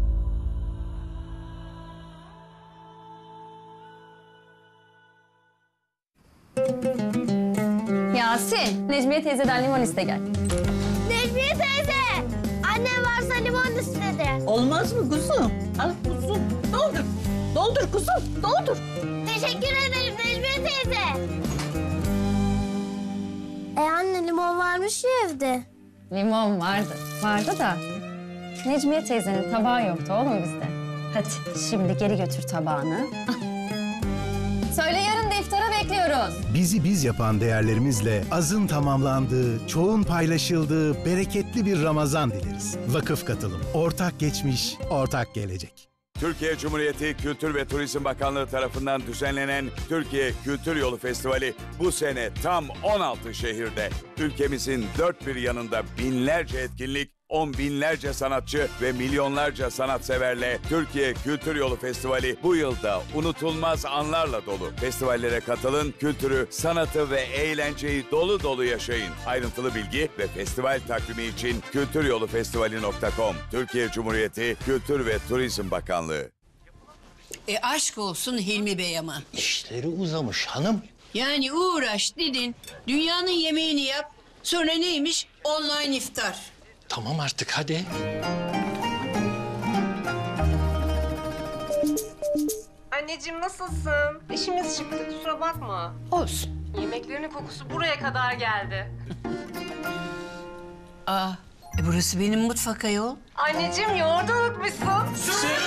Yasin, Necmiye teyzeden limon iste gel. Necmiye teyze! Annem varsa limon istedi. Olmaz mı kuzum? Al kuzum. Doldur. Doldur kuzum. Doldur. Teşekkür ederim Necmiye teyze. E anne limon varmış ya evde. Limon vardı, vardı da Necmiye teyzenin tabağı yoktu oğlum bizde. Hadi şimdi geri götür tabağını. Söyle yarın da iftara bekliyoruz. Bizi biz yapan değerlerimizle azın tamamlandığı, çoğun paylaşıldığı bereketli bir Ramazan dileriz. Vakıf Katılım, ortak geçmiş, ortak gelecek. Türkiye Cumhuriyeti Kültür ve Turizm Bakanlığı tarafından düzenlenen Türkiye Kültür Yolu Festivali bu sene tam on altı şehirde. Ülkemizin dört bir yanında binlerce etkinlik, on binlerce sanatçı ve milyonlarca sanatseverle Türkiye Kültür Yolu Festivali bu yılda unutulmaz anlarla dolu. Festivallere katılın, kültürü, sanatı ve eğlenceyi dolu dolu yaşayın. Ayrıntılı bilgi ve festival takvimi için kültüryolufestivali nokta com. Türkiye Cumhuriyeti Kültür ve Turizm Bakanlığı. E aşk olsun Hilmi Bey ama. İşleri uzamış hanım. Yani uğraş dedin, dünyanın yemeğini yap, sonra neymiş? Online iftar. Tamam artık hadi. Anneciğim nasılsın? İşimiz çıktı kusura bakma. Olsun. Yemeklerinin kokusu buraya kadar geldi. Aa, e burası benim mutfak ayol. Anneciğim yoğurdu unutmuşsun.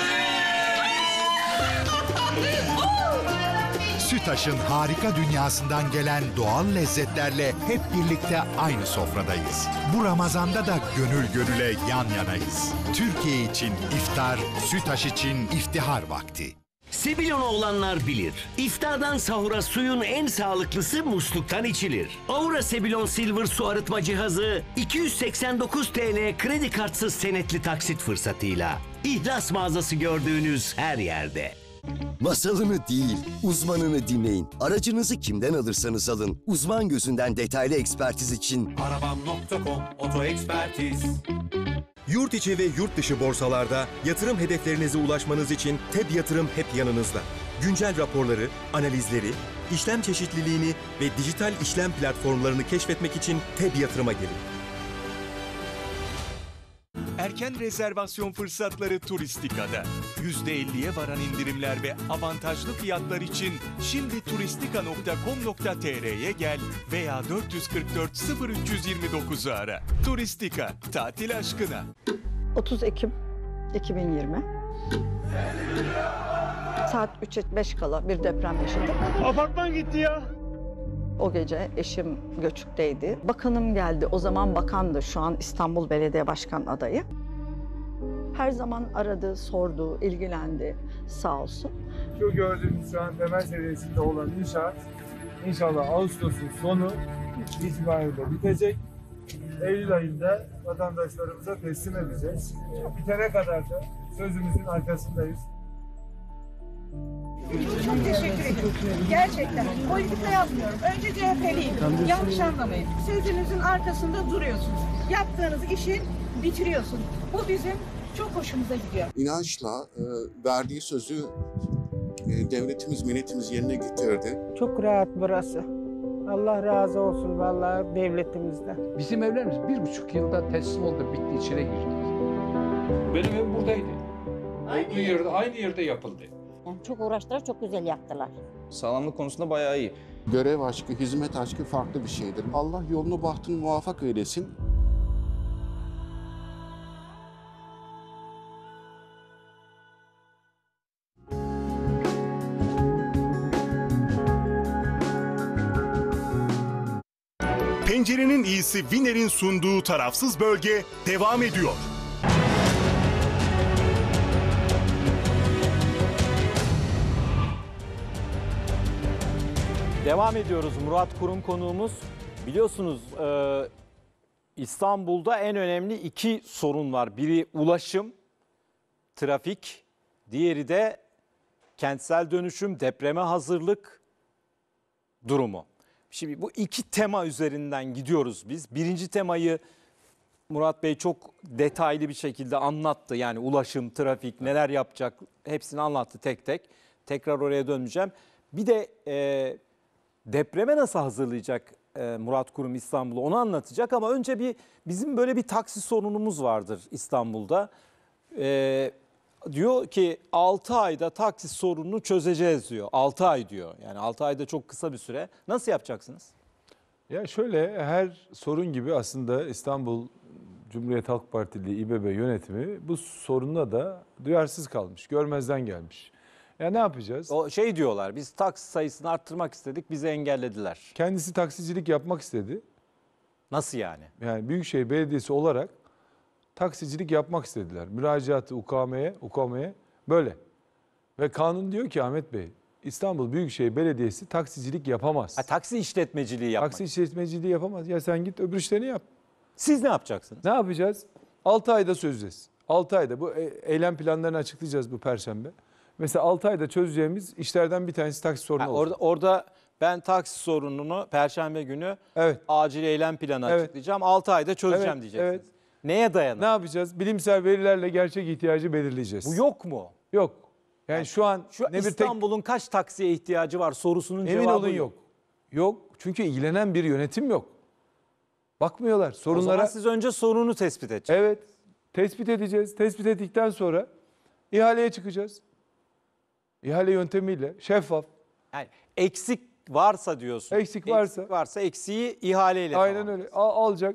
Sütaş'ın harika dünyasından gelen doğal lezzetlerle hep birlikte aynı sofradayız. Bu Ramazan'da da gönül gönüle yan yanayız. Türkiye için iftar, Sütaş için iftihar vakti. Sebilon olanlar bilir. İftardan sahura suyun en sağlıklısı musluktan içilir. Aura Sebilon Silver su arıtma cihazı iki yüz seksen dokuz TL kredi kartsız senetli taksit fırsatıyla. İhlas mağazası gördüğünüz her yerde. Masalını değil, uzmanını dinleyin. Aracınızı kimden alırsanız alın, uzman gözünden detaylı ekspertiz için arabam nokta com Oto Ekspertiz. Yurt içi ve yurt dışı borsalarda yatırım hedeflerinize ulaşmanız için T E B Yatırım hep yanınızda. Güncel raporları, analizleri, işlem çeşitliliğini ve dijital işlem platformlarını keşfetmek için T E B Yatırım'a gelin. Erken rezervasyon fırsatları Turistika'da. yüzde elliye varan indirimler ve avantajlı fiyatlar için şimdi turistika nokta com nokta tr'ye gel veya dört yüz kırk dört sıfır üç yüz yirmi dokuzu ara. Turistika, tatil aşkına. otuz Ekim iki bin yirmi. Saat üçe beş kala bir deprem yaşadık. Apartman gitti ya. O gece eşim göçükteydi. Bakanım geldi. O zaman bakandı. Şu an İstanbul Belediye Başkan adayı. Her zaman aradı, sordu, ilgilendi. Sağ olsun. Şu gördüğünüz şu an temel seviyesinde olan inşaat inşallah Ağustos'un sonu itibariyle bitecek. Eylül ayında vatandaşlarımıza teslim edeceğiz. Bitene kadar da sözümüzün arkasındayız. Çok teşekkür ederim. Gerçekten. Politika yapmıyorum. Önce C H P'liyim. Yanlış anlamayın. Sözünüzün arkasında duruyorsunuz. Yaptığınız işi bitiriyorsunuz. Bu bizim çok hoşumuza gidiyor. İnançla e, verdiği sözü e, devletimiz, milletimiz yerine getirdi. Çok rahat burası. Allah razı olsun vallahi devletimizden. Bizim evlerimiz bir buçuk yılda teslim oldu, bitti, içine girdi. Benim evim buradaydı. Olduğu yerde, aynı yerde yapıldı. Yani çok uğraştılar, çok güzel yaptılar. Sağlamlık konusunda bayağı iyi. Görev aşkı, hizmet aşkı farklı bir şeydir. Allah yolunu bahtını muvaffak eylesin. Pencerenin iyisi Winner'in sunduğu tarafsız bölge devam ediyor. Devam ediyoruz. Murat Kurum konuğumuz. Biliyorsunuz e, İstanbul'da en önemli iki sorun var. Biri ulaşım, trafik. Diğeri de kentsel dönüşüm, depreme hazırlık durumu. Şimdi bu iki tema üzerinden gidiyoruz biz. Birinci temayı Murat Bey çok detaylı bir şekilde anlattı. Yani ulaşım, trafik, neler yapacak hepsini anlattı tek tek. Tekrar oraya dönmeyeceğim. Bir de e, depreme nasıl hazırlayacak e, Murat Kurum İstanbul'u onu anlatacak. Ama önce bir bizim böyle bir taksi sorunumuz vardır İstanbul'da. E, diyor ki altı ayda taksi sorununu çözeceğiz diyor. altı ay diyor. Yani altı ayda çok kısa bir süre. Nasıl yapacaksınız? Ya şöyle, her sorun gibi aslında İstanbul Cumhuriyet Halk Partili İ B B yönetimi bu sorunla da duyarsız kalmış, görmezden gelmiş. Ya ne yapacağız? O şey diyorlar, biz taksi sayısını arttırmak istedik, bizi engellediler. Kendisi taksicilik yapmak istedi. Nasıl yani? Yani Büyükşehir Belediyesi olarak taksicilik yapmak istediler. Müracaatı U K M'ye, U K M'ye böyle. Ve kanun diyor ki Ahmet Bey, İstanbul Büyükşehir Belediyesi taksicilik yapamaz. Ha, taksi işletmeciliği yapmak. Taksi işletmeciliği yapamaz. Ya sen git öbür işlerini yap. Siz ne yapacaksınız? Ne yapacağız? altı ayda çözeceğiz. altı ayda bu eylem planlarını açıklayacağız bu Perşembe. Mesela altı ayda çözeceğimiz işlerden bir tanesi taksi sorunu ha, olacak. Orada, orada ben taksi sorununu Perşembe günü evet. acil eylem planı evet. açıklayacağım. altı ayda çözeceğim evet, diyeceksiniz. Evet. Neye dayanır? Ne yapacağız? Bilimsel verilerle gerçek ihtiyacı belirleyeceğiz. Bu yok mu? Yok. Yani, yani şu an şu ne İstanbul'un tek... kaç taksiye ihtiyacı var sorusunun Emin cevabı olun yok. yok. Yok. Çünkü ilgilenen bir yönetim yok. Bakmıyorlar sorunlara. O zaman siz önce sorunu tespit edeceksiniz. Evet. Tespit edeceğiz. Tespit ettikten sonra ihaleye çıkacağız. İhale yöntemiyle şeffaf. Yani eksik varsa diyorsun. Eksik varsa. Eksik varsa eksiği ihaleyle. Aynen tamam. öyle. Al, alacak.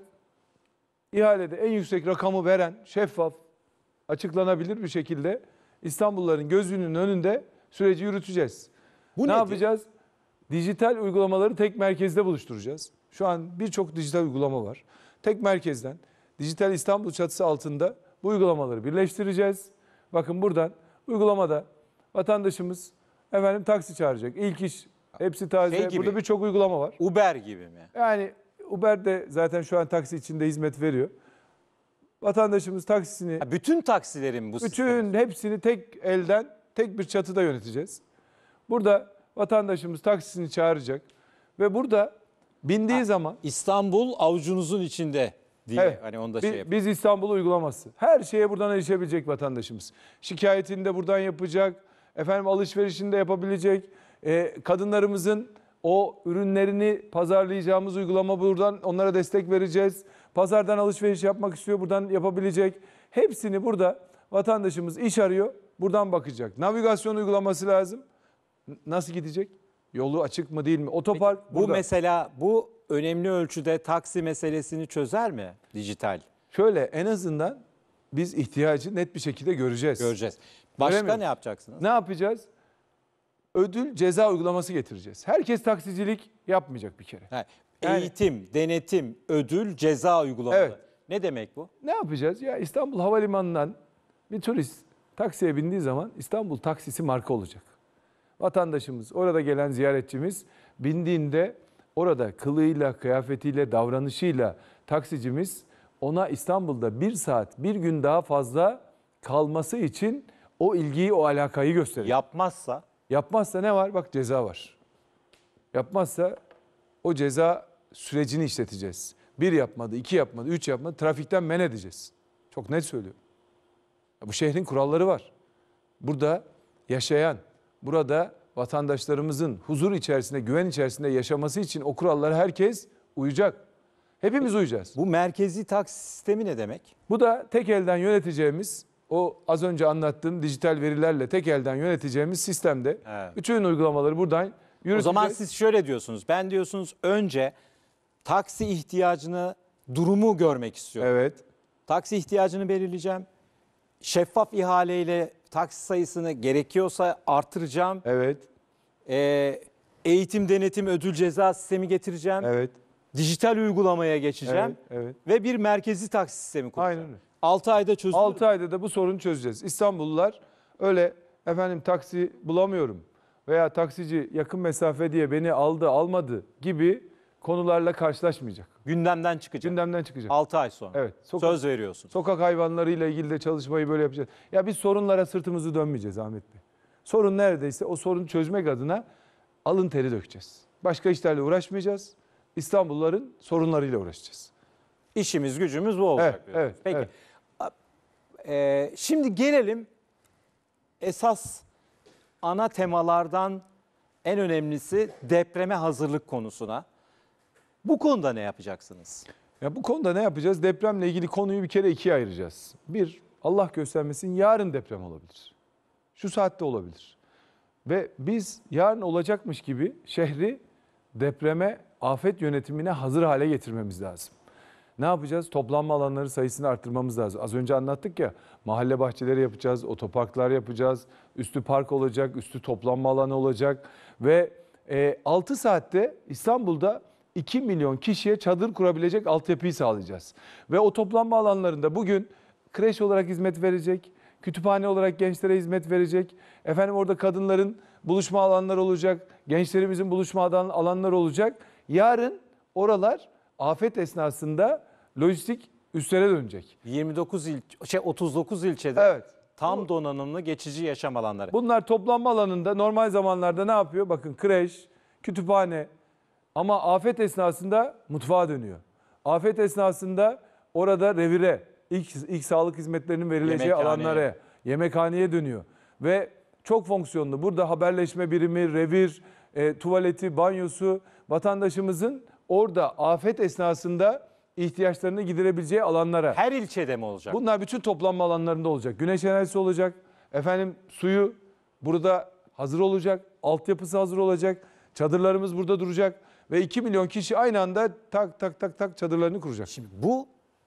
İhalede en yüksek rakamı veren şeffaf, açıklanabilir bir şekilde İstanbulluların gözünün önünde süreci yürüteceğiz. Bu ne nedir? Yapacağız? Dijital uygulamaları tek merkezde buluşturacağız. Şu an birçok dijital uygulama var. Tek merkezden Dijital İstanbul çatısı altında bu uygulamaları birleştireceğiz. Bakın buradan uygulamada vatandaşımız efendim taksi çağıracak. İlk iş hepsi taze. Şey Burada birçok uygulama var. Uber gibi mi? Yani Uber de zaten şu an taksi içinde hizmet veriyor. Vatandaşımız taksisini... Ha, bütün taksilerin bu Bütün sistemi. hepsini tek elden, tek bir çatıda yöneteceğiz. Burada vatandaşımız taksisini çağıracak. Ve burada bindiği ha, zaman... İstanbul avucunuzun içinde diye. Evet, hani onu da biz, şey yapalım. Biz İstanbul uygulaması. Her şeye buradan erişebilecek vatandaşımız. Şikayetini de buradan yapacak. Efendim alışverişini de yapabilecek. Ee, kadınlarımızın o ürünlerini pazarlayacağımız uygulama buradan onlara destek vereceğiz. Pazardan alışveriş yapmak istiyor, buradan yapabilecek. Hepsini burada vatandaşımız iş arıyor, buradan bakacak. Navigasyon uygulaması lazım. Nasıl gidecek? Yolu açık mı değil mi? Otopark Peki, bu burada. Mesela bu önemli ölçüde taksi meselesini çözer mi dijital? Şöyle en azından biz ihtiyacı net bir şekilde göreceğiz. Göreceğiz. Başka ne yapacaksınız? Ne yapacağız? Ödül ceza uygulaması getireceğiz. Herkes taksicilik yapmayacak bir kere. Ha, eğitim, yani, denetim, ödül, ceza uygulamaları. Evet. Ne demek bu? Ne yapacağız? Ya İstanbul Havalimanı'ndan bir turist taksiye bindiği zaman İstanbul taksisi marka olacak. Vatandaşımız, orada gelen ziyaretçimiz bindiğinde orada kılığıyla, kıyafetiyle, davranışıyla taksicimiz ona İstanbul'da bir saat, bir gün daha fazla kalması için o ilgiyi, o alakayı gösterir. Yapmazsa? Yapmazsa ne var? Bak ceza var. Yapmazsa o ceza sürecini işleteceğiz. Bir yapmadı, iki yapmadı, üç yapmadı. Trafikten men edeceğiz. Çok net söylüyorum. Bu şehrin kuralları var. Burada yaşayan, burada vatandaşlarımızın huzur içerisinde, güven içerisinde yaşaması için o kurallara herkes uyacak. Hepimiz uyacağız. Bu merkezi taksi sistemi ne demek? Bu da tek elden yöneteceğimiz, o az önce anlattığım dijital verilerle tek elden yöneteceğimiz sistemde Evet. bütün uygulamaları buradan yürüteceğiz. O zaman siz şöyle diyorsunuz. Ben diyorsunuz önce taksi ihtiyacını, durumu görmek istiyorum. Evet. Taksi ihtiyacını belirleyeceğim. Şeffaf ihaleyle taksi sayısını gerekiyorsa artıracağım. Evet. Ee, eğitim, denetim, ödül ceza sistemi getireceğim. Evet. Dijital uygulamaya geçeceğim. Evet, evet. Ve bir merkezi taksi sistemi kuracağım. Aynen öyle. altı ayda çözülür. altı ayda da bu sorunu çözeceğiz. İstanbullular öyle efendim taksi bulamıyorum veya taksici yakın mesafe diye beni aldı almadı gibi konularla karşılaşmayacak. Gündemden çıkacak. Gündemden çıkacak. altı ay sonra. Evet. Söz veriyorsun. Sokak hayvanlarıyla ilgili de çalışmayı böyle yapacağız. Ya biz sorunlara sırtımızı dönmeyeceğiz Ahmet Bey. Sorun neredeyse o sorunu çözmek adına alın teri dökeceğiz. Başka işlerle uğraşmayacağız. İstanbulluların sorunlarıyla uğraşacağız. İşimiz gücümüz bu olacak. Evet, evet, Peki. evet. Ee, şimdi gelelim esas ana temalardan en önemlisi depreme hazırlık konusuna. Bu konuda ne yapacaksınız? Ya bu konuda ne yapacağız? Depremle ilgili konuyu bir kere ikiye ayıracağız. Bir, Allah göstermesin yarın deprem olabilir. Şu saatte olabilir. Ve biz yarın olacakmış gibi şehri depreme, afet yönetimine hazır hale getirmemiz lazım. Ne yapacağız? Toplanma alanları sayısını arttırmamız lazım. Az önce anlattık ya, mahalle bahçeleri yapacağız, otoparklar yapacağız, üstü park olacak, üstü toplanma alanı olacak ve e, altı saatte İstanbul'da iki milyon kişiye çadır kurabilecek altyapıyı sağlayacağız. Ve o toplanma alanlarında bugün kreş olarak hizmet verecek, kütüphane olarak gençlere hizmet verecek, efendim orada kadınların buluşma alanları olacak, gençlerimizin buluşma alanları olacak. Yarın oralar afet esnasında lojistik üslere dönecek. yirmi dokuz il, şey otuz dokuz ilçede Evet. tam donanımlı geçici yaşam alanları. Bunlar toplanma alanında normal zamanlarda ne yapıyor? Bakın kreş, kütüphane ama afet esnasında mutfağa dönüyor. Afet esnasında orada revire, ilk, ilk sağlık hizmetlerinin verileceği Yemekhaneye. alanlara, yemekhaneye dönüyor. Ve çok fonksiyonlu. Burada haberleşme birimi, revir, e, tuvaleti, banyosu, vatandaşımızın orada afet esnasında ihtiyaçlarını giderebileceği alanlara. Her ilçede mi olacak? Bunlar bütün toplanma alanlarında olacak. Güneş enerjisi olacak. Efendim suyu burada hazır olacak. Altyapısı hazır olacak. Çadırlarımız burada duracak. Ve iki milyon kişi aynı anda tak tak tak tak çadırlarını kuracak. Şimdi bu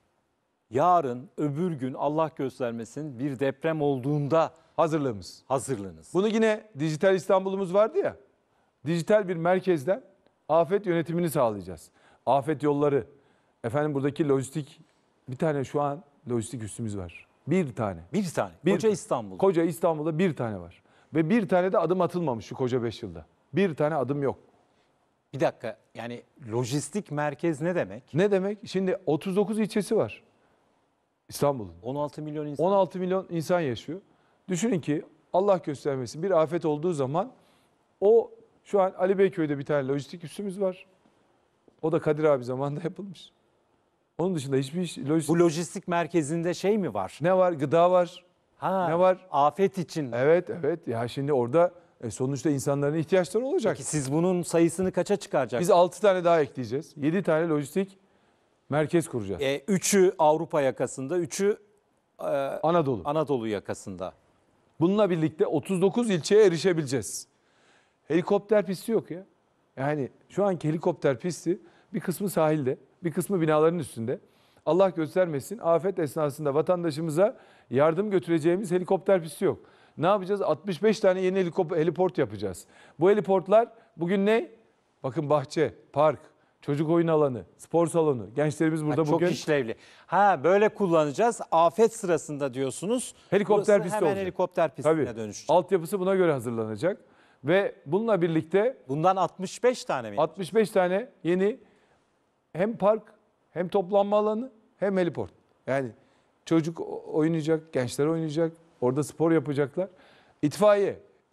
yarın öbür gün Allah göstermesin bir deprem olduğunda hazırlığımız. Hazırlığınız. Bunu yine Dijital İstanbul'umuz vardı ya. Dijital bir merkezden afet yönetimini sağlayacağız. Afet yolları, efendim buradaki lojistik, bir tane şu an lojistik üssümüz var. Bir tane. Bir tane. Bir, Koca İstanbul. Koca İstanbul'da bir tane var. Ve bir tane de adım atılmamış şu koca beş yılda. Bir tane adım yok. Bir dakika, yani lojistik merkez ne demek? Ne demek? Şimdi otuz dokuz ilçesi var İstanbul'un. on altı milyon insan. on altı milyon insan yaşıyor. Düşünün ki Allah göstermesin bir afet olduğu zaman o şu an Ali Beyköy'de bir tane lojistik üssümüz var. O da Kadir abi zamanında yapılmış. Onun dışında hiçbir iş, lojistik... Bu lojistik merkezinde şey mi var? Ne var? Gıda var. Ha, ne var? Afet için. Evet, evet. Ya şimdi orada e, sonuçta insanların ihtiyaçları olacak. Peki siz bunun sayısını kaça çıkaracaksınız? Biz altı tane daha ekleyeceğiz. yedi tane lojistik merkez kuracağız. E, üçü Avrupa yakasında, üçü e, Anadolu. Anadolu yakasında. Bununla birlikte otuz dokuz ilçeye erişebileceğiz. Helikopter pisti yok ya. Yani şu anki helikopter pisti bir kısmı sahilde, bir kısmı binaların üstünde. Allah göstermesin afet esnasında vatandaşımıza yardım götüreceğimiz helikopter pisti yok. Ne yapacağız? altmış beş tane yeni heliport yapacağız. Bu heliportlar bugün ne? Bakın bahçe, park, çocuk oyun alanı, spor salonu. Gençlerimiz burada ha, çok bugün... Çok işlevli. Ha böyle kullanacağız. Afet sırasında diyorsunuz. Helikopter pisti hemen olacak. helikopter pistine Tabii. dönüşecek. Altyapısı buna göre hazırlanacak. Ve bununla birlikte... Bundan altmış beş tane mi? altmış beş tane yeni hem park hem toplanma alanı hem heliport. Yani çocuk oynayacak, gençler oynayacak, orada spor yapacaklar. İtfaiye.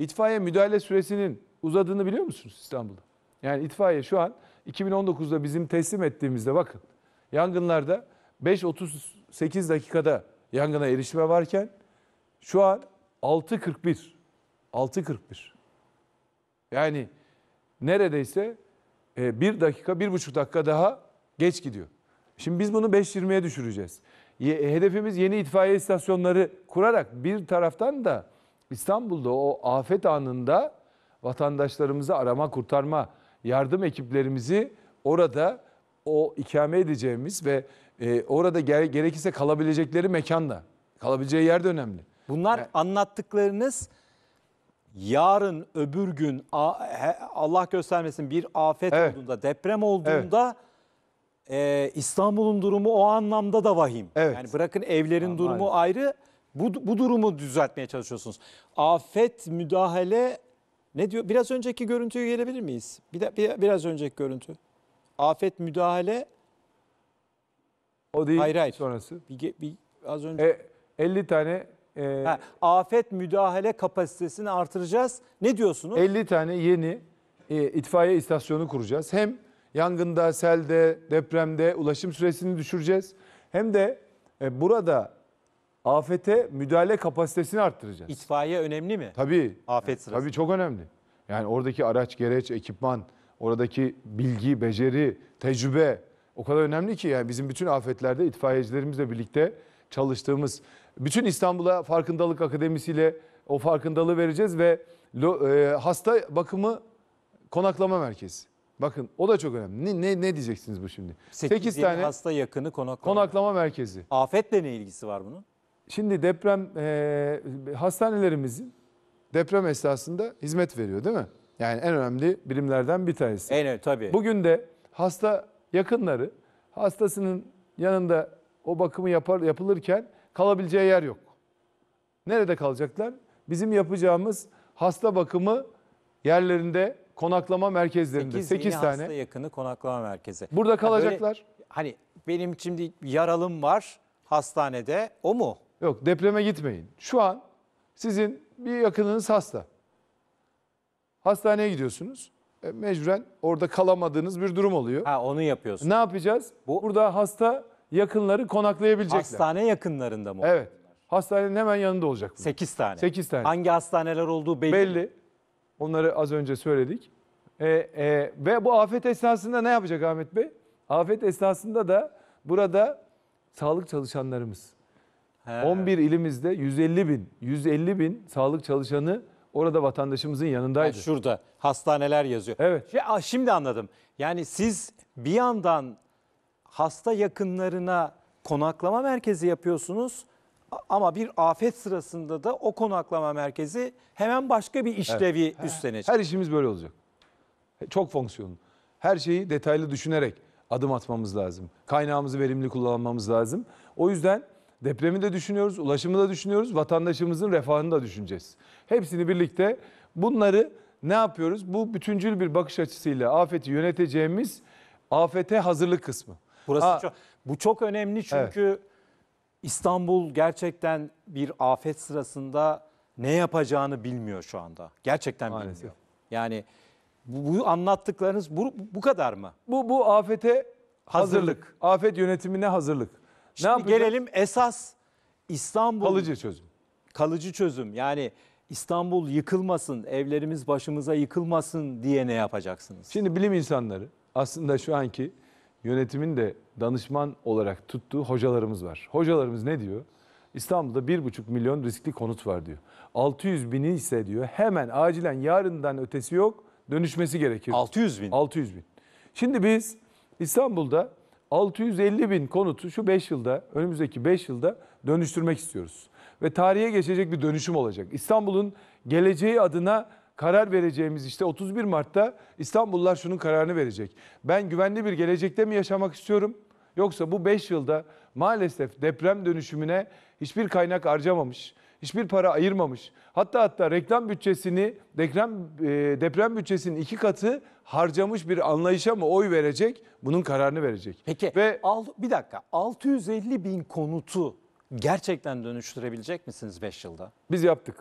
itfaiye müdahale süresinin uzadığını biliyor musunuz İstanbul'da? Yani itfaiye şu an iki bin on dokuzda bizim teslim ettiğimizde bakın yangınlarda beş otuz sekiz dakikada yangına erişime varken şu an altı kırk bir. altı kırk bir. Yani neredeyse bir dakika, bir buçuk dakika daha geç gidiyor. Şimdi biz bunu beş yirmiye düşüreceğiz. Hedefimiz yeni itfaiye istasyonları kurarak bir taraftan da İstanbul'da o afet anında vatandaşlarımızı arama, kurtarma, yardım ekiplerimizi orada o ikame edeceğimiz ve orada gerekirse kalabilecekleri mekanda, kalabileceği yer de önemli. Bunlar yani, anlattıklarınız yarın öbür gün Allah göstermesin bir afet evet. olduğunda, deprem olduğunda evet. e, İstanbul'un durumu o anlamda da vahim. Evet. Yani bırakın evlerin tamam, durumu aynen. ayrı. Bu, bu durumu düzeltmeye çalışıyorsunuz. Afet müdahale ne diyor? Biraz önceki görüntüye gelebilir miyiz? Bir, de, bir biraz önceki görüntü. Afet müdahale o değil. Hayır hayır. Sonrası. Bir, bir, az önce e, elli tane e, ha, afet müdahale kapasitesini artıracağız. Ne diyorsunuz? elli tane yeni e, itfaiye istasyonu kuracağız. Hem yangında, selde, depremde ulaşım süresini düşüreceğiz. Hem de e, burada afete müdahale kapasitesini arttıracağız. İtfaiye önemli mi? Tabii. Afet sırasında. Tabii çok önemli. Yani oradaki araç, gereç, ekipman, oradaki bilgi, beceri, tecrübe o kadar önemli ki yani bizim bütün afetlerde itfaiyecilerimizle birlikte çalıştığımız, bütün İstanbul'a farkındalık akademisiyle o farkındalığı vereceğiz ve e, hasta bakımı konaklama merkezi. Bakın o da çok önemli. Ne, ne, ne diyeceksiniz bu şimdi? sekiz tane hasta yakını konaklama. konaklama merkezi. Afetle ne ilgisi var bunun? Şimdi deprem e, hastanelerimizin deprem esnasında hizmet veriyor değil mi? Yani en önemli birimlerden bir tanesi. En önemli tabii. Bugün de hasta yakınları hastasının yanında o bakımı yapar, yapılırken kalabileceği yer yok. Nerede kalacaklar? Bizim yapacağımız hasta bakımı yerlerinde konaklama merkezlerinde sekiz tane. Hasta yakını konaklama merkezi. Burada kalacaklar. Böyle, hani benim şimdi yaralım var hastanede, o mu? Yok, depreme gitmeyin. Şu an sizin bir yakınınız hasta. Hastaneye gidiyorsunuz. E, mecburen orada kalamadığınız bir durum oluyor. Ha, onu yapıyorsun. Ne yapacağız? Bu, Burada hasta yakınları konaklayabilecekler. Hastane yakınlarında mı? Evet. Hastanenin hemen yanında olacak. sekiz tane. sekiz tane. Hangi hastaneler olduğu belli. Belli. Onları az önce söyledik. E, e, ve bu afet esnasında ne yapacak Ahmet Bey? Afet esnasında da burada sağlık çalışanlarımız. He. on bir ilimizde yüz elli bin, yüz elli bin sağlık çalışanı orada vatandaşımızın yanındaydı. Yani şurada hastaneler yazıyor. Evet. Şimdi anladım. Yani siz bir yandan hasta yakınlarına konaklama merkezi yapıyorsunuz ama bir afet sırasında da o konaklama merkezi hemen başka bir işlevi evet. üstlenecek. Her işimiz böyle olacak. Çok fonksiyonlu. Her şeyi detaylı düşünerek adım atmamız lazım. Kaynağımızı verimli kullanmamız lazım. O yüzden depremi de düşünüyoruz, ulaşımı da düşünüyoruz, vatandaşımızın refahını da düşüneceğiz. Hepsini birlikte bunları ne yapıyoruz? Bu bütüncül bir bakış açısıyla afeti yöneteceğimiz afete hazırlık kısmı. Burası ha, çok, bu çok önemli çünkü evet. İstanbul gerçekten bir afet sırasında ne yapacağını bilmiyor şu anda. Gerçekten Maalesef. bilmiyor. Yani bu, bu anlattıklarınız bu, bu kadar mı? Bu bu afete hazırlık, hazırlık. Afet yönetimine hazırlık. Şimdi gelelim esas İstanbul kalıcı çözüm. Kalıcı çözüm. Yani İstanbul yıkılmasın, evlerimiz başımıza yıkılmasın diye ne yapacaksınız? Şimdi bilim insanları aslında şu anki yönetimin de danışman olarak tuttuğu hocalarımız var. Hocalarımız ne diyor? İstanbul'da bir buçuk milyon riskli konut var diyor. altı yüz bini ise diyor hemen acilen yarından ötesi yok dönüşmesi gerekiyor. altı yüz bin? altı yüz bin. Şimdi biz İstanbul'da altı yüz elli bin konutu şu beş yılda, önümüzdeki beş yılda dönüştürmek istiyoruz. Ve tarihe geçecek bir dönüşüm olacak. İstanbul'un geleceği adına karar vereceğimiz işte otuz bir Mart'ta İstanbullular şunun kararını verecek. Ben güvenli bir gelecekte mi yaşamak istiyorum? Yoksa bu beş yılda maalesef deprem dönüşümüne hiçbir kaynak harcamamış, hiçbir para ayırmamış. Hatta hatta reklam bütçesini, deprem, e, deprem bütçesinin iki katı harcamış bir anlayışa mı oy verecek? Bunun kararını verecek. Peki Ve, al, bir dakika altı yüz elli bin konutu gerçekten dönüştürebilecek misiniz beş yılda? Biz yaptık.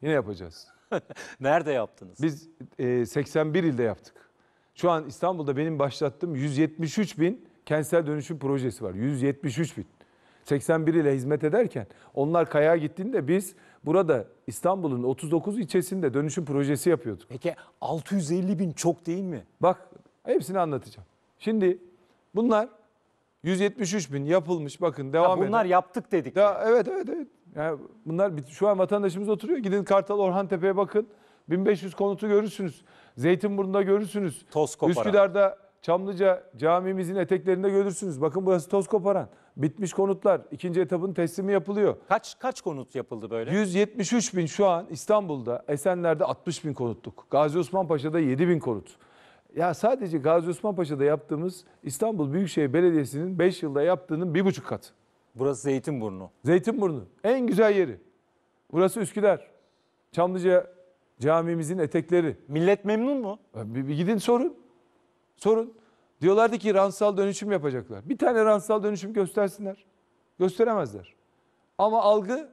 Yine yapacağız. Nerede yaptınız? Biz e, seksen bir ilde yaptık. Şu an İstanbul'da benim başlattığım yüz yetmiş üç bin kentsel dönüşüm projesi var. yüz yetmiş üç bin. seksen bir ile hizmet ederken onlar kayağa gittiğinde biz burada İstanbul'un otuz dokuz ilçesinde dönüşüm projesi yapıyorduk. Peki altı yüz elli bin çok değil mi? Bak hepsini anlatacağım. Şimdi bunlar yüz yetmiş üç bin yapılmış, bakın devam Ha, bunlar eden. yaptık dedik. Ya, evet evet evet. Yani bunlar bit- şu an vatandaşımız oturuyor. Gidin Kartal Orhantepe'ye bakın. bin beş yüz konutu görürsünüz. Zeytinburnu'nda görürsünüz. Toz koparan. Üsküdar'da Çamlıca camimizin eteklerinde görürsünüz. Bakın burası toz koparan. Bitmiş konutlar. İkinci etapın teslimi yapılıyor. Kaç kaç konut yapıldı böyle? yüz yetmiş üç bin şu an İstanbul'da, Esenler'de altmış bin konutluk. Gazi Osman Paşa'da yedi bin konut. Ya sadece Gazi Osman Paşa'da yaptığımız İstanbul Büyükşehir Belediyesi'nin beş yılda yaptığının bir buçuk katı. Burası Zeytinburnu. Zeytinburnu. En güzel yeri. Burası Üsküdar. Çamlıca camimizin etekleri. Millet memnun mu? Bir, bir gidin sorun. Sorun. Diyorlardı ki ransal dönüşüm yapacaklar. Bir tane ransal dönüşüm göstersinler. Gösteremezler. Ama algı...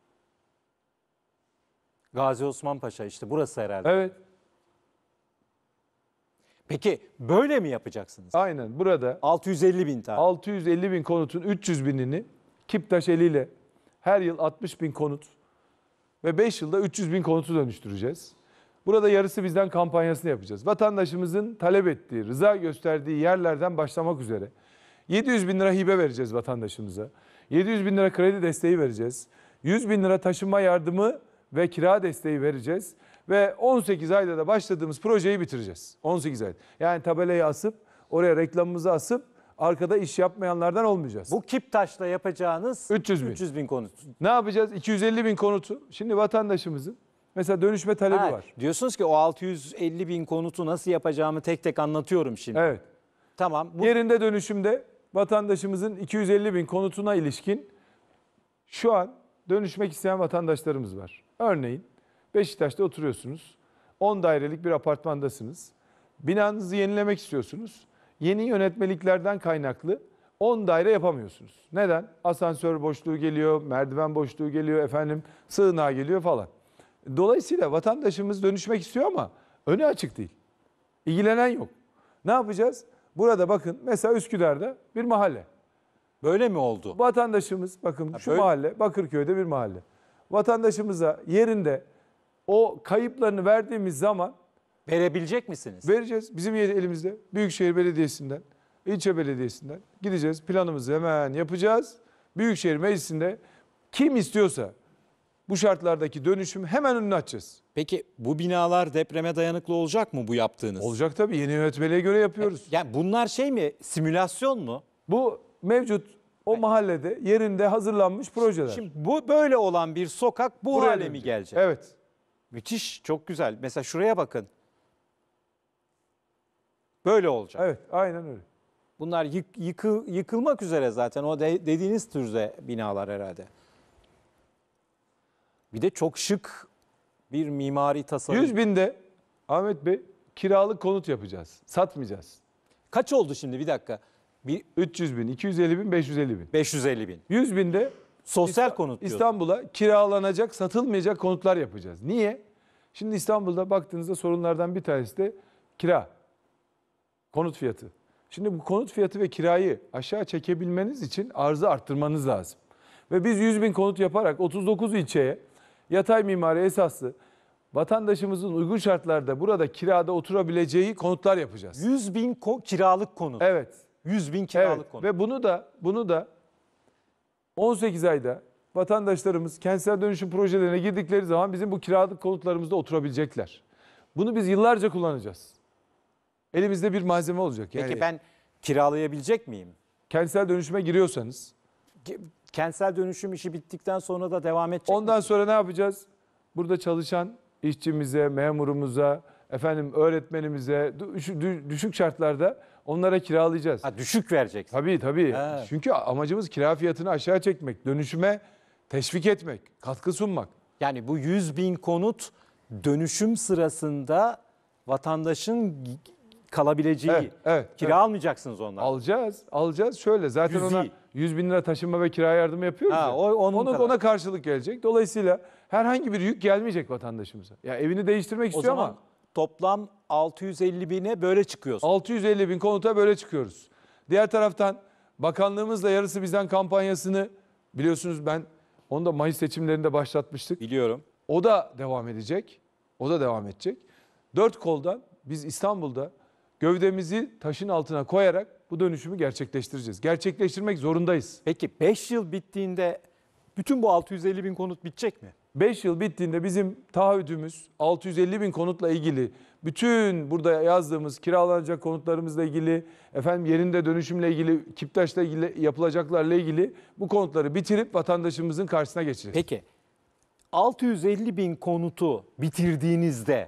Gazi Osman Paşa işte burası herhalde. Evet. Peki böyle mi yapacaksınız? Aynen burada. altı yüz elli bin tane. altı yüz elli bin konutun üç yüz binini Kiptaş eliyle her yıl altmış bin konut ve beş yılda üç yüz bin konutu dönüştüreceğiz. Burada yarısı bizden kampanyasını yapacağız. Vatandaşımızın talep ettiği, rıza gösterdiği yerlerden başlamak üzere yedi yüz bin lira hibe vereceğiz vatandaşımıza. yedi yüz bin lira kredi desteği vereceğiz. yüz bin lira taşınma yardımı ve kira desteği vereceğiz. Ve on sekiz ayda da başladığımız projeyi bitireceğiz. on sekiz ay. Yani tabelayı asıp, oraya reklamımızı asıp, arkada iş yapmayanlardan olmayacağız. Bu Kiptaş'ta yapacağınız üç yüz bin. üç yüz bin konut. Ne yapacağız? iki yüz elli bin konutu. Şimdi vatandaşımızın mesela dönüşme talebi Ha, var. Diyorsunuz ki o altı yüz elli bin konutu nasıl yapacağımı tek tek anlatıyorum şimdi. Evet. Tamam. Bu... Yerinde dönüşümde vatandaşımızın iki yüz elli bin konutuna ilişkin şu an dönüşmek isteyen vatandaşlarımız var. Örneğin Beşiktaş'ta oturuyorsunuz. on dairelik bir apartmandasınız. Binanızı yenilemek istiyorsunuz. Yeni yönetmeliklerden kaynaklı on daire yapamıyorsunuz. Neden? Asansör boşluğu geliyor, merdiven boşluğu geliyor, efendim sığınağı geliyor falan. Dolayısıyla vatandaşımız dönüşmek istiyor ama önü açık değil. İlgilenen yok. Ne yapacağız? Burada bakın mesela Üsküdar'da bir mahalle. Böyle mi oldu? Vatandaşımız bakın Ha, şu böyle- mahalle Bakırköy'de bir mahalle. Vatandaşımıza yerinde o kayıplarını verdiğimiz zaman verebilecek misiniz? Vereceğiz. Bizim elimizde Büyükşehir Belediyesi'nden, ilçe belediyesinden gideceğiz. Planımızı hemen yapacağız. Büyükşehir Meclisi'nde kim istiyorsa bu şartlardaki dönüşüm hemen önünü açacağız. Peki bu binalar depreme dayanıklı olacak mı bu yaptığınız? Olacak tabii. Yeni yönetmeliğe göre yapıyoruz. Yani bunlar şey mi? Simülasyon mu? Bu mevcut o mahallede yerinde hazırlanmış projeler. Şimdi bu böyle olan bir sokak bu Buraya hale mi dönecek. gelecek? Evet. Müthiş, çok güzel. Mesela şuraya bakın. Böyle olacak. Evet, aynen öyle. Bunlar yık, yıkı, yıkılmak üzere zaten o de, dediğiniz türde binalar herhalde. Bir de çok şık bir mimari tasarım. yüz binde Ahmet Bey kiralık konut yapacağız. Satmayacağız. Kaç oldu şimdi bir dakika? Bir üç yüz bin, iki yüz elli bin, beş yüz elli bin. beş yüz elli bin. yüz binde sosyal İsta- konut diyorsun. İstanbul'a kiralanacak, satılmayacak konutlar yapacağız. Niye? Şimdi İstanbul'da baktığınızda sorunlardan bir tanesi de kira. Konut fiyatı. Şimdi bu konut fiyatı ve kirayı aşağı çekebilmeniz için arzı arttırmanız lazım. Ve biz yüz bin konut yaparak otuz dokuz ilçeye yatay mimari esaslı vatandaşımızın uygun şartlarda burada kirada oturabileceği konutlar yapacağız. yüz bin ko- kiralık konut. Evet. yüz bin kiralık Evet. konut. Ve bunu da bunu da on sekiz ayda vatandaşlarımız kentsel dönüşüm projelerine girdikleri zaman bizim bu kiralık konutlarımızda oturabilecekler. Bunu biz yıllarca kullanacağız. Elimizde bir malzeme olacak. Yani Peki ben kiralayabilecek miyim? kentsel dönüşüme giriyorsanız Ke- Kentsel dönüşüm işi bittikten sonra da devam edecek ondan mi? sonra ne yapacağız? Burada çalışan işçimize, memurumuza, efendim öğretmenimize düşük, düşük şartlarda onlara kiralayacağız. Ha, düşük vereceksin. Tabii tabii. He. Çünkü amacımız kira fiyatını aşağı çekmek, dönüşüme teşvik etmek, katkı sunmak. Yani bu yüz bin konut dönüşüm sırasında vatandaşın kalabileceği. Evet, evet, Kira evet. almayacaksınız ondan. Alacağız, alacağız. Şöyle zaten Yüz ona değil. yüz bin lira taşınma ve kira yardımı yapıyoruz Ha, ya. o- onun Ona, kadar. ona karşılık gelecek. Dolayısıyla herhangi bir yük gelmeyecek vatandaşımıza. Ya evini değiştirmek O istiyor zaman ama toplam altı yüz elli bine böyle çıkıyorsun. altı yüz elli bin konuta böyle çıkıyoruz. Diğer taraftan bakanlığımızla yarısı bizden kampanyasını biliyorsunuz, ben onu da Mayıs seçimlerinde başlatmıştık. Biliyorum. O da devam edecek. O da devam edecek. Dört koldan biz İstanbul'da gövdemizi taşın altına koyarak bu dönüşümü gerçekleştireceğiz. Gerçekleştirmek zorundayız. Peki beş yıl bittiğinde bütün bu altı yüz elli bin konut bitecek mi? beş yıl bittiğinde bizim taahhüdümüz altı yüz elli bin konutla ilgili, bütün burada yazdığımız kiralanacak konutlarımızla ilgili, efendim yerinde dönüşümle ilgili, Kiptaş'la ilgili yapılacaklarla ilgili bu konutları bitirip vatandaşımızın karşısına geçeceğiz. Peki altı yüz elli bin konutu bitirdiğinizde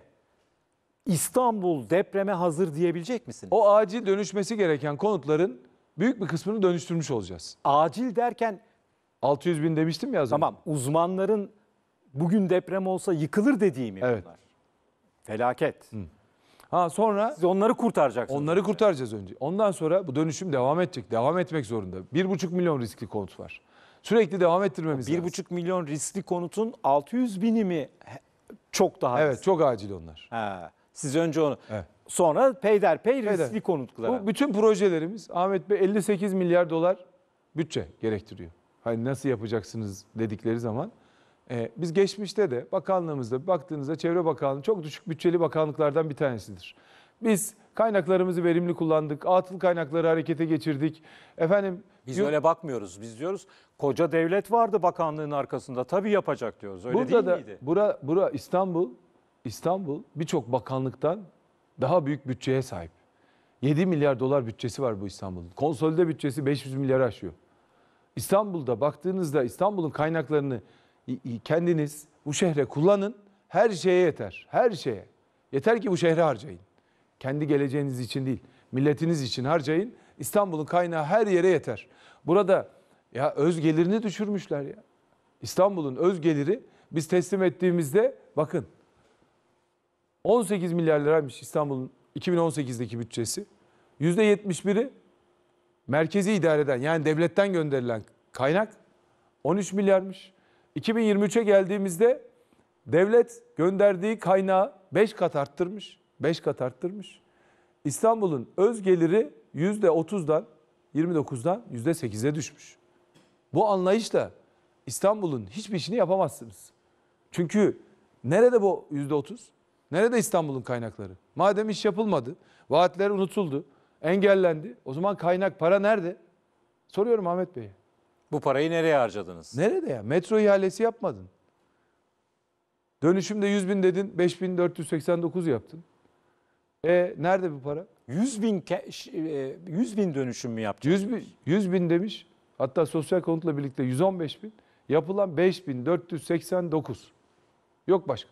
İstanbul depreme hazır diyebilecek misiniz? O acil dönüşmesi gereken konutların büyük bir kısmını dönüştürmüş olacağız. Acil derken altı yüz bin demiştim ya az önce. Tamam, uzmanların bugün deprem olsa yıkılır dediği mi Evet. bunlar? Felaket. Hı. Ha sonra Siz onları kurtaracaksınız. Onları kurtaracağız önce. Ondan sonra bu dönüşüm devam edecek. Devam etmek zorunda. Bir buçuk milyon riskli konut var. Sürekli devam ettirmemiz Bir lazım. buçuk milyon riskli konutun altı yüz bini mi çok daha Evet, riskli? çok acil onlar. Ha, siz önce onu. Evet. Sonra peyderpey Peyder. riskli konutlara. Bu bütün projelerimiz Ahmet Bey elli sekiz milyar dolar bütçe gerektiriyor. Hani nasıl yapacaksınız dedikleri zaman. Ee, biz geçmişte de bakanlığımızda baktığınızda Çevre Bakanlığı çok düşük bütçeli bakanlıklardan bir tanesidir. Biz kaynaklarımızı verimli kullandık. Atıl kaynakları harekete geçirdik. Efendim Biz yok- öyle bakmıyoruz. Biz diyoruz koca devlet vardı bakanlığın arkasında. Tabii yapacak diyoruz. Öyle burada değil da miydi? bura bura İstanbul İstanbul birçok bakanlıktan daha büyük bütçeye sahip. yedi milyar dolar bütçesi var bu İstanbul'un. Konsolide bütçesi beş yüz milyarı aşıyor. İstanbul'da baktığınızda İstanbul'un kaynaklarını kendiniz bu şehre kullanın. Her şeye yeter. Her şeye. Yeter ki bu şehre harcayın. Kendi geleceğiniz için değil, milletiniz için harcayın. İstanbul'un kaynağı her yere yeter. Burada ya öz gelirini düşürmüşler ya. İstanbul'un öz geliri biz teslim ettiğimizde bakın on sekiz milyar liraymış İstanbul'un iki bin on sekizdeki bütçesi. yüzde yetmiş biri merkezi idareden yani devletten gönderilen kaynak on üç milyarmış. iki bin yirmi üçe geldiğimizde devlet gönderdiği kaynağı beş kat arttırmış. beş kat arttırmış. İstanbul'un öz geliri yüzde otuzdan yirmi dokuzdan yüzde sekize düşmüş. Bu anlayışla İstanbul'un hiçbir işini yapamazsınız. Çünkü nerede bu yüzde otuz? Nerede İstanbul'un kaynakları? Madem iş yapılmadı, vaatler unutuldu, engellendi. O zaman kaynak, para nerede? Soruyorum Ahmet Bey'e. Bu parayı nereye harcadınız? Nerede ya? Metro ihalesi yapmadın. Dönüşümde yüz bin dedin, beş bin dört yüz seksen dokuz yaptın. E nerede bu para? yüz bin yüz bin dönüşüm mü yapacağız? yüz bin, yüz bin demiş. Hatta sosyal konutla birlikte yüz on beş bin. Yapılan beş bin dört yüz seksen dokuz. Yok başka.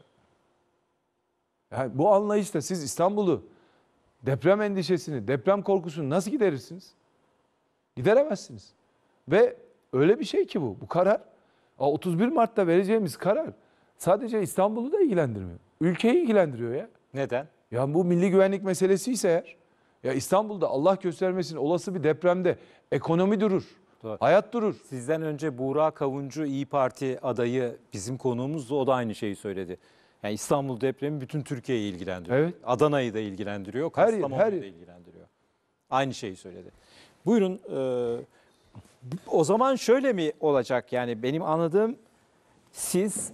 Yani bu anlayışla siz İstanbul'u deprem endişesini, deprem korkusunu nasıl giderirsiniz? Gideremezsiniz. Ve öyle bir şey ki bu. Bu karar otuz bir Mart'ta vereceğimiz karar sadece İstanbul'u da ilgilendirmiyor. Ülkeyi ilgilendiriyor ya. Neden? Ya bu milli güvenlik meselesi ise eğer, ya İstanbul'da Allah göstermesin olası bir depremde ekonomi durur, Doğru. hayat durur. Sizden önce Buğra Kavuncu İyi Parti adayı bizim konuğumuzdu. O da aynı şeyi söyledi. Yani İstanbul depremi bütün Türkiye'yi ilgilendiriyor. Evet. Adana'yı da ilgilendiriyor, Her yer, Kastamonu'yu her da yer. ilgilendiriyor. Aynı şeyi söyledi. Buyurun. e, o zaman şöyle mi olacak? Yani benim anladığım siz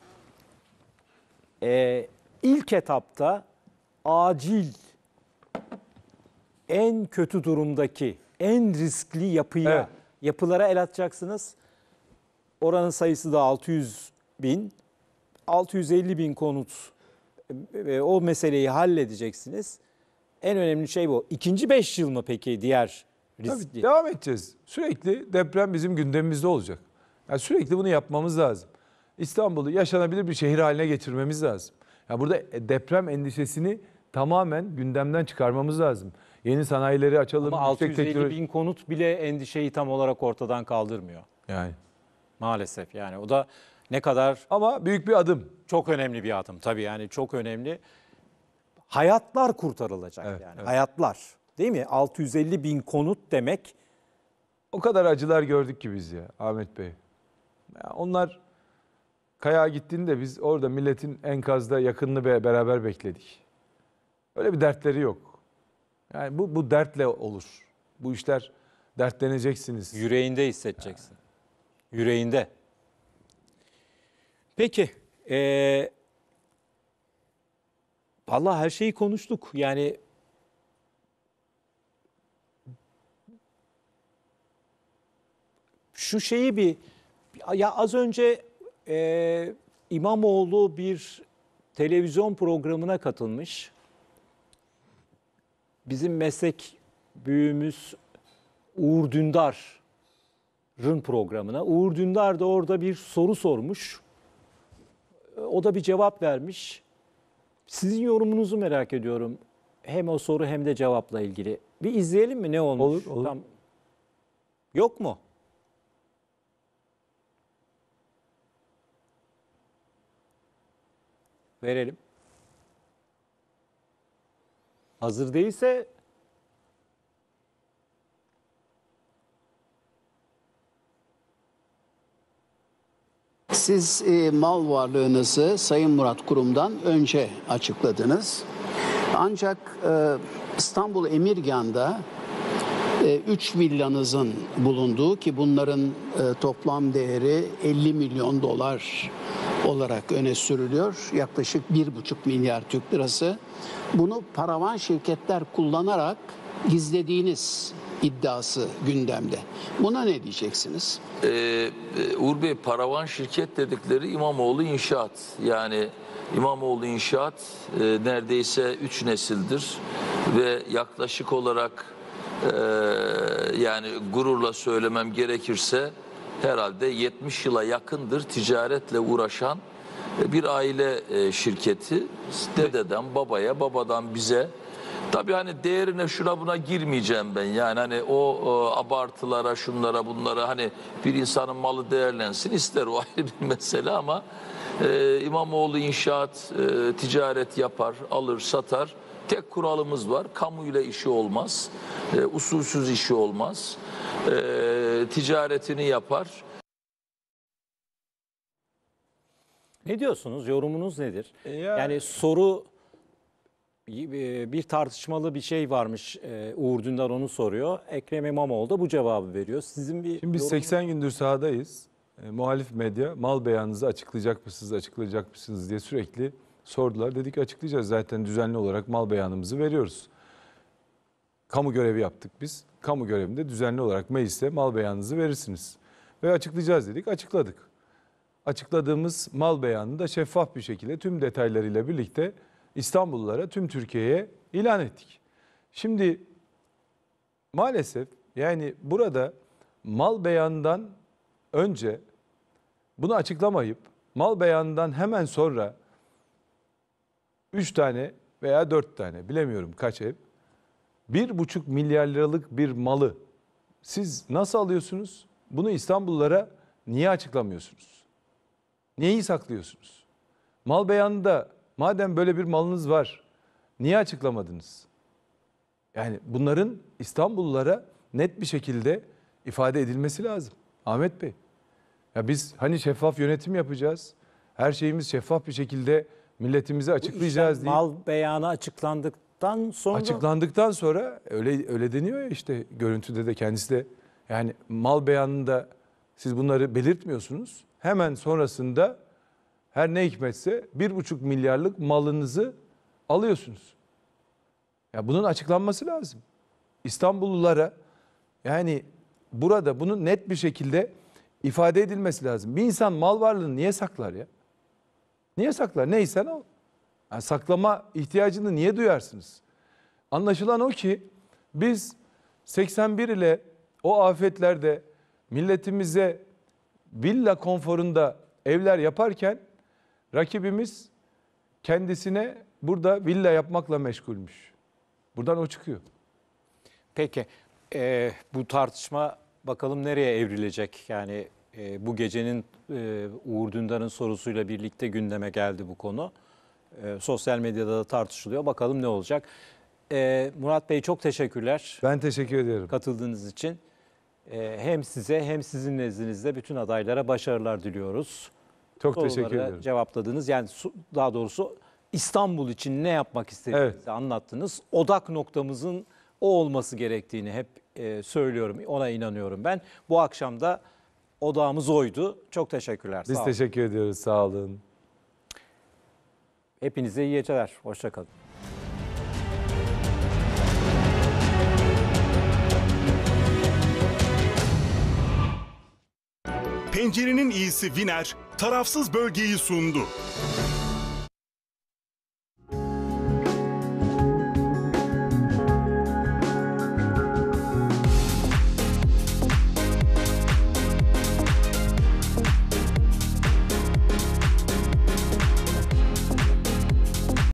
e, ilk etapta acil en kötü durumdaki en riskli yapıya Evet. yapılara el atacaksınız. Oranın sayısı da altı yüz bin. altı yüz elli bin konut e, o meseleyi halledeceksiniz. En önemli şey bu. İkinci beş yıl mı peki diğer riskli? Tabii, devam edeceğiz. Sürekli deprem bizim gündemimizde olacak. Yani sürekli bunu yapmamız lazım. İstanbul'u yaşanabilir bir şehir haline getirmemiz lazım. Yani burada deprem endişesini tamamen gündemden çıkarmamız lazım. Yeni sanayileri açalım. Ama altı yüksek yüz elli teknoloji- bin konut bile endişeyi tam olarak ortadan kaldırmıyor. Yani. Maalesef yani o da ne kadar Ama büyük bir adım. çok önemli bir adım tabii yani çok önemli. Hayatlar kurtarılacak Evet, yani evet. hayatlar değil mi? altı yüz elli bin konut demek O kadar acılar gördük ki biz ya Ahmet Bey. Ya onlar kayağa gittiğinde biz orada milletin enkazda yakınını be- beraber bekledik. Öyle bir dertleri yok. Yani bu, bu dertle olur. Bu işler dertleneceksiniz. Yüreğinde hissedeceksin. Yüreğinde. Peki. Ee, vallahi her şeyi konuştuk. Yani şu şeyi bir, ya az önce e, İmamoğlu bir televizyon programına katılmış. Bizim meslek büyüğümüz Uğur Dündar'ın programına. Uğur Dündar da orada bir soru sormuş. O da bir cevap vermiş. Sizin yorumunuzu merak ediyorum. Hem o soru hem de cevapla ilgili. Bir izleyelim mi ne olmuş? Olur, olur. Tam... Yok mu? Verelim. Hazır değilse siz e, mal varlığınızı Sayın Murat Kurum'dan önce açıkladınız. Ancak e, İstanbul Emirgan'da üç villanızın bulunduğu, ki bunların e, toplam değeri elli milyon dolar olarak öne sürülüyor. Yaklaşık bir buçuk milyar Türk lirası. Bunu paravan şirketler kullanarak gizlediğiniz iddiası gündemde. Buna ne diyeceksiniz? Ee, Uğur Bey, paravan şirket dedikleri İmamoğlu İnşaat. Yani İmamoğlu İnşaat e, neredeyse üç nesildir ve yaklaşık olarak e, yani gururla söylemem gerekirse herhalde yetmiş yıla yakındır ticaretle uğraşan bir aile e, şirketi. Dededen babaya, babadan bize. Tabii hani değerine şuna buna girmeyeceğim ben. Yani hani o, o abartılara, şunlara, bunlara, hani bir insanın malı değerlensin ister, o ayrı bir mesele, ama e, İmamoğlu İnşaat e, ticaret yapar, alır, satar. Tek kuralımız var: kamuyla işi olmaz, e, usulsüz işi olmaz, e, ticaretini yapar. Ne diyorsunuz? Yorumunuz nedir? Ya. Yani soru, bir tartışmalı bir şey varmış. Uğur Dündar onu soruyor. Ekrem İmamoğlu da bu cevabı veriyor. Sizin bir Şimdi biz yorumunuz... seksen gündür sahadayız. E, muhalif medya mal beyanınızı açıklayacak mısınız, açıklayacak mısınız diye sürekli sordular. Dedik açıklayacağız, zaten düzenli olarak mal beyanımızı veriyoruz. Kamu görevi yaptık biz. Kamu görevinde düzenli olarak meclise mal beyanınızı verirsiniz. Ve açıklayacağız dedik, açıkladık. Açıkladığımız mal beyanını da şeffaf bir şekilde tüm detaylarıyla birlikte İstanbullulara, tüm Türkiye'ye ilan ettik. Şimdi maalesef yani burada mal beyanından önce bunu açıklamayıp mal beyanından hemen sonra üç tane veya dört tane, bilemiyorum kaç ev, bir buçuk milyar liralık bir malı siz nasıl alıyorsunuz? Bunu İstanbullulara niye açıklamıyorsunuz? Neyi saklıyorsunuz? Mal beyanında madem böyle bir malınız var, niye açıklamadınız? Yani bunların İstanbullulara net bir şekilde ifade edilmesi lazım. Ahmet Bey, ya biz hani şeffaf yönetim yapacağız, her şeyimiz şeffaf bir şekilde milletimize açıklayacağız diye. Mal beyanı açıklandıktan sonra... Açıklandıktan sonra öyle öyle deniyor ya, işte görüntüde de kendisi de, yani mal beyanında siz bunları belirtmiyorsunuz. Hemen sonrasında her ne hikmetse bir buçuk milyarlık malınızı alıyorsunuz. Ya bunun açıklanması lazım. İstanbullulara yani burada bunun net bir şekilde ifade edilmesi lazım. Bir insan mal varlığını niye saklar ya? Niye saklar? Neysen o. Yani saklama ihtiyacını niye duyarsınız? Anlaşılan o ki biz seksen bir ile o afetlerde milletimize villa konforunda evler yaparken rakibimiz kendisine burada villa yapmakla meşgulmüş. Buradan o çıkıyor. Peki e, bu tartışma bakalım nereye evrilecek? Yani e, bu gecenin e, Uğur Dündar'ın sorusuyla birlikte gündeme geldi bu konu. E, sosyal medyada da tartışılıyor. Bakalım ne olacak? E, Murat Bey çok teşekkürler. Ben teşekkür ederim. Katıldığınız için. E, hem size hem sizin nezdinizde bütün adaylara başarılar diliyoruz. Çok soruları teşekkür ederim. cevapladınız. Yani su- daha doğrusu İstanbul için ne yapmak istediğinizi Evet. anlattınız. Odak noktamızın o olması gerektiğini hep e, söylüyorum. Ona inanıyorum ben. Bu akşam da odağımız oydu. Çok teşekkürler. Biz Sağ olun. teşekkür ediyoruz. Sağ olun. Hepinize iyi geceler. Hoşça kalın. Pencerenin iyisi Viner tarafsız bölgeyi sundu.